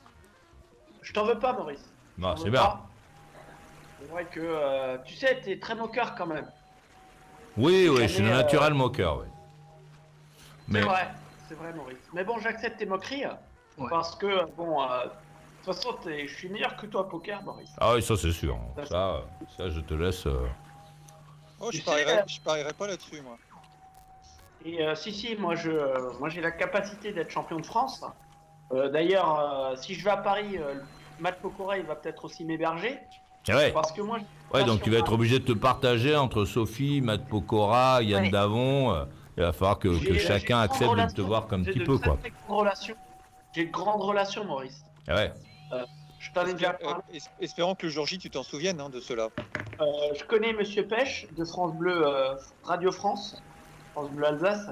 Je t'en veux pas, Maurice. Non, Je t'en c'est veux bien. pas. C'est vrai que, tu sais, t'es très moqueur quand même. Oui, oui, je suis Mais, le naturel moqueur, oui. Mais C'est vrai, Maurice. Mais bon, j'accepte tes moqueries Ouais. parce que, bon, de toute façon, je suis meilleur que toi au poker, Maurice. ah oui, ça c'est sûr. Ça, je te laisse. Oh, Tu je sais, parierais pas là-dessus, moi. Et si, moi j'ai la capacité d'être champion de France. D'ailleurs, si je vais à Paris, Matt Pokora, il va peut-être aussi m'héberger. Ah ouais. Parce que moi, Ouais, donc tu vas être obligé de te partager entre Sophie, Matt Pokora, Yann Ouais. Davon. Il va falloir que J'ai chacun de grandes accepte de te relations. voir comme J'ai petit de peu, très, quoi. très grandes relations. J'ai de grandes relations, Maurice. Ah ouais. Je t'en ai déjà parlé. Espérons que le jour J, tu t'en souviennes de cela. Je connais Monsieur Pêche de France Bleu, Radio France, France Bleu Alsace.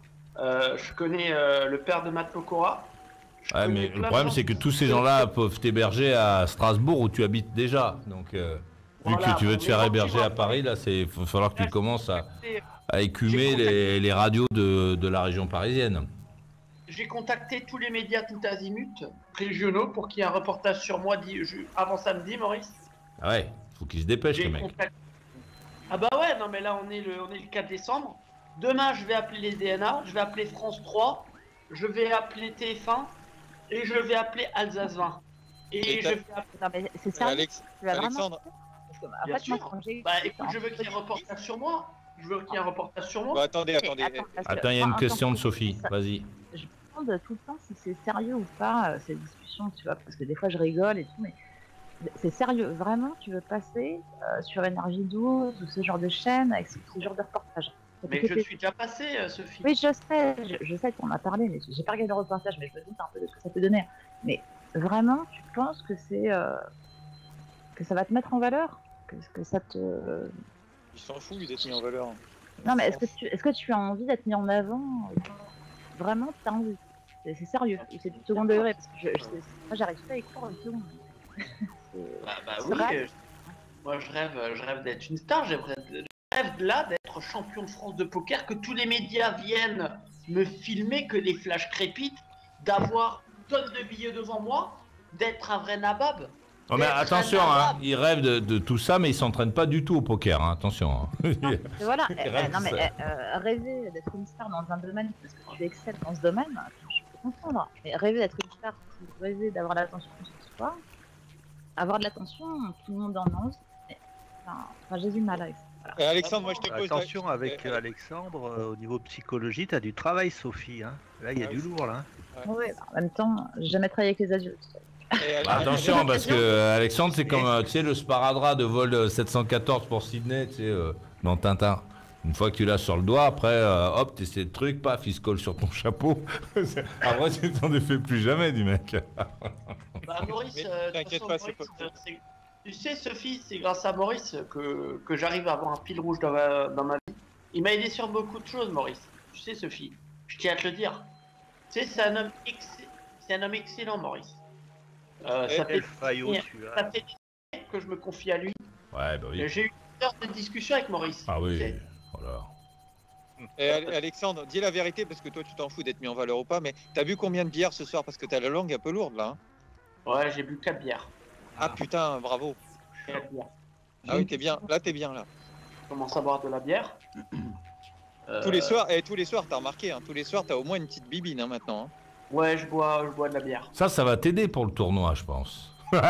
Je connais le père de Matt Pokora. Je Ouais, connais mais plein le de problème, gens c'est que qui- tous ces gens-là peuvent t'héberger à Strasbourg où tu habites déjà. Donc, vu Voilà, que tu veux te mais faire bon, héberger tu à vois, Paris, là, il va falloir que tu Là, commences j'ai- à écumer J'ai contacté- les radios de la région parisienne. J'ai contacté tous les médias tout azimut régionaux pour qu'il y ait un reportage sur moi avant samedi, Maurice. Ah ouais, faut qu'ils se dépêchent, les J'ai mecs. contacté. Ah bah ouais, non mais là on est le 4 décembre. Demain je vais appeler les DNA, je vais appeler France 3, je vais appeler TF1 et je vais appeler Alsace 20. Et Et je t'as- vais appeler... Non, mais c'est Et sérieux. Tu vas vraiment. Alexandre, Parce que, en Bien fait, moi, sûr. quand j'ai eu- Bah écoute, je veux qu'il y ait un reportage sur moi. Je veux qu'il y ait un reportage sur moi. bah, attendez. Parce que Attends, il y a moi, une en question tant de que Sophie, journaliste, vas-y. je me demande tout le temps si c'est sérieux ou pas ces discussions, tu vois, parce que des fois je rigole et tout, mais c'est sérieux. Vraiment, tu veux passer sur Énergie 12 ou ce genre de chaîne avec ce genre de reportage. Ça Mais peut je coûter- suis déjà passé, Sophie. Oui, je sais qu'on en a parlé, mais j'ai pas regardé le reportage, mais je me doute un peu de ce que ça peut donner. Mais vraiment, tu penses que c'est que ça va te mettre en valeur, que ça te. il s'en fout, lui, d'être mis en valeur. Non, mais est-ce que tu as envie d'être mis en avant Vraiment, tu as envie. C'est sérieux, ou c'est du second degré, parce que moi j'arrive pas à y croire du tout. Bah C'est oui, vrai. moi je rêve d'être une star, je rêve là d'être champion de France de poker, que tous les médias viennent me filmer, que les flashs crépitent, d'avoir une tonne de billets devant moi, d'être un vrai nabab. Oh, mais D'être attention, un hein, nabab. ils rêvent de tout ça, mais ils s'entraînent pas du tout au poker, hein, attention. Hein. Et voilà, rêve non mais ça. rêver d'être une star dans un domaine parce que tu excelles dans ce domaine, je peux comprendre. Mais rêver d'être une star, rêver d'avoir l'attention sur soi, avoir de l'attention, tout le monde en a envie. Mais, enfin, j'ai du mal avec ça. Voilà. Et Alexandre, moi, je te pose... Attention avec Alexandre, au niveau psychologie, t'as du travail, Sophie. Hein. Là, il y a du lourd, là. Ouais, bah, en même temps, j'ai jamais travaillé avec les adultes. Bah, attention, parce que Alexandre, c'est comme tu sais, le sparadrap de vol 714 pour Sydney, tu sais, dans Tintin. Une fois que tu l'as sur le doigt, après, hop, tu essaies le truc, paf, il se colle sur ton chapeau. Après, tu t'en défais plus jamais du mec. Bah Maurice, Mais de toute t'inquiète façon, pas, c'est Maurice, pas- tu sais Sophie, c'est grâce à Maurice que j'arrive à avoir un fil rouge dans ma vie. Il m'a aidé sur beaucoup de choses, Maurice. Tu sais Sophie, je tiens à te le dire. Tu sais, c'est un homme excellent, Maurice. Ça fait Quel faillot, ça celui-là. fait des années que je me confie à lui. Ouais, bah oui. J'ai eu une heure de discussion avec Maurice. Ah oui, Tu sais. voilà. Et Alexandre, dis la vérité, parce que toi, tu t'en fous d'être mis en valeur ou pas, mais t'as bu combien de bières ce soir? Parce que t'as la langue un peu lourde, là. Hein. Ouais, j'ai bu 4 bières. Ah putain, bravo. 4 bières. Ah oui, t'es bien. Là, t'es bien, là. Je commence à boire de la bière. Tous les soirs, t'as remarqué, hein, tous les soirs, t'as au moins une petite bibine, hein, maintenant. Hein. Ouais, je bois de la bière. Ça va t'aider pour le tournoi, je pense.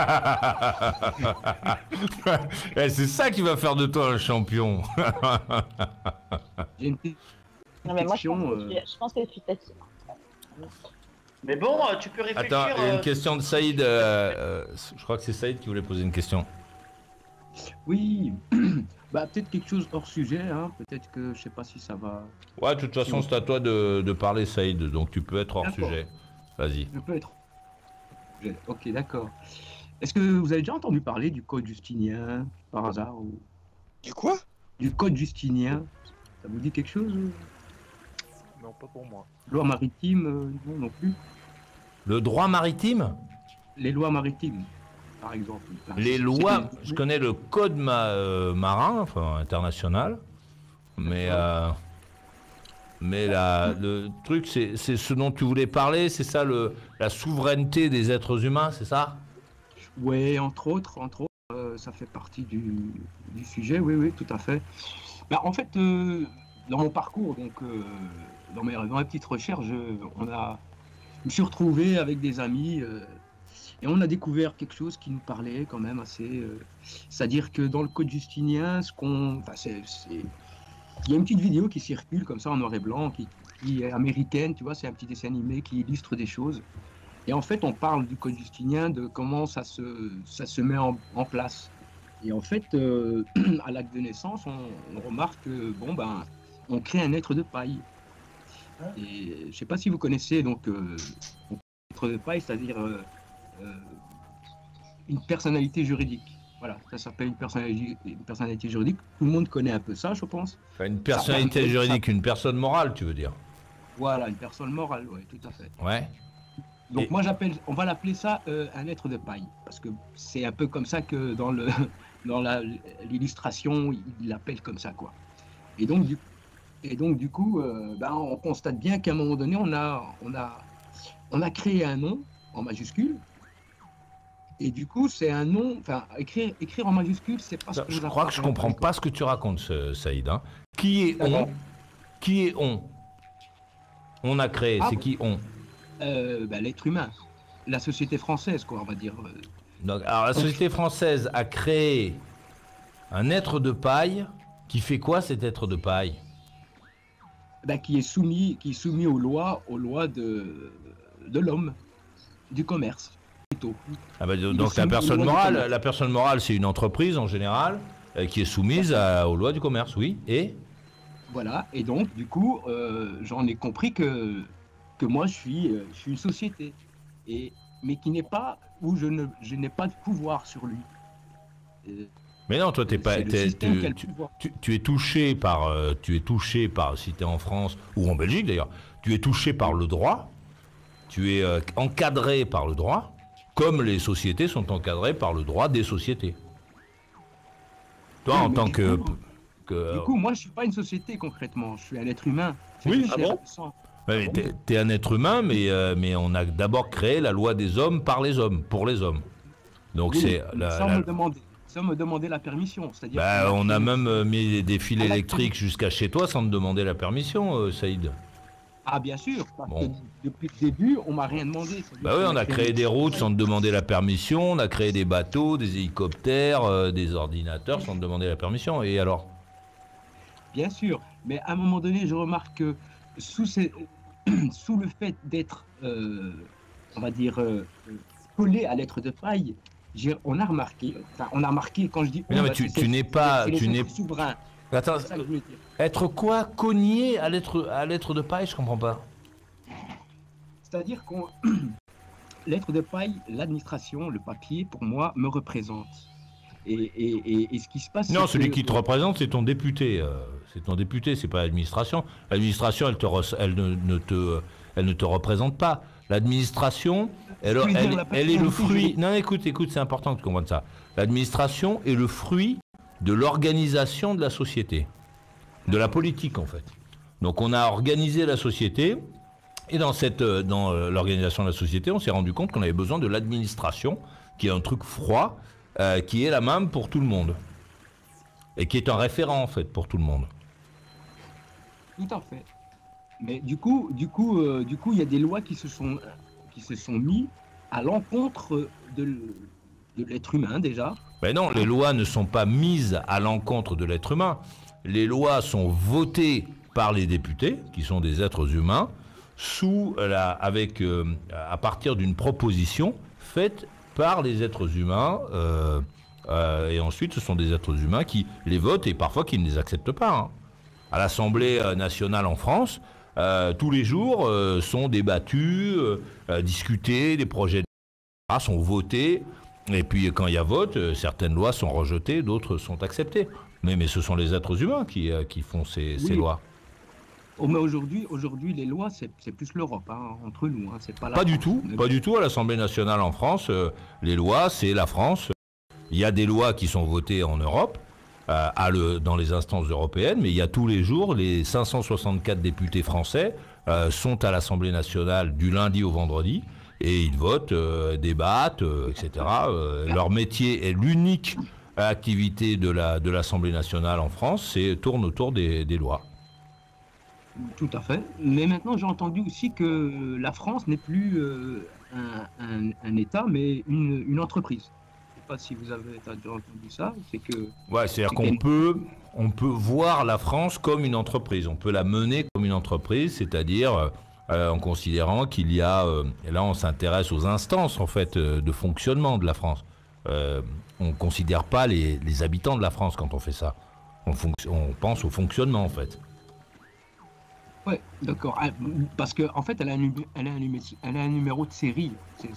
Eh, c'est ça qui va faire de toi un champion. J'ai une Non, mais moi, question. je pense que tu t'attires. Mais bon, tu peux réfléchir. Attends, il y a une question de Saïd. Je crois que c'est Saïd qui voulait poser une question. Oui, bah, peut-être quelque chose hors sujet, hein. Peut-être que je sais pas si ça va. Ouais, de toute façon, c'est à toi de parler, Saïd, donc tu peux être hors D'accord. sujet. Vas-y. Je peux être. Ok, d'accord. Est-ce que vous avez déjà entendu parler du code justinien par hasard ou... Du quoi? Du code justinien, ça vous dit quelque chose? Non, pas pour moi. Loi maritime, non, non plus. Le droit maritime? Les lois maritimes, par exemple. Les lois, je connais le code marin, enfin international, mais le truc, c'est ce dont tu voulais parler, c'est ça, la souveraineté des êtres humains, c'est ça? Oui, entre autres, ça fait partie du sujet, oui, oui, tout à fait. Bah, en fait, dans mon parcours, donc, dans mes petites recherches, je me suis retrouvé avec des amis et on a découvert quelque chose qui nous parlait quand même assez. C'est-à-dire que dans le code justinien, il y a une petite vidéo qui circule comme ça en noir et blanc, qui est américaine, tu vois, c'est un petit dessin animé qui illustre des choses. Et en fait, on parle du code justinien, de comment ça se met en place. Et en fait, à l'acte de naissance, on remarque que, bon, ben, on crée un être de paille. Et je ne sais pas si vous connaissez, donc, être de paille, c'est-à-dire une personnalité juridique. Voilà, ça s'appelle une personnalité juridique. Tout le monde connaît un peu ça, je pense. Enfin, une personnalité juridique, une personne morale, tu veux dire? Voilà, une personne morale, oui, tout à fait. Ouais. Donc moi on va l'appeler ça un être de paille, parce que c'est un peu comme ça que dans l'illustration, il l'appelle comme ça, quoi. Et donc du coup, ben, on constate bien qu'à un moment donné, on a créé un nom en majuscule. Et du coup, c'est un nom, enfin, écrire en majuscule, c'est pas ce que Je crois que je comprends pas ce que tu racontes, Saïd. Hein. Qui est D'accord. on? Qui est on? On a créé, c'est qui on? Ben, l'être humain, la société française, quoi, on va dire. Donc, alors, la société française a créé un être de paille qui fait quoi, cet être de paille? Ben, qui est soumis aux lois de l'homme, du commerce, plutôt. Ah bah, Il est donc la soumis aux personne lois du morale, commerce. la personne morale, c'est une entreprise en général qui est soumise aux lois du commerce, oui. Et Voilà, et donc, du coup, j'en ai compris que moi, je suis une société, mais qui n'est pas, où je n'ai pas de pouvoir sur lui. mais non, toi, t'es pas, C'est le système qui a le pouvoir. tu es touché par, si tu es en France ou en Belgique d'ailleurs, tu es touché par le droit, tu es encadré par le droit, comme les sociétés sont encadrées par le droit des sociétés. Toi, Oui, en mais tant du que, coup, Du coup, moi, je suis pas une société concrètement, je suis un être humain. Oui, C'est ah bon intéressant. ouais, mais t'es un être humain, mais on a d'abord créé la loi des hommes par les hommes, pour les hommes. Donc Oui, c'est sans me demander la permission. C'est-à-dire bah, qu'on on a créé- même mis des fils Ah, électriques jusqu'à chez toi sans te demander la permission, Saïd. Ah, bien sûr, parce Bon. que depuis le début, on m'a rien demandé. C'est-à-dire Bah oui, qu'on on a créé des routes sans te demander la permission, on a créé des bateaux, des hélicoptères, des ordinateurs sans te demander la permission. Et alors? Bien sûr, mais à un moment donné, je remarque que sous le fait d'être, on va dire, collé à l'être de paille, on a remarqué, quand je dis Mais non, on, mais bah, tu n'es pas, c'est les tu n'es. êtres souverains. Attends, C'est ça que je voulais dire. être quoi? Cogné à l'être de paille? Je comprends pas. C'est-à-dire qu'on l'être de paille, l'administration, le papier, pour moi, me représente. Et ce qui se passe, Non, c'est celui que- qui te représente, c'est ton député. C'est ton député, c'est pas l'administration. L'administration, elle ne te représente pas. L'administration, elle veux dire, est la le personnalité fruit. juridique. Non, écoute, c'est important que tu comprennes ça. L'administration est le fruit de l'organisation de la société, de la politique en fait. Donc on a organisé la société. Et dans l'organisation de la société, on s'est rendu compte qu'on avait besoin de l'administration, qui est un truc froid, qui est la même pour tout le monde. Et qui est un référent, en fait, pour tout le monde. Tout à fait. Mais du coup, il y a des lois qui se sont mis à l'encontre de l'être humain déjà. Mais non, les lois ne sont pas mises à l'encontre de l'être humain. Les lois sont votées par les députés, qui sont des êtres humains, à partir d'une proposition faite par les êtres humains Et ensuite, ce sont des êtres humains qui les votent et parfois qui ne les acceptent pas. Hein. À l'Assemblée nationale en France, tous les jours sont débattus, discutés, des projets de loi sont votés. Et puis quand il y a vote, certaines lois sont rejetées, d'autres sont acceptées. Mais ce sont les êtres humains qui font ces lois. Oh, mais aujourd'hui, les lois, c'est plus l'Europe, hein, entre nous. Hein, c'est pas la Pas du France. tout, pas du tout. À l'Assemblée nationale en France, les lois, c'est la France. Il y a des lois qui sont votées en Europe, dans les instances européennes, mais il y a tous les jours, les 564 députés français sont à l'Assemblée nationale du lundi au vendredi, et ils votent, débattent, etc. Leur métier est l'unique activité de l'Assemblée nationale en France, tourne autour des lois. Tout à fait. Mais maintenant, j'ai entendu aussi que la France n'est plus un État, mais une entreprise. Je ne sais pas si vous avez déjà entendu ça. C'est que. Ouais, c'est-à-dire qu'on peut voir la France comme une entreprise. On peut la mener comme une entreprise, c'est-à-dire en considérant qu'il y a. Et là, on s'intéresse aux instances en fait de fonctionnement de la France. On ne considère pas les habitants de la France quand on fait ça. On pense au fonctionnement en fait. Ouais, d'accord. Parce qu'en fait, elle a un numéro de série.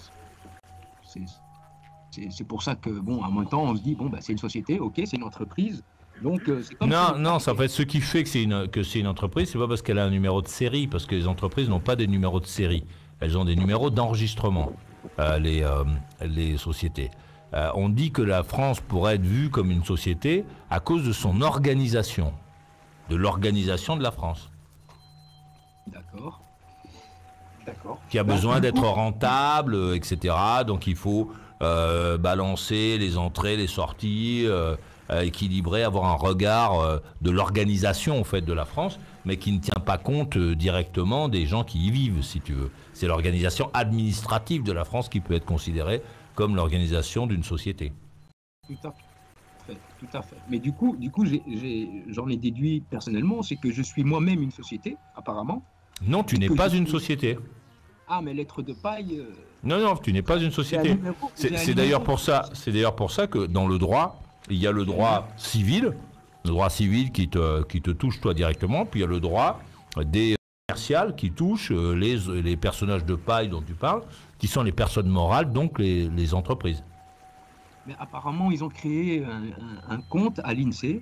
C'est pour ça que, bon, à un temps, on se dit, bon, bah, c'est une société, ok, c'est une entreprise. Donc, c'est comme non, ça fait ce qui fait que c'est une entreprise, c'est pas parce qu'elle a un numéro de série, parce que les entreprises n'ont pas des numéros de série. Elles ont des numéros d'enregistrement, les sociétés. On dit que la France pourrait être vue comme une société à cause de son organisation, de l'organisation de la France. D'accord. Qui a besoin d'être rentable, etc. Donc il faut balancer les entrées, les sorties, équilibrer, avoir un regard de l'organisation en fait de la France, mais qui ne tient pas compte directement des gens qui y vivent, si tu veux. C'est l'organisation administrative de la France qui peut être considérée comme l'organisation d'une société. Tout à fait. Mais du coup, j'en ai déduit personnellement, c'est que je suis moi-même une société, apparemment. Non, tu n'es pas une société. Ah, mais lettre de paille. Non, tu n'es pas une société. C'est d'ailleurs pour ça que dans le droit, il y a le droit civil, qui te touche toi directement, puis il y a le droit des commerciales qui touchent les personnages de paille dont tu parles, qui sont les personnes morales, donc les entreprises. Mais apparemment, ils ont créé un compte à l'INSEE.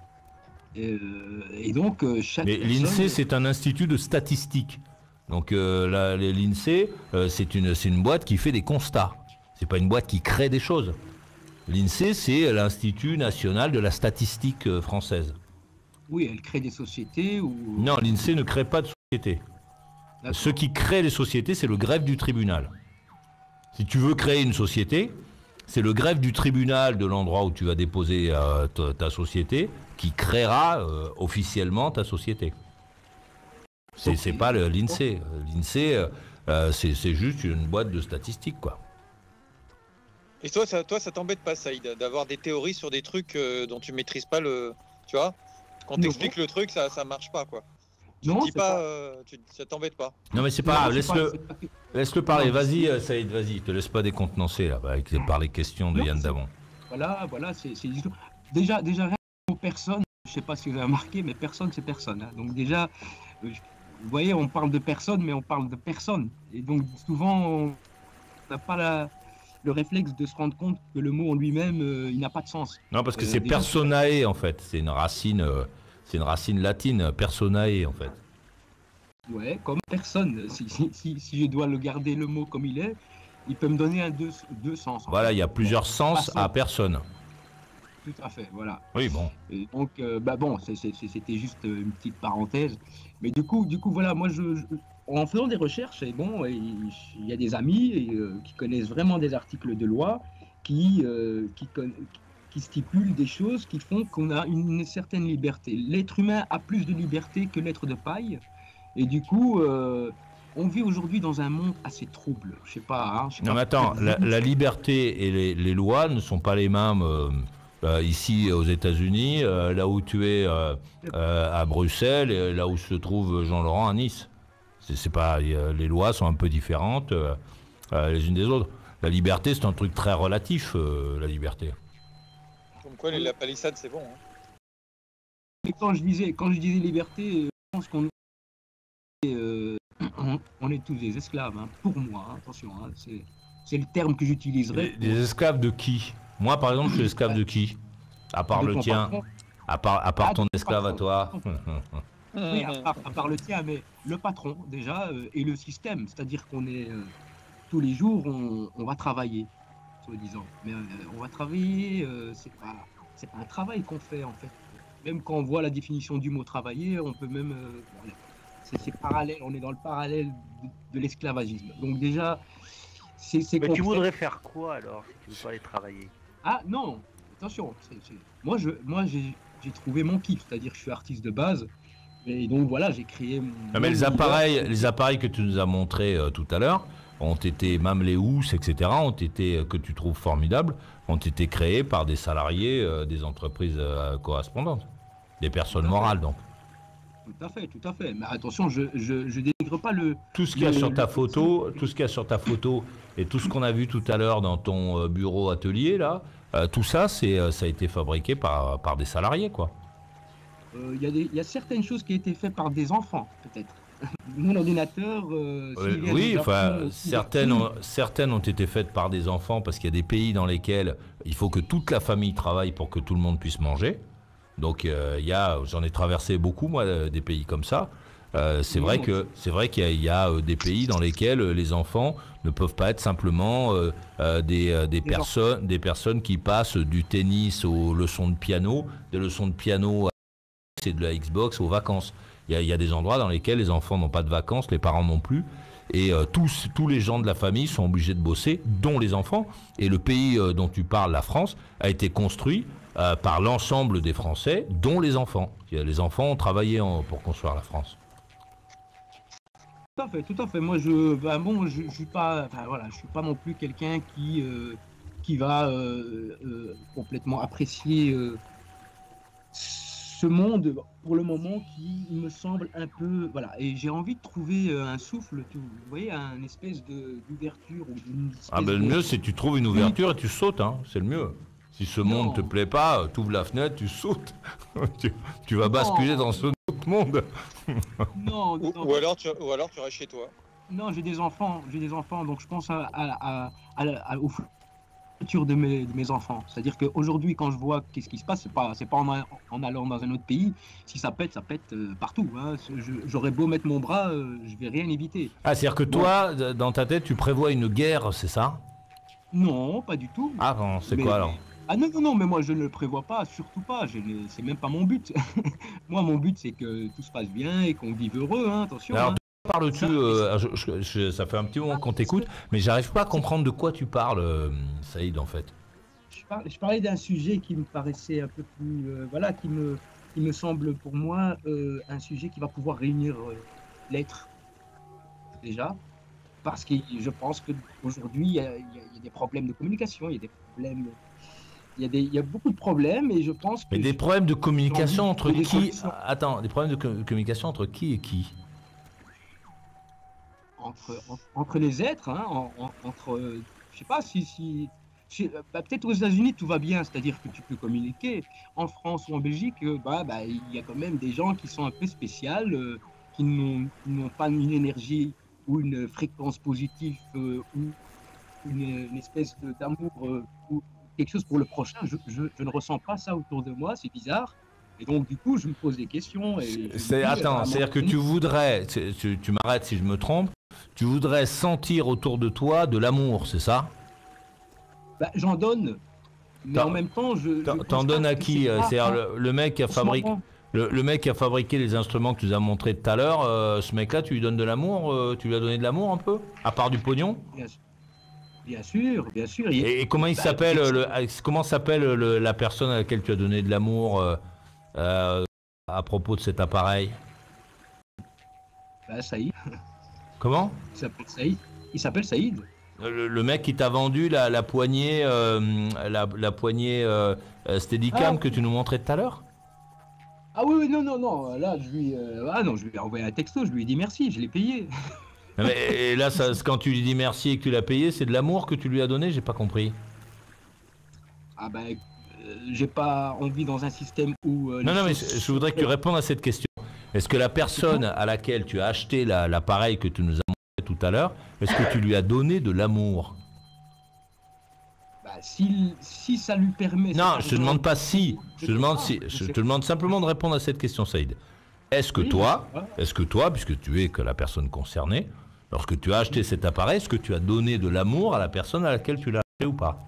Et donc, chaque Mais personne... l'INSEE, c'est un institut de statistique. Donc, l'INSEE, c'est une boîte qui fait des constats. C'est pas une boîte qui crée des choses. L'INSEE, c'est l'Institut national de la statistique française. Oui, elle crée des sociétés ou... Non, l'INSEE ne crée pas de société. Ce qui crée les sociétés, c'est le greffe du tribunal. Si tu veux créer une société, c'est le greffe du tribunal de l'endroit où tu vas déposer ta société qui créera officiellement ta société. C'est pas l'INSEE. L'INSEE, c'est juste une boîte de statistiques, quoi. Et toi, ça t'embête pas, Saïd, d'avoir des théories sur des trucs dont tu maîtrises pas le... Tu vois, quand t'expliques le truc, ça marche pas, quoi. Non, dis pas, ça t'embête pas. Non, mais c'est pas grave, laisse-le parler. Vas-y, Saïd, vas-y, te laisse pas décontenancer là, par les questions de Yann Damon. Voilà, c'est déjà rien aux personnes, je sais pas si vous avez remarqué, mais personne c'est personne. Hein. Donc déjà, vous voyez, on parle de personne, mais on parle de personne. Et donc souvent, on n'a pas le réflexe de se rendre compte que le mot en lui-même, il n'a pas de sens. Non, parce que c'est personae en fait, c'est une racine latine, personae en fait. Ouais, comme personne. Si je dois le garder le mot comme il est, il peut me donner deux sens. Voilà, il y a plusieurs sens à personne. Tout à fait, voilà. Oui, bon. Et donc, c'était juste une petite parenthèse. Mais du coup, voilà, moi, en faisant des recherches, et bon, il y a des amis qui connaissent vraiment des articles de loi qui stipulent des choses qui font qu'on a une certaine liberté. L'être humain a plus de liberté que l'être de paille. Et du coup, on vit aujourd'hui dans un monde assez trouble. Je sais pas. Hein, non, mais attends, la liberté et les lois ne sont pas les mêmes ici aux États-Unis, là où tu es à Bruxelles, et là où se trouve Jean-Laurent à Nice. C'est pas, les lois sont un peu différentes les unes des autres. La liberté, c'est un truc très relatif, la liberté. quoi, la palissade, c'est bon. Hein. Et quand je disais liberté, je pense qu'on on est tous des esclaves, hein, pour moi, hein, attention, hein, c'est le terme que j'utiliserais. Des esclaves de qui? Moi, par exemple, je suis esclave de qui? À part le tien. À part ton esclave à toi. Oui, à part le tien, mais le patron, déjà, et le système. C'est-à-dire qu'on est, tous les jours, on va travailler, soi-disant. Mais on va travailler, c'est pas un travail qu'on fait, en fait. Même quand on voit la définition du mot travailler, on peut même... c'est parallèle, on est dans le parallèle de l'esclavagisme. Donc déjà, c'est Mais tu voudrais faire quoi, alors, si tu veux pas aller travailler? Ah, non, attention. Moi, j'ai trouvé mon kiff, c'est-à-dire que je suis artiste de base. Et donc voilà, j'ai créé mon... Non, mais les appareils que tu nous as montrés tout à l'heure ont été, même les housses, etc., ont été, que tu trouves formidables, ont été créés par des salariés des entreprises correspondantes, des personnes morales donc. Tout à fait. Mais attention, je dénigre pas le... Tout ce qu'il y a sur ta photo, tout ce qu'il y a sur ta photo et tout ce qu'on a vu tout à l'heure dans ton bureau atelier là, tout ça, ça a été fabriqué par des salariés quoi. Il y a certaines choses qui ont été faites par des enfants, peut-être. Mon ordinateur... oui, enfin, certaines ont été faites par des enfants parce qu'il y a des pays dans lesquels il faut que toute la famille travaille pour que tout le monde puisse manger. Donc, j'en ai traversé beaucoup, moi, des pays comme ça. C'est vrai qu'il y a des pays dans lesquels les enfants ne peuvent pas être simplement des personnes qui passent du tennis aux leçons de piano, des leçons de piano c'est de la Xbox aux vacances. Il y a des endroits dans lesquels les enfants n'ont pas de vacances, les parents non plus. Et tous les gens de la famille sont obligés de bosser, dont les enfants. Et le pays dont tu parles, la France, a été construit par l'ensemble des Français, dont les enfants. Les enfants ont travaillé pour construire la France. Tout à fait. Moi, je suis pas, je suis pas non plus quelqu'un qui va complètement apprécier ce monde pour le moment qui me semble un peu et j'ai envie de trouver un souffle, vous voyez, un espèce d'ouverture le mieux c'est que tu trouves une ouverture et tu sautes, hein, c'est le mieux. Si ce monde te plaît pas, tu ouvres la fenêtre, tu sautes. tu vas basculer dans ce autre monde. Non, ou alors tu restes chez toi. Non, j'ai des enfants, donc je pense au futur de mes enfants. C'est-à-dire qu'aujourd'hui, quand je vois qu'est-ce qui se passe, c'est pas en allant dans un autre pays. Si ça pète partout. Hein. J'aurais beau mettre mon bras, je vais rien éviter. Ah, c'est-à-dire que toi, dans ta tête, tu prévois une guerre, c'est ça? Non, pas du tout. Ah non, c'est quoi alors? Ah non, mais moi je ne le prévois pas, surtout pas. C'est même pas mon but. Moi, mon but, c'est que tout se passe bien et qu'on vive heureux. Hein, attention. Alors, hein. Parles-tu ça fait un petit moment qu'on t'écoute, mais j'arrive pas à comprendre de quoi tu parles, Saïd, en fait. Je parlais d'un sujet qui me paraissait un peu plus, qui me semble pour moi un sujet qui va pouvoir réunir l'être déjà, parce que je pense qu'aujourd'hui il y a des problèmes de communication, il y a beaucoup de problèmes et je pense que... Mais des problèmes de communication entre qui? Attends, des problèmes de communication entre qui et qui? Entre les êtres, hein, je sais pas peut-être aux États-Unis tout va bien, c'est-à-dire que tu peux communiquer. En France ou en Belgique, il y a quand même des gens qui sont un peu spéciales, qui n'ont pas une énergie ou une fréquence positive ou une espèce d'amour ou quelque chose pour le prochain. Je ne ressens pas ça autour de moi, c'est bizarre. Et donc, du coup, je me pose des questions. C'est-à-dire que tu voudrais, tu m'arrêtes si je me trompe, tu voudrais sentir autour de toi de l'amour, c'est ça? J'en donne, mais en même temps, T'en donnes à qui? C'est-à-dire le mec qui a fabriqué... Le mec qui a fabriqué les instruments que tu nous as montrés tout à l'heure, ce mec-là, tu lui donnes de l'amour? Tu lui as donné de l'amour un peu? À part du pognon? Bien sûr. Et comment il s'appelle comment s'appelle la personne à laquelle tu as donné de l'amour à propos de cet appareil? Saïd. Comment? Il s'appelle Saïd. Le mec qui t'a vendu la poignée, la poignée Steadicam que tu nous montrais tout à l'heure? Ah oui, non. Là, je lui ai envoyé un texto, je lui ai dit merci, je l'ai payé. Et là, quand tu lui dis merci et que tu l'as payé, c'est de l'amour que tu lui as donné? J'ai pas compris. j'ai pas envie dans un système où... Non, non, mais je voudrais que tu répondes à cette question. Est-ce que la personne à laquelle tu as acheté l'appareil que tu nous as montré tout à l'heure, est-ce que tu lui as donné de l'amour? Bah, si ça lui permet... Non, je te demande pas si. Je te demande simplement de répondre à cette question, Saïd. Est-ce que toi, puisque tu es que la personne concernée, lorsque tu as acheté cet appareil, est-ce que tu as donné de l'amour à la personne à laquelle tu l'as acheté ou pas?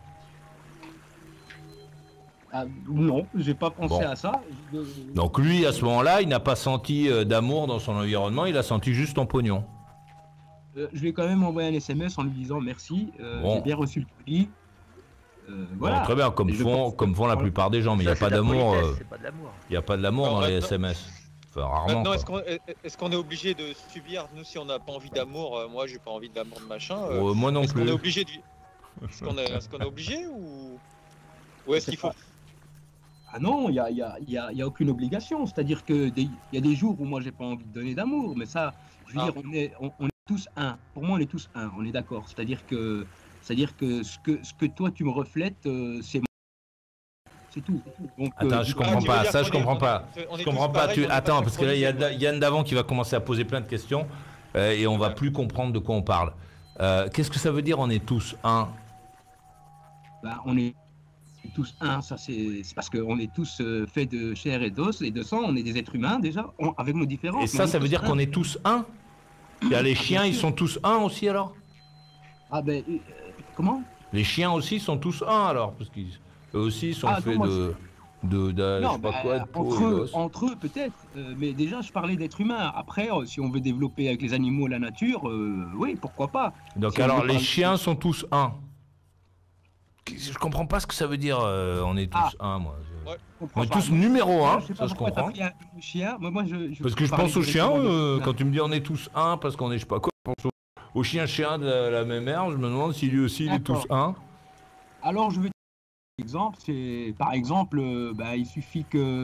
Ah, non, j'ai pas pensé à ça. Donc lui, à ce moment-là, il n'a pas senti d'amour dans son environnement, il a senti juste ton pognon. Je lui ai quand même envoyé un SMS en lui disant merci, j'ai bien reçu le colis. Voilà. Bon, très bien, comme font la plupart des gens, mais il n'y a pas d'amour. Il n'y a pas de l'amour dans les SMS. Enfin, rarement. Maintenant, est-ce qu'on est obligé de subir, nous, si on n'a pas envie d'amour, moi, j'ai pas envie d'amour de machin. Moi non est-ce plus. Qu'on est obligé est-ce qu'on est obligé ou est-ce qu'il faut... Ah non, il y a aucune obligation. C'est-à-dire que il y a des jours où moi j'ai pas envie de donner d'amour, mais ça, je veux dire, on est tous un. Pour moi, on est tous un. On est d'accord. C'est-à-dire que ce que toi tu me reflètes, c'est moi. C'est tout. Donc, attends, je comprends pas. Ça, je comprends pas. Je comprends pas. Attends, parce que là, il y a Yann Davant qui va commencer à poser plein de questions et on va plus comprendre de quoi on parle. Qu'est-ce que ça veut dire on est tous un? Ben, on est tous un, ça c'est parce qu'on est tous faits de chair et d'os et de sang, on est des êtres humains déjà, avec nos différences. Et ça veut dire qu'on est tous un? Il y a les chiens, ils sont tous un aussi alors? Ah ben, comment? Les chiens aussi sont tous un alors? Parce qu'ils eux aussi sont faits non, je sais pas quoi, de peau entre eux peut-être, mais déjà je parlais d'être humain. Après, si on veut développer avec les animaux la nature, oui, pourquoi pas. Donc si alors les chiens sont tous un? Je comprends pas ce que ça veut dire, on est tous un, moi. On est tous numéro un, ça je comprends. Chien. Moi, parce que je pense aux chiens, quand tu me dis on est tous un, parce qu'on est, je sais pas quoi, je pense au chien de la même mère, je me demande si lui aussi il est tous un. Alors je vais te donner un exemple, c'est par exemple, il suffit que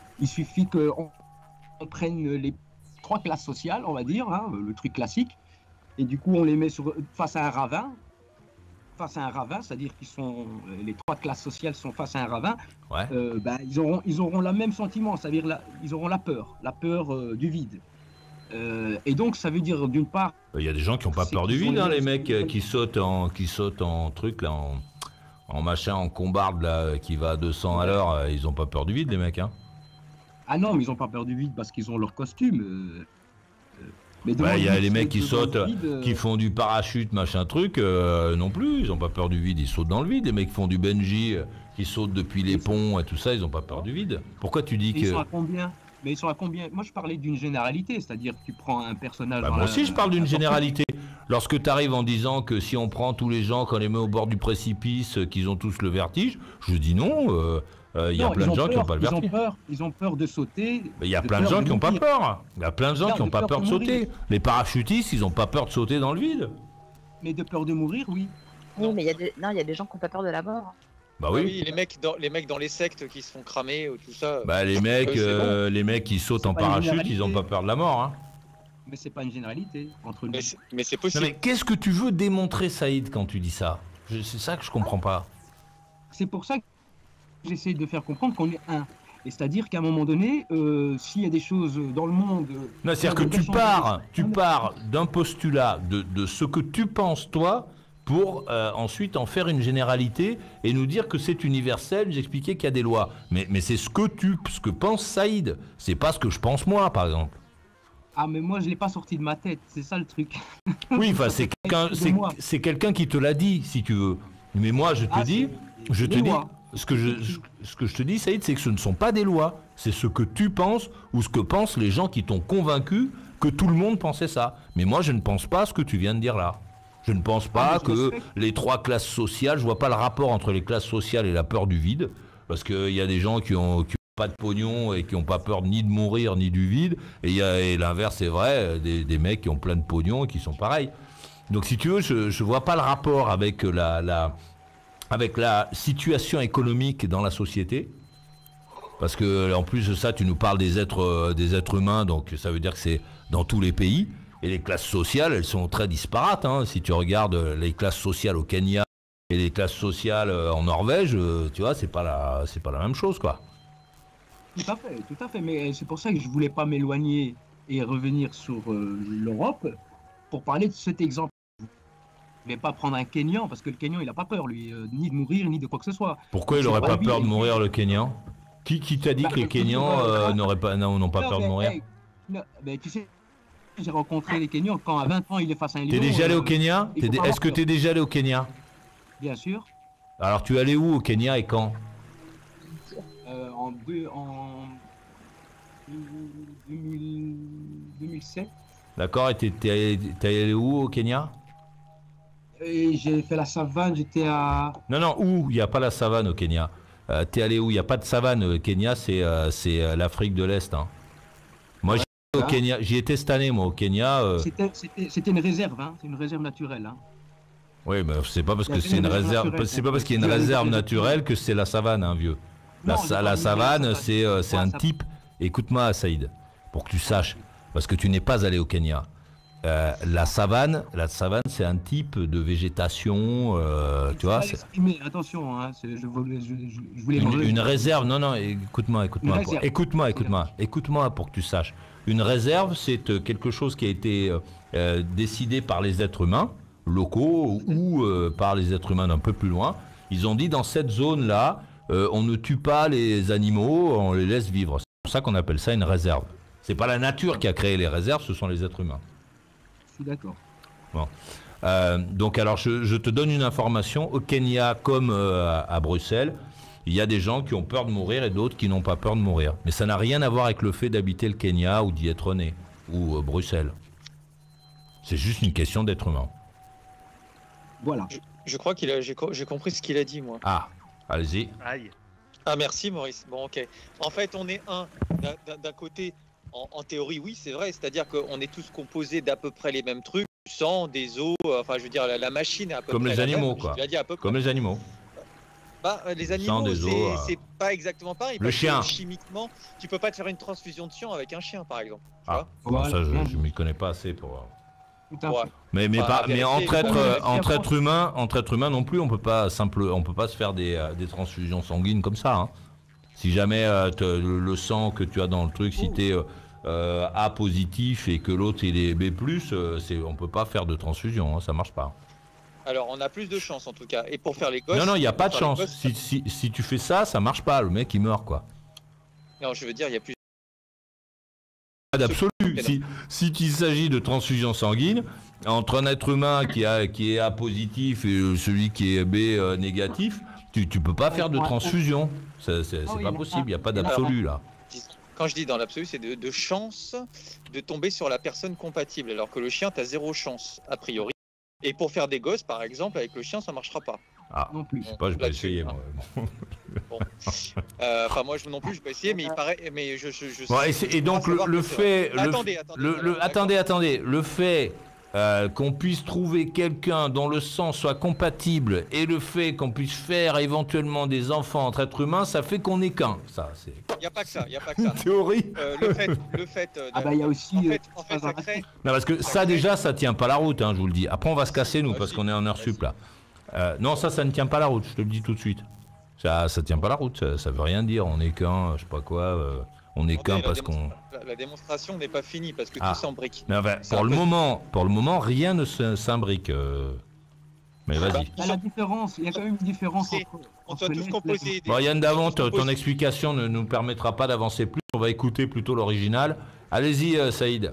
on prenne les 3 classes sociales, on va dire, hein, le truc classique, et du coup on les met face à un ravin. C'est-à-dire qu'ils sont les 3 classes sociales sont face à un ravin. Ouais. Ils auront le même sentiment, c'est-à-dire ils auront la peur du vide. Et donc ça veut dire d'une part. Il y a des gens qui n'ont pas peur du vide, hein, les mecs qui sautent en truc là, en machin, en combarde là, qui va à 200 à l'heure, ils n'ont pas peur du vide, les mecs, hein. Ah non, mais ils n'ont pas peur du vide parce qu'ils ont leur costume. Il y a les mecs qui sautent, qui font du parachute, machin truc, non plus, ils n'ont pas peur du vide, ils sautent dans le vide. Les mecs qui font du bungee, qui sautent depuis les ponts et tout ça, ils n'ont pas peur du vide. Pourquoi tu dis que... Ils sont à combien? Mais ils sont à combien? Moi je parlais d'une généralité, c'est-à-dire que tu prends un personnage... moi aussi je parle d'une généralité. Lorsque tu arrives en disant que si on prend tous les gens, qu'on les met au bord du précipice, qu'ils ont tous le vertige, je dis non... Il y a plein de gens qui n'ont pas le vertige. Ils ont peur de sauter. Il y a plein de gens qui n'ont pas peur. Il y a plein de gens qui n'ont pas peur de sauter. Les parachutistes, ils n'ont pas peur de sauter dans le vide. Mais de peur de mourir, oui. Oui, mais il y a des gens qui n'ont pas peur de la mort. Bah oui. Les mecs dans les sectes qui se font cramer ou tout ça. Bah les mecs qui sautent en parachute, ils n'ont pas peur de la mort, hein. Mais c'est pas une généralité entre nous. Mais c'est possible. Non, mais qu'est-ce que tu veux démontrer, Saïd, quand tu dis ça? C'est ça que je comprends pas. C'est pour ça que j'essaie de faire comprendre qu'on est un. Et c'est-à-dire qu'à un moment donné, s'il y a des choses dans le monde... Non, c'est-à-dire que tu pars d'un postulat de ce que tu penses, toi, pour ensuite en faire une généralité et nous dire que c'est universel, nous expliquer qu'il y a des lois. Mais c'est ce que pense Saïd, c'est pas ce que je pense moi, par exemple. Ah, mais moi, je ne l'ai pas sorti de ma tête, c'est ça le truc. Oui, enfin, c'est quelqu'un qui te l'a dit, si tu veux. Mais moi, je te dis... Ce que je te dis, Saïd, c'est que ce ne sont pas des lois, c'est ce que tu penses ou ce que pensent les gens qui t'ont convaincu que tout le monde pensait ça. Mais moi, je ne pense pas ce que tu viens de dire là. Je ne pense pas que les 3 classes sociales, je vois pas le rapport entre les classes sociales et la peur du vide, parce qu'il y a des gens qui ont pas de pognon et qui n'ont pas peur ni de mourir ni du vide, et l'inverse est vrai, des mecs qui ont plein de pognon et qui sont pareils. Donc si tu veux, je vois pas le rapport avec avec la situation économique dans la société, parce que en plus de ça, tu nous parles des êtres humains, donc ça veut dire que c'est dans tous les pays, et les classes sociales, elles sont très disparates, hein. Si tu regardes les classes sociales au Kenya, et les classes sociales en Norvège, tu vois, c'est pas la même chose, quoi. Tout à fait. Mais c'est pour ça que je voulais pas m'éloigner et revenir sur l'Europe pour parler de cet exemple. Je vais pas prendre un Kenyan parce que le Kenyan il a pas peur lui, ni de mourir ni de quoi que ce soit. Pourquoi il n'aurait pas peur de mourir le Kenyan? Qui t'a dit que les Kenyans n'ont pas peur de mourir? Mais tu sais, j'ai rencontré les Kenyans quand à 20 ans il est face à un lion. T'es déjà allé au Kenya? Est-ce que t'es déjà allé au Kenya? Bien sûr. Alors tu es allé où au Kenya et quand? En 2007. D'accord, et t'es allé où au Kenya? Et j'ai fait la savane, j'étais à... Non, où? Il n'y a pas la savane au Kenya. T'es allé où? Il n'y a pas de savane au Kenya, c'est l'Afrique de l'Est. Hein. Moi, au Kenya, j'y étais cette année, moi, au Kenya. C'était une réserve, hein. C'est une réserve naturelle. Hein. Oui, mais c'est pas parce que c'est une réserve, c'est pas parce qu'il y a une réserve naturelle que c'est la savane, hein, vieux. La savane, c'est un type. Écoute-moi, Saïd, pour que tu saches, parce que tu n'es pas allé au Kenya. La savane, c'est un type de végétation, tu vois. Attention, hein, je voulais une réserve. Non, écoute-moi pour que tu saches. Une réserve, c'est quelque chose qui a été décidé par les êtres humains locaux ou par les êtres humains d'un peu plus loin. Ils ont dit dans cette zone-là, on ne tue pas les animaux, on les laisse vivre. C'est pour ça qu'on appelle ça une réserve. C'est pas la nature qui a créé les réserves, ce sont les êtres humains. Je suis d'accord. Bon. Donc alors je te donne une information. Au Kenya comme à Bruxelles, il y a des gens qui ont peur de mourir et d'autres qui n'ont pas peur de mourir. Mais ça n'a rien à voir avec le fait d'habiter le Kenya ou d'y être né, ou Bruxelles. C'est juste une question d'être humain. Voilà. Je crois j'ai compris ce qu'il a dit, moi. Ah, allez-y. Aïe. Ah, merci, Maurice. Bon, ok. En fait, on est d'un côté, en théorie, oui, c'est vrai. C'est-à-dire qu'on est tous composés d'à peu près les mêmes trucs, du sang, des os, enfin, je veux dire, la machine est à peu comme près les la animaux, même, quoi. Comme les animaux. Les animaux, c'est pas exactement pareil. Le chien. Chimiquement, tu peux pas te faire une transfusion de sang avec un chien, par exemple. Voilà. Ça, je m'y connais pas assez pour... Ouais. Mais entre êtres humains non plus, on peut pas se faire des transfusions sanguines comme ça. Hein. Si jamais le sang que tu as dans le truc, si t'es A positif et que l'autre il est B+, on peut pas faire de transfusion, hein, ça marche pas. Alors on a plus de chance en tout cas. Et pour faire les gosses. Non, il n'y a pas de chance. Si tu fais ça, ça marche pas. Le mec il meurt quoi. Non, je veux dire, il y a plus. D'absolu. Si il s'agit de transfusion sanguine entre un être humain qui est A positif et celui qui est B négatif, tu peux pas faire de transfusion. C'est pas possible. Il n'y a pas d'absolu là. Quand je dis dans l'absolu, c'est de chance de tomber sur la personne compatible, alors que le chien, tu as zéro chance a priori. Et pour faire des gosses, par exemple, avec le chien, ça marchera pas. Ah, non plus. Je sais pas, je vais essayer. Moi. Bon. Enfin, moi non plus, je vais essayer, mais il paraît. Mais je bon, et donc le fait. Attendez. Le fait qu'on puisse trouver quelqu'un dont le sang soit compatible et le fait qu'on puisse faire éventuellement des enfants entre êtres humains, ça fait qu'on n'est qu'un. Ça, c'est. Il n'y a pas que ça. Théorie. Le fait. Il y a aussi. En fait, ça crée. Non, parce que ça déjà, ça tient pas la route, hein, je vous le dis. Après, on va se casser nous parce qu'on est en heure sup là. Non, ça ne tient pas la route, je te le dis tout de suite. Ça tient pas la route, ça veut rien dire, on est qu'un, je sais pas quoi, on est qu'un parce qu'on... La démonstration n'est pas finie parce que tout s'embrique. Mais enfin, pour le moment, rien ne s'imbrique. Mais vas-y. Il y a quand même une différence entre soit tous composés. Bon, Yann Davant, ton explication ne nous permettra pas d'avancer plus, on va écouter plutôt l'original. Allez-y, Saïd.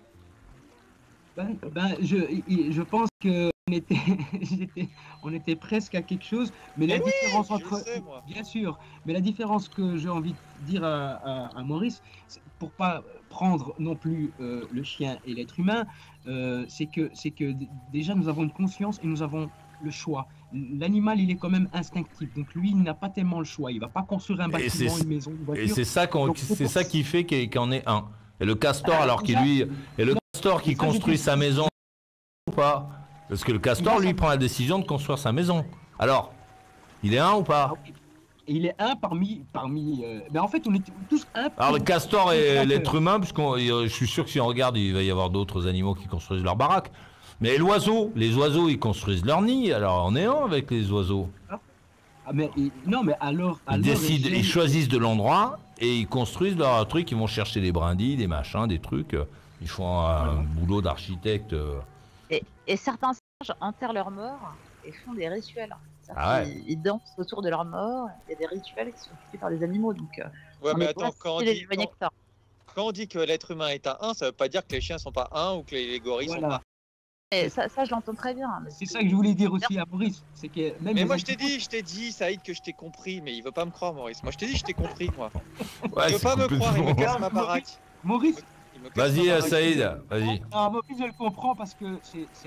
Je pense que on était presque à quelque chose, mais la différence entre... Bien sûr, mais la différence que j'ai envie de dire à Maurice, pour pas prendre non plus le chien et l'être humain, c'est que déjà nous avons une conscience et nous avons le choix. L'animal, il est quand même instinctif, donc lui, il n'a pas tellement le choix. Il va pas construire un bâtiment, une maison, une voiture. Et c'est ça qui fait qu'en est un. Et le castor, qui construit sa maison ou pas? Parce que le castor, lui, prend la décision de construire sa maison. Alors, il est un ou pas? Il est un parmi. Mais en fait, on est tous un. Alors, le castor et l'être humain, puisque je suis sûr que si on regarde, il va y avoir d'autres animaux qui construisent leur baraque. Mais l'oiseau, les oiseaux, ils construisent leur nid, alors en néant avec les oiseaux. Ah, mais, non, mais alors... Ils décident, ils choisissent de l'endroit et ils construisent leur truc, ils vont chercher des brindilles, des machins, des trucs. Ils font un boulot d'architecte. Et certains singes enterrent leurs morts et font des rituels. Ah ouais. Ils dansent autour de leurs morts. Il y a des rituels qui sont faits par les animaux. Donc, Ouais, on mais est attends, pas quand on si les dit, éloignés que ça. quand on dit que l'être humain est à 1, ça veut pas dire que les chiens sont pas 1 ou que les gorilles sont Voilà. pas. Et ça, je l'entends très bien. Mais C'est ça que je voulais dire aussi à Maurice. C'est que même Mais les moi animaux- je t'ai dit, Saïd, que je t'ai compris, mais il veut pas me croire, Maurice. Moi je t'ai dit, je t'ai compris, moi. Ouais, Il veut c'est pas me croire, il me complètement- casse ma baraque. Maurice, Il me casse ma Vas-y, baraque. Saïd, vas-y. ah, Maurice, je le comprends parce que c'est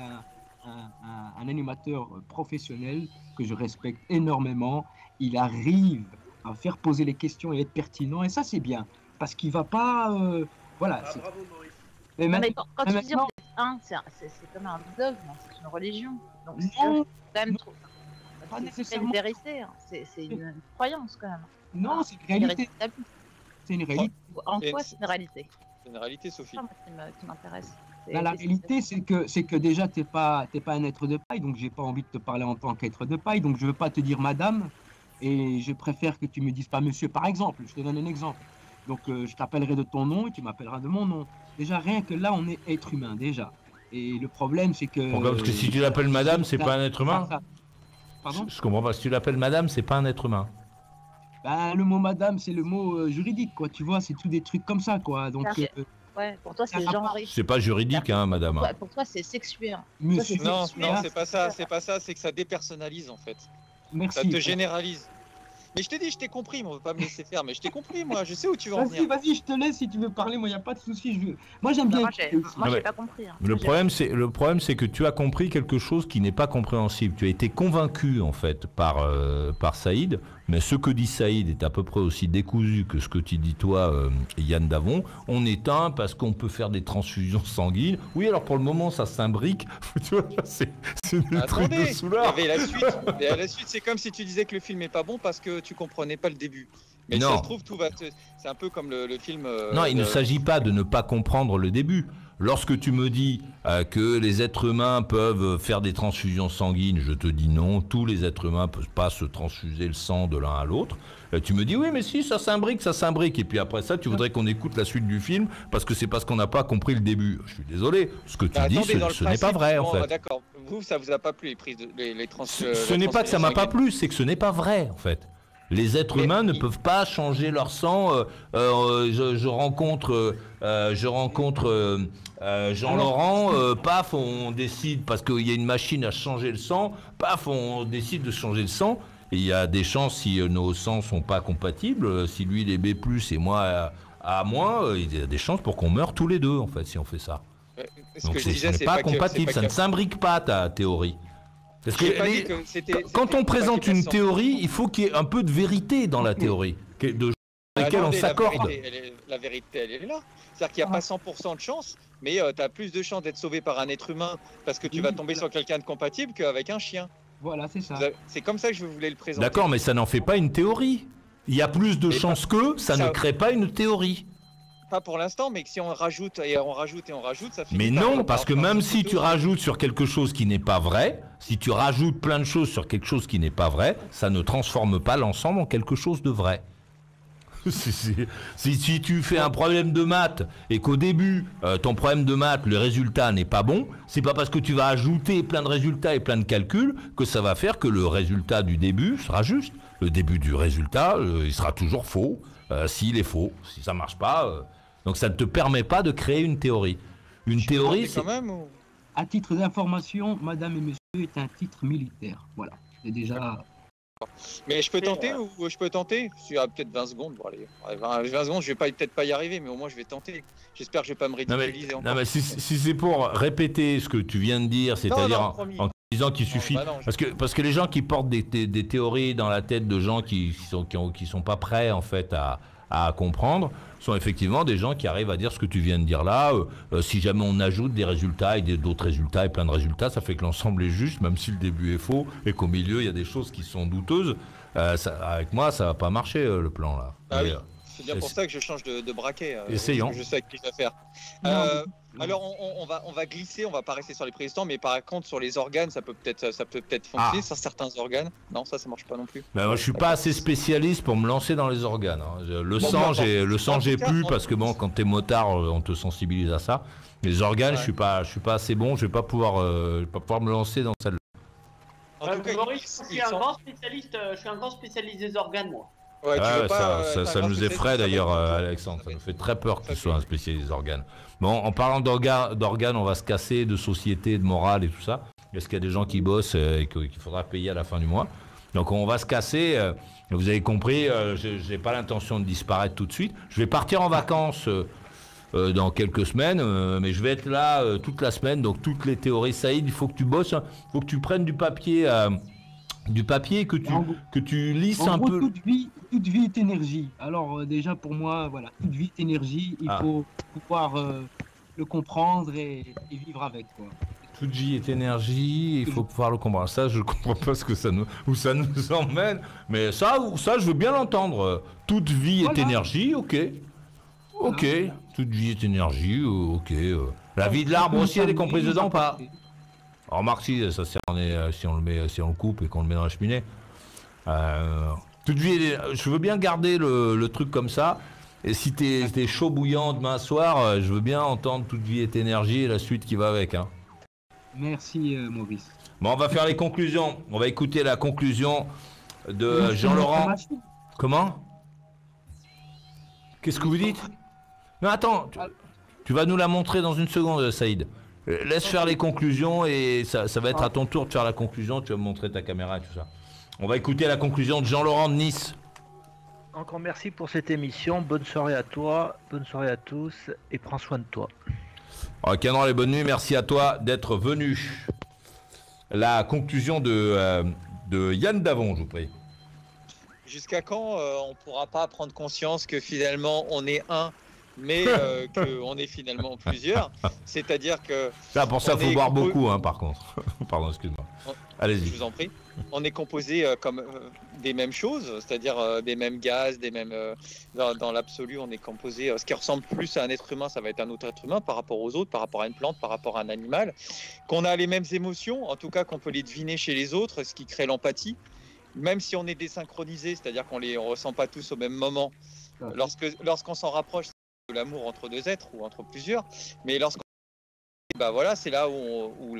un animateur professionnel que je respecte énormément. Il arrive à faire poser les questions et être pertinent, et ça c'est bien. Parce qu'il va pas... voilà. Ah, c'est- bravo Maurice. Mais Non, maintenant- mais quand tu mais dis on est un, c'est comme un dogme, c'est une religion. Donc c'est Non, quand même non, trop. pas C'est nécessairement. une vérité, hein. C'est une croyance quand même. Non, c'est une Une réalité. vérité établie. C'est une réalité. En Et quoi c'est- c'est une réalité? C'est une réalité, Sophie. C'est ça, moi, qui m'intéresse. Là, la réalité, c'est que déjà, t'es pas un être de paille, donc j'ai pas envie de te parler en tant qu'être de paille, donc je veux pas te dire madame, et je préfère que tu me dises pas monsieur, par exemple. Je te donne un exemple. Donc, je t'appellerai de ton nom et tu m'appelleras de mon nom. Déjà, rien que là, on est être humain, déjà. Et le problème, c'est que... Pourquoi? Parce que si tu l'appelles madame, c'est pas un être humain. Pardon? Je comprends pas. Si tu l'appelles madame, c'est pas un être humain. Ben, le mot madame, c'est le mot juridique, quoi. Tu vois, c'est tout des trucs comme ça, quoi. Donc, Ouais, pour toi, c'est Ça va genré. C'est pas juridique, hein, madame. Ouais, pour toi, c'est sexuel. monsieur, c'est Non, sexuel. non, c'est pas ça, c'est pas ça, c'est que ça dépersonnalise en fait. Ça merci. te généralise. Mais je t'ai dit, je t'ai compris, mais on veut pas me laisser faire, mais je t'ai compris, moi, je sais où tu veux en Vas-y, venir. vas-y, je te laisse si tu veux parler. Moi, il n'y a pas de souci. Moi, j'aime bien. Moi, écouter j'ai aussi. Non, mais pas compris. Hein. Le problème, c'est que tu as compris quelque chose qui n'est pas compréhensible. Tu as été convaincu, en fait, par Saïd, mais ce que dit Saïd est à peu près aussi décousu que ce que tu dis, toi, Yann Davon. On est un parce qu'on peut faire des transfusions sanguines. Oui, alors pour le moment, ça s'imbrique. Tu vois, c'est des trucs de Attendez, il y soulard. avait la suite. Et à la suite, c'est comme si tu disais que le film est pas bon parce que tu comprenais pas le début. Mais si Non. ça se trouve, tout va. C'est un peu comme le film. Non, il ne s'agit pas de ne pas comprendre le début. Lorsque tu me dis que les êtres humains peuvent faire des transfusions sanguines, je te dis non, tous les êtres humains ne peuvent pas se transfuser le sang de l'un à l'autre. Tu me dis oui, mais si, ça s'imbrique. Et puis après ça, tu voudrais qu'on écoute la suite du film parce que c'est parce qu'on n'a pas compris le début. Je suis désolé, ce que tu dis, Attendez, dans le ce n'est pas principe, vrai en bon, fait. D'accord, vous, ça vous a pas plu les prises de, les trans. Ce n'est pas que ça m'a pas plu, c'est que ce n'est pas vrai en fait. Les êtres Mais humains ne il- peuvent pas changer leur sang. Je rencontre Jean-Laurent, paf, on décide, parce qu'il y a une machine à changer le sang, paf, on décide de changer le sang. Et il y a des chances, si nos sangs sont pas compatibles, si lui il est B+, et moi A-, il y a des chances pour qu'on meure tous les deux, en fait, si on fait ça. Ce Donc que je ce disais, n'est c'est pas que- compatible, c'est ça pas ne que- s'imbrique pas, ta théorie. Parce que J'ai pas les- dit que c'était- quand c'était on présente une compatible à 100%. théorie, il faut qu'il y ait un peu de vérité dans la théorie, de choses avec lesquelles on Attendez, s'accorde. La vérité, elle est là. C'est-à-dire qu'il n'y a pas 100% de chance, mais tu as plus de chances d'être sauvé par un être humain parce que tu Oui, vas tomber voilà. sur quelqu'un de compatible qu'avec un chien. Voilà, c'est ça. C'est comme ça que je voulais le présenter. D'accord, mais ça n'en fait pas une théorie. Il y a plus de Mais chances que ça ne crée pas une théorie. Pas pour l'instant, mais que si on rajoute et on rajoute et on rajoute, ça fait. Mais non, parce que même si tu rajoutes sur quelque chose qui n'est pas vrai, si tu rajoutes plein de choses sur quelque chose qui n'est pas vrai, ça ne transforme pas l'ensemble en quelque chose de vrai. Si tu fais un problème de maths et qu'au début, ton problème de maths, le résultat n'est pas bon, c'est pas parce que tu vas ajouter plein de résultats et plein de calculs que ça va faire que le résultat du début sera juste. Le début du résultat, il sera toujours faux, s'il est faux, si ça marche pas. Donc ça ne te permet pas de créer une théorie. Une théorie, c'est... quand même. Ou... À titre d'information, Madame et Monsieur est un titre militaire. Voilà. C'est déjà. Mais je peux tenter ou je peux tenter? Peut-être 20 secondes. Bon, allez, 20 secondes, je vais peut-être pas y arriver, mais au moins je vais tenter. J'espère que je vais pas me ridiculiser encore. Non, mais si c'est pour répéter ce que tu viens de dire, c'est-à-dire en disant qu'il suffit, bah non, parce que les gens qui portent des théories dans la tête de gens qui sont pas prêts en fait à comprendre, sont effectivement des gens qui arrivent à dire ce que tu viens de dire là. Si jamais on ajoute des résultats et d'autres résultats et plein de résultats, ça fait que l'ensemble est juste, même si le début est faux et qu'au milieu il y a des choses qui sont douteuses. Avec moi, ça va pas marcher le plan là. Ah oui. C'est bien pour ça que je change de braquet. Essayons. Je sais avec qui je vais faire. Alors on va glisser, on va pas rester sur les préhistoriques, mais par contre sur les organes, ça peut peut-être fonctionner sur certains organes. Non, ça marche pas non plus. Ben, moi, je suis pas assez spécialiste pour me lancer dans les organes. Hein. Le sang, j'ai pu parce que bon, quand t'es motard, on te sensibilise à ça. Les organes, je suis pas assez bon, je vais pas pouvoir me lancer dans celle-là. En tout cas, Maurice, je suis un grand spécialiste des organes, moi. Ouais, ça nous effraie d'ailleurs, Alexandre. Ça nous fait très peur que tu sois un spécialiste des organes. Bon, en parlant d'organes, on va se casser de société, de morale et tout ça. Est-ce qu'il y a des gens qui bossent et qu'il faudra payer à la fin du mois? Donc on va se casser. Vous avez compris, je n'ai pas l'intention de disparaître tout de suite. Je vais partir en vacances dans quelques semaines, mais je vais être là toute la semaine. Donc toutes les théories, Saïd, il faut que tu bosses, il faut que tu prennes du papier, que tu lisses un peu. Toute vie est énergie. Alors déjà pour moi, voilà, toute vie est énergie. Il faut pouvoir le comprendre et vivre avec, quoi. Toute vie est énergie, il faut pouvoir le comprendre. Ça, je ne comprends pas où ça nous emmène. Mais ça, je veux bien l'entendre. Toute vie est énergie, ok. Ok, toute vie est énergie, ok. La vie de l'arbre aussi, elle est comprise dedans ou pas? Remarque si, ça sert si on le coupe et qu'on le met dans la cheminée. Toute vie, je veux bien garder le truc comme ça. Et si t'es chaud bouillant demain soir, je veux bien entendre toute vie est énergie et la suite qui va avec. Hein. Merci Maurice. Bon, on va faire les conclusions. On va écouter la conclusion de Jean-Laurent. Comment? Qu'est-ce que vous dites? Non, attends, tu vas nous la montrer dans une seconde, Saïd. Laisse faire les conclusions et ça va être à ton tour de faire la conclusion. Tu vas me montrer ta caméra et tout ça. On va écouter la conclusion de Jean-Laurent de Nice. Encore merci pour cette émission. Bonne soirée à toi, bonne soirée à tous et prends soin de toi. Ok, non, les bonnes nuits. Merci à toi d'être venu. La conclusion de Yann Davon, je vous prie. Jusqu'à quand on ne pourra pas prendre conscience que finalement on est un, mais qu'on est finalement plusieurs? C'est-à-dire que... Ça, pour ça, il faut boire beaucoup, hein, par contre. Pardon, excuse-moi. Allez-y. Je vous en prie. On est composé comme des mêmes choses, c'est-à-dire des mêmes gaz, des mêmes... dans l'absolu, on est composé... ce qui ressemble plus à un être humain, ça va être un autre être humain par rapport aux autres, par rapport à une plante, par rapport à un animal. Qu'on a les mêmes émotions, en tout cas qu'on peut les deviner chez les autres, ce qui crée l'empathie. Même si on est désynchronisé, c'est-à-dire qu'on les ressent pas tous au même moment. Lorsqu'on s'en rapproche, c'est de l'amour entre deux êtres ou entre plusieurs. Mais lorsqu'on... Bah voilà, c'est là où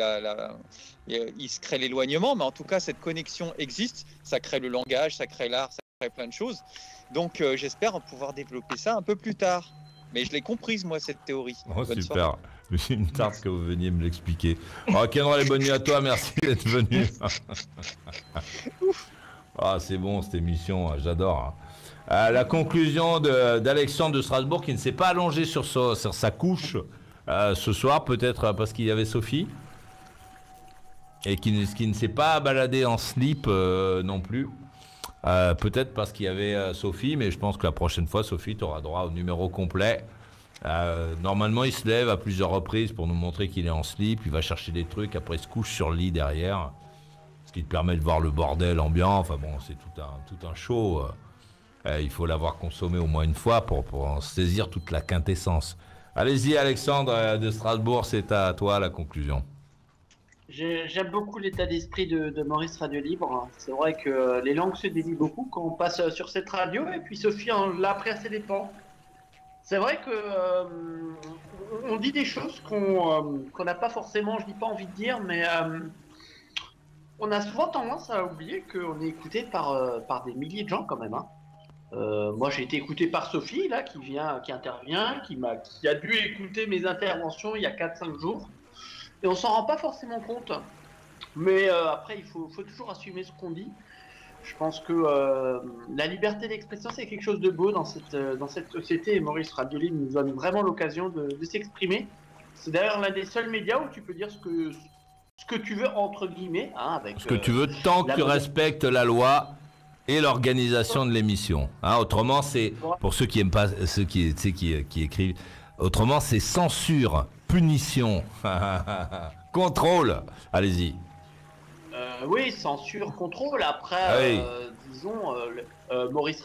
il se crée l'éloignement. Mais en tout cas, cette connexion existe. Ça crée le langage, ça crée l'art, ça crée plein de choses. Donc j'espère pouvoir développer ça un peu plus tard. Mais je l'ai comprise, moi, cette théorie. Oh, super. J'ai une tarte que vous veniez me l'expliquer. Ok, non, les bonnes nuits à toi. Merci d'être venu. Ah, c'est bon, cette émission. J'adore. La conclusion d'Alexandre de Strasbourg qui ne s'est pas allongé sur sa couche ce soir, peut-être parce qu'il y avait Sophie. Et qui ne s'est pas baladé en slip non plus. Peut-être parce qu'il y avait Sophie, mais je pense que la prochaine fois, Sophie, tu auras droit au numéro complet. Normalement, il se lève à plusieurs reprises pour nous montrer qu'il est en slip. Il va chercher des trucs, après il se couche sur le lit derrière. Ce qui te permet de voir le bordel ambiant. Enfin bon, c'est tout un show. Il faut l'avoir consommé au moins une fois pour en saisir toute la quintessence. Allez-y, Alexandre de Strasbourg, c'est à toi la conclusion. J'aime beaucoup l'état d'esprit de Maurice Radio Libre. C'est vrai que les langues se délient beaucoup quand on passe sur cette radio. Et puis Sophie en l'a pris à ses dépens. C'est vrai que on dit des choses qu'on n'a pas forcément, je dis pas envie de dire, mais on a souvent tendance à oublier qu'on est écouté par des milliers de gens quand même. Hein. Moi, j'ai été écouté par Sophie, là, qui intervient, qui a dû écouter mes interventions il y a 4-5 jours. Et on s'en rend pas forcément compte. Mais après, il faut toujours assumer ce qu'on dit. Je pense que la liberté d'expression, c'est quelque chose de beau dans cette société. Et Maurice Radio Libre nous donne vraiment l'occasion de s'exprimer. C'est d'ailleurs l'un des seuls médias où tu peux dire ce que tu veux, entre guillemets. Hein, avec, ce que tu veux, tant que tu respectes la loi et l'organisation de l'émission. Hein, autrement, c'est, pour ceux qui aiment pas, ceux qui écrivent, autrement, c'est censure, punition, contrôle. Allez-y. Oui, censure, contrôle. Après, disons, Maurice Radio Libre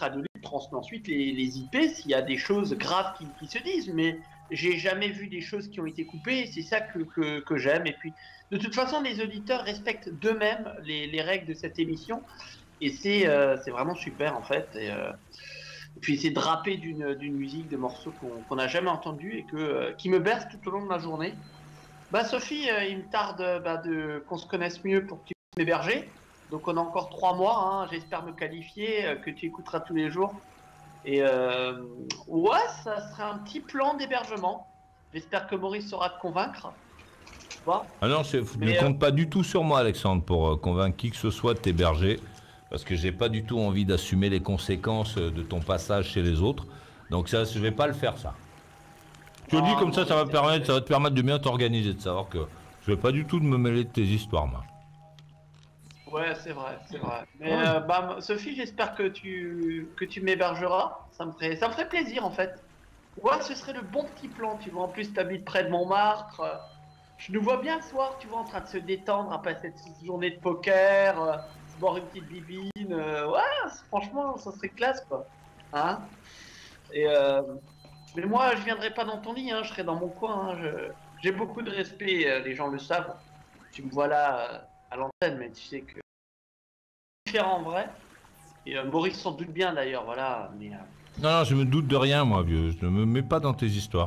transmets ensuite les IP s'il y a des choses graves qui se disent. Mais j'ai jamais vu des choses qui ont été coupées. C'est ça que j'aime. Et puis, de toute façon, les auditeurs respectent d'eux-mêmes les règles de cette émission. Et c'est vraiment super, en fait. Et puis, c'est drapé d'une musique, de morceaux qu'on n'a jamais entendus et qui me bercent tout au long de ma journée. Bah, Sophie, il me tarde qu'on se connaisse mieux pour que tu puisses m'héberger. Donc, on a encore 3 mois. Hein. J'espère me qualifier, que tu écouteras tous les jours. Et ouais, ça serait un petit plan d'hébergement. J'espère que Maurice saura te convaincre. Ah non, ne compte pas du tout sur moi, Alexandre, pour convaincre qui que ce soit de t'héberger. Parce que j'ai pas du tout envie d'assumer les conséquences de ton passage chez les autres. Donc ça, je vais pas le faire, ça. Je te dis comme ça va te permettre de bien t'organiser, de savoir que je vais pas du tout de me mêler de tes histoires, moi. Ouais, c'est vrai. Mais Sophie, j'espère que tu m'hébergeras. Ça me ferait plaisir, en fait. Ouais, ce serait le bon petit plan, tu vois. En plus, tu habites près de Montmartre. Je nous vois bien le soir, tu vois, en train de se détendre après cette journée de poker, boire une petite bibine. Ouais, franchement, ça serait classe, quoi. Hein? Et mais moi, je viendrai pas dans ton lit, hein, je serai dans mon coin. Hein, j'ai beaucoup de respect, les gens le savent. Tu me vois là à l'antenne, mais tu sais que c'est différent en vrai. Et Maurice s'en doute bien d'ailleurs, voilà. Mais, Non, je me doute de rien, moi, vieux. Je ne me mets pas dans tes histoires.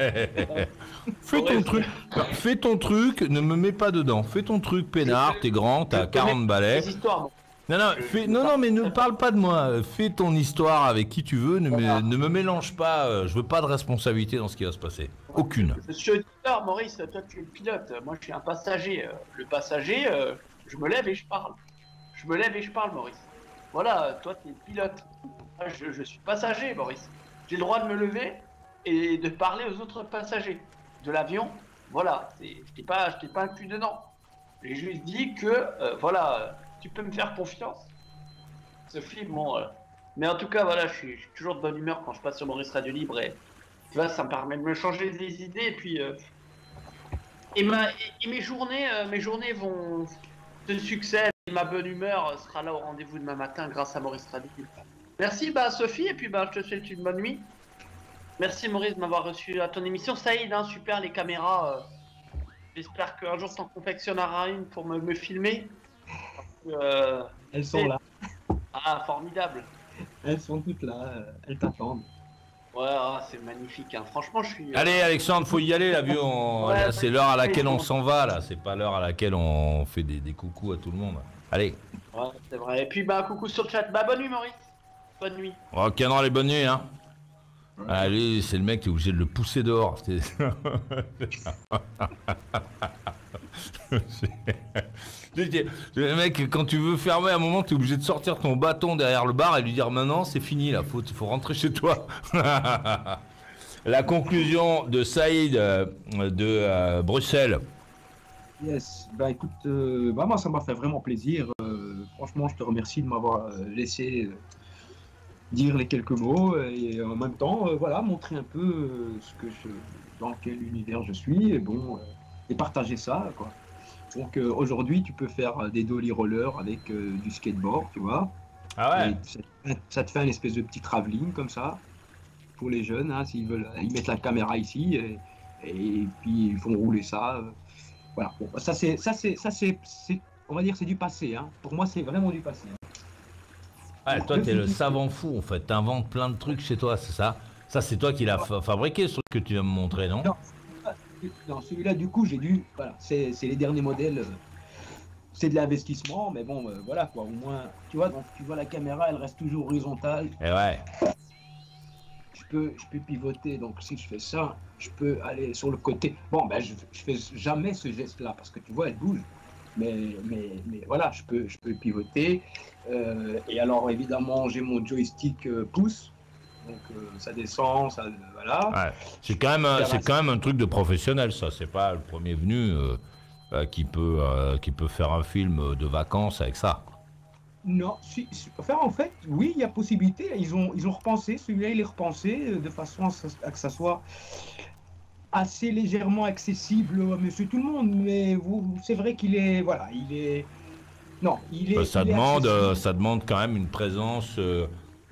Fais ton truc. Fais ton truc, ne me mets pas dedans. Fais ton truc, peinard, t'es grand, t'as 40 balais. Non, mais ne parle pas de moi. Fais ton histoire avec qui tu veux. Ne me mélange pas. Je veux pas de responsabilité dans ce qui va se passer. Aucune. Monsieur auditeur, Maurice, toi tu es le pilote. Moi je suis un passager. Le passager, je me lève et je parle. Je me lève et je parle, Maurice. Voilà, toi tu es le pilote. Moi, je suis passager, Maurice. J'ai le droit de me lever et de parler aux autres passagers de l'avion. Voilà, je t'ai pas inclus dedans. J'ai juste dit que, voilà, tu peux me faire confiance. Sophie, bon... mais en tout cas, voilà, je suis toujours de bonne humeur quand je passe sur Maurice Radio Libre. Et tu vois, ça me permet de me changer les idées. Et puis... mes journées vont de succès. Et ma bonne humeur sera là au rendez-vous demain matin grâce à Maurice Radio Libre. Merci Sophie, et puis je te souhaite une bonne nuit. Merci Maurice de m'avoir reçu à ton émission. Saïd, hein, super les caméras. J'espère qu'un jour t'en confectionneras une pour me filmer. Elles sont là. Ah, formidable. Elles sont toutes là, elles t'attendent. Ouais, c'est magnifique. Hein. Franchement, je suis... Allez Alexandre, faut y aller, l'avion. Ouais, c'est l'heure à laquelle on s'en va, là. C'est pas l'heure à laquelle on fait des coucous à tout le monde. Allez. Ouais, c'est vrai. Et puis coucou sur le chat. Bonne nuit Maurice. Bonne nuit. Ok, non, les bonnes nuits, hein. Allez, c'est le mec, t'es obligé de le pousser dehors. Le mec, quand tu veux fermer à un moment, t'es obligé de sortir ton bâton derrière le bar et lui dire maintenant c'est fini là, faut rentrer chez toi. La conclusion de Saïd de Bruxelles. Yes, écoute, moi ça m'a fait vraiment plaisir. Franchement, je te remercie de m'avoir laissé dire les quelques mots et en même temps, voilà, montrer un peu dans quel univers je suis et partager ça, quoi. Donc aujourd'hui, tu peux faire des dolly rollers avec du skateboard, tu vois. Ah ouais. Et ça te fait un espèce de petit travelling comme ça pour les jeunes, hein, s'ils veulent, ils mettent la caméra ici et puis ils font rouler ça. Voilà. Bon, ça c'est, on va dire, c'est du passé. Hein. Pour moi, c'est vraiment du passé. Hein. Ouais, toi, t'es le savant fou en fait. T'inventes plein de trucs chez toi, c'est ça? Ça, c'est toi qui l'as fabriqué, ce truc que tu vas me montrer, non? Non, celui-là, du coup, j'ai dû. Voilà, c'est les derniers modèles. C'est de l'investissement, mais bon, voilà quoi. Au moins, tu vois, donc tu vois la caméra, elle reste toujours horizontale. Et ouais. Je peux pivoter. Donc si je fais ça, je peux aller sur le côté. Bon, je fais jamais ce geste-là parce que tu vois, elle bouge. Mais voilà, je peux pivoter. Et alors évidemment, j'ai mon joystick pouce. Donc ça descend, ça voilà. Ouais. C'est quand même un truc de professionnel, ça. C'est pas le premier venu qui peut faire un film de vacances avec ça. Non, enfin en fait, oui, il y a possibilité. Ils ont repensé. Celui-là, il est repensé de façon à que ça soit assez légèrement accessible à Monsieur Tout le Monde. Mais c'est vrai qu'il est, voilà, il est. Non, il est. Ça demande quand même une présence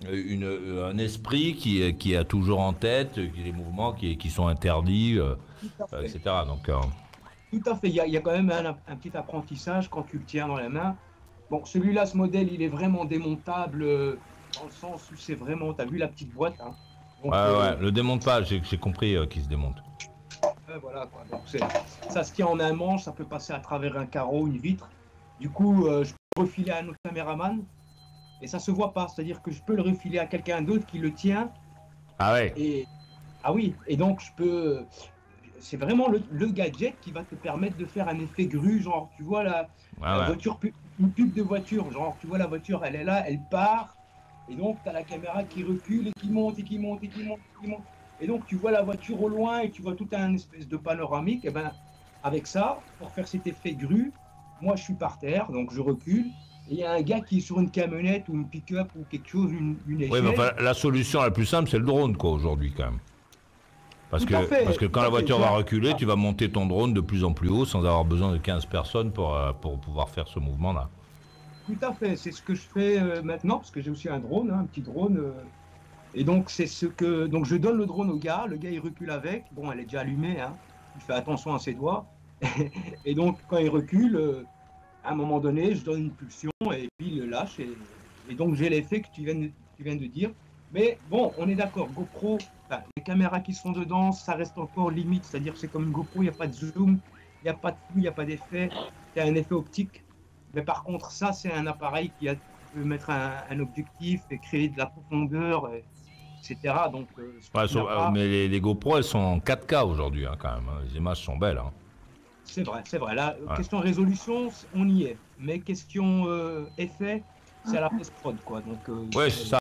un esprit qui a toujours en tête les mouvements qui sont interdits, etc. Donc, tout à fait, il y a quand même un petit apprentissage quand tu le tiens dans la main. Bon, celui-là, ce modèle, il est vraiment démontable dans le sens où c'est vraiment, tu as vu la petite boîte, hein. Donc, ouais, le démonte pas, j'ai compris qu'il se démonte. Voilà, quoi. Donc ça se tient en un manche, ça peut passer à travers un carreau, une vitre. Du coup, je peux le refiler à un autre caméraman et ça se voit pas. C'est-à-dire que je peux le refiler à quelqu'un d'autre qui le tient. Ah ouais. Ah oui, et donc je peux. C'est vraiment le gadget qui va te permettre de faire un effet grue, genre tu vois la voiture, une pub de voiture, genre tu vois la voiture, elle est là, elle part, et donc tu as la caméra qui recule et qui monte et qui monte et qui monte et qui monte. Et donc tu vois la voiture au loin et tu vois tout un espèce de panoramique. Et ben avec ça, pour faire cet effet grue, moi je suis par terre, donc je recule. Et il y a un gars qui est sur une camionnette ou une pick-up ou quelque chose, une échelle. Oui, mais enfin, la solution la plus simple, c'est le drone, quoi, aujourd'hui, quand même. Parce que quand la voiture va reculer, tu vas monter ton drone de plus en plus haut sans avoir besoin de 15 personnes pour pouvoir faire ce mouvement-là. Tout à fait, c'est ce que je fais maintenant, parce que j'ai aussi un drone, hein, un petit drone. Et donc, c'est ce que. Donc, je donne le drone au gars il recule avec. Bon, elle est déjà allumée, hein. Il fait attention à ses doigts. Et donc, quand il recule, à un moment donné, je donne une pulsion et puis il le lâche. Et donc, j'ai l'effet que tu viens de dire. Mais bon, on est d'accord, GoPro, les caméras qui sont dedans, ça reste encore limite. C'est-à-dire, c'est comme une GoPro, il n'y a pas de zoom, il n'y a pas de flou, il n'y a pas d'effet. Il y a un effet optique. Mais par contre, ça, c'est un appareil qui peut mettre un objectif et créer de la profondeur. Etc. Donc, mais les GoPro, elles sont en 4K aujourd'hui, hein, quand même. Hein. Les images sont belles. Hein. C'est vrai. La question résolution, on y est. Mais question effet, c'est à la post-prod, quoi. Donc, c'est ça.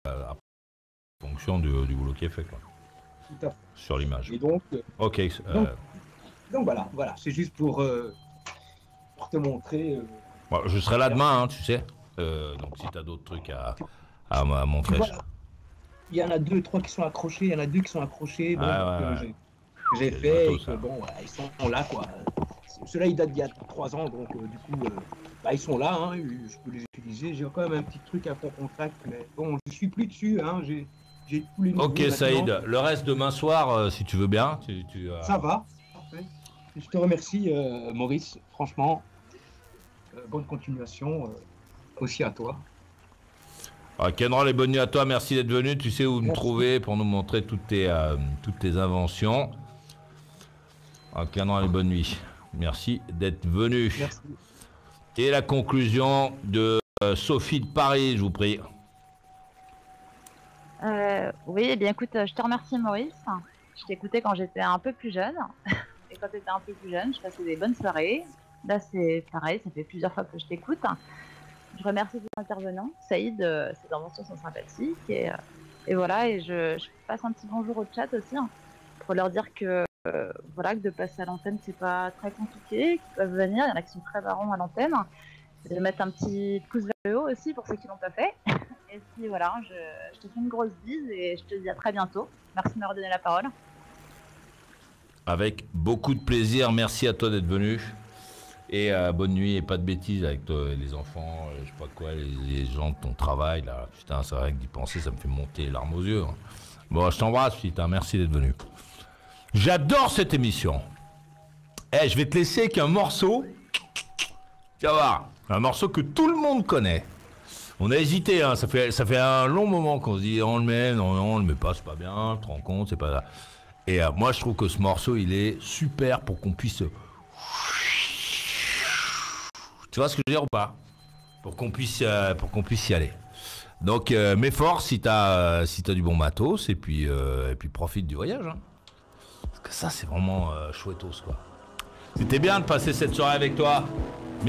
En fonction du boulot qui est fait, quoi. Tout à fait. Sur l'image. Et donc, ok. Donc voilà. C'est juste pour te montrer. Bon, je serai là demain, hein, tu sais. Donc, si tu as d'autres trucs à montrer. Voilà. Il y en a 2, 3 qui sont accrochés, il y en a 2 qui sont accrochés. Bon, j'ai fait, bon, voilà, ils sont là, quoi. Ceux-là, ils datent d'il y a 3 ans, donc du coup, ils sont là, hein, je peux les utiliser. J'ai quand même un petit truc à fond contact, mais bon, je suis plus dessus, hein, j'ai tous les niveaux. Ok, Saïd, le reste demain soir, si tu veux bien. Ça va, parfait. Je te remercie, Maurice, franchement. Bonne continuation, aussi à toi. Kenrol, et bonne nuit à toi, merci d'être venu. Tu sais où me trouver pour nous montrer toutes tes inventions. Kenrol, et bonne nuit. Merci d'être venu. Merci. Et la conclusion de Sophie de Paris, je vous prie. Oui, eh bien écoute, je te remercie Maurice. Je t'écoutais quand j'étais un peu plus jeune. Et quand tu étais un peu plus jeune, je passais des bonnes soirées. Là, c'est pareil, ça fait plusieurs fois que je t'écoute. Je remercie tous les intervenants. Saïd, ses inventions sont sympathiques. Et voilà, et je passe un petit bonjour au chat aussi, hein, pour leur dire que, voilà, que de passer à l'antenne, c'est pas très compliqué, qu'ils peuvent venir. Il y en a qui sont très marrants à l'antenne. Et de mettre un petit pouce vers le haut aussi pour ceux qui l'ont pas fait. Et puis voilà, je te fais une grosse bise et je te dis à très bientôt. Merci de m'avoir donné la parole. Avec beaucoup de plaisir. Merci à toi d'être venu. Et bonne nuit et pas de bêtises avec les enfants, je sais pas quoi, les gens de ton travail là. Putain, c'est vrai que d'y penser, ça me fait monter les larmes aux yeux. Hein. Bon, je t'embrasse, putain, merci d'être venu. J'adore cette émission. Je vais te laisser avec un morceau. Tu vas voir, un morceau que tout le monde connaît. On a hésité, hein, ça fait un long moment qu'on se dit on le met, non, on le met pas, c'est pas bien, tu te rends compte, c'est pas là. Et moi, je trouve que ce morceau, il est super pour qu'on puisse. Tu vois ce que je veux dire ou pas? Pour qu'on puisse y aller. Donc mets fort si t'as du bon matos et puis profite du voyage. Hein. Parce que ça c'est vraiment chouettos quoi. C'était bien de passer cette soirée avec toi.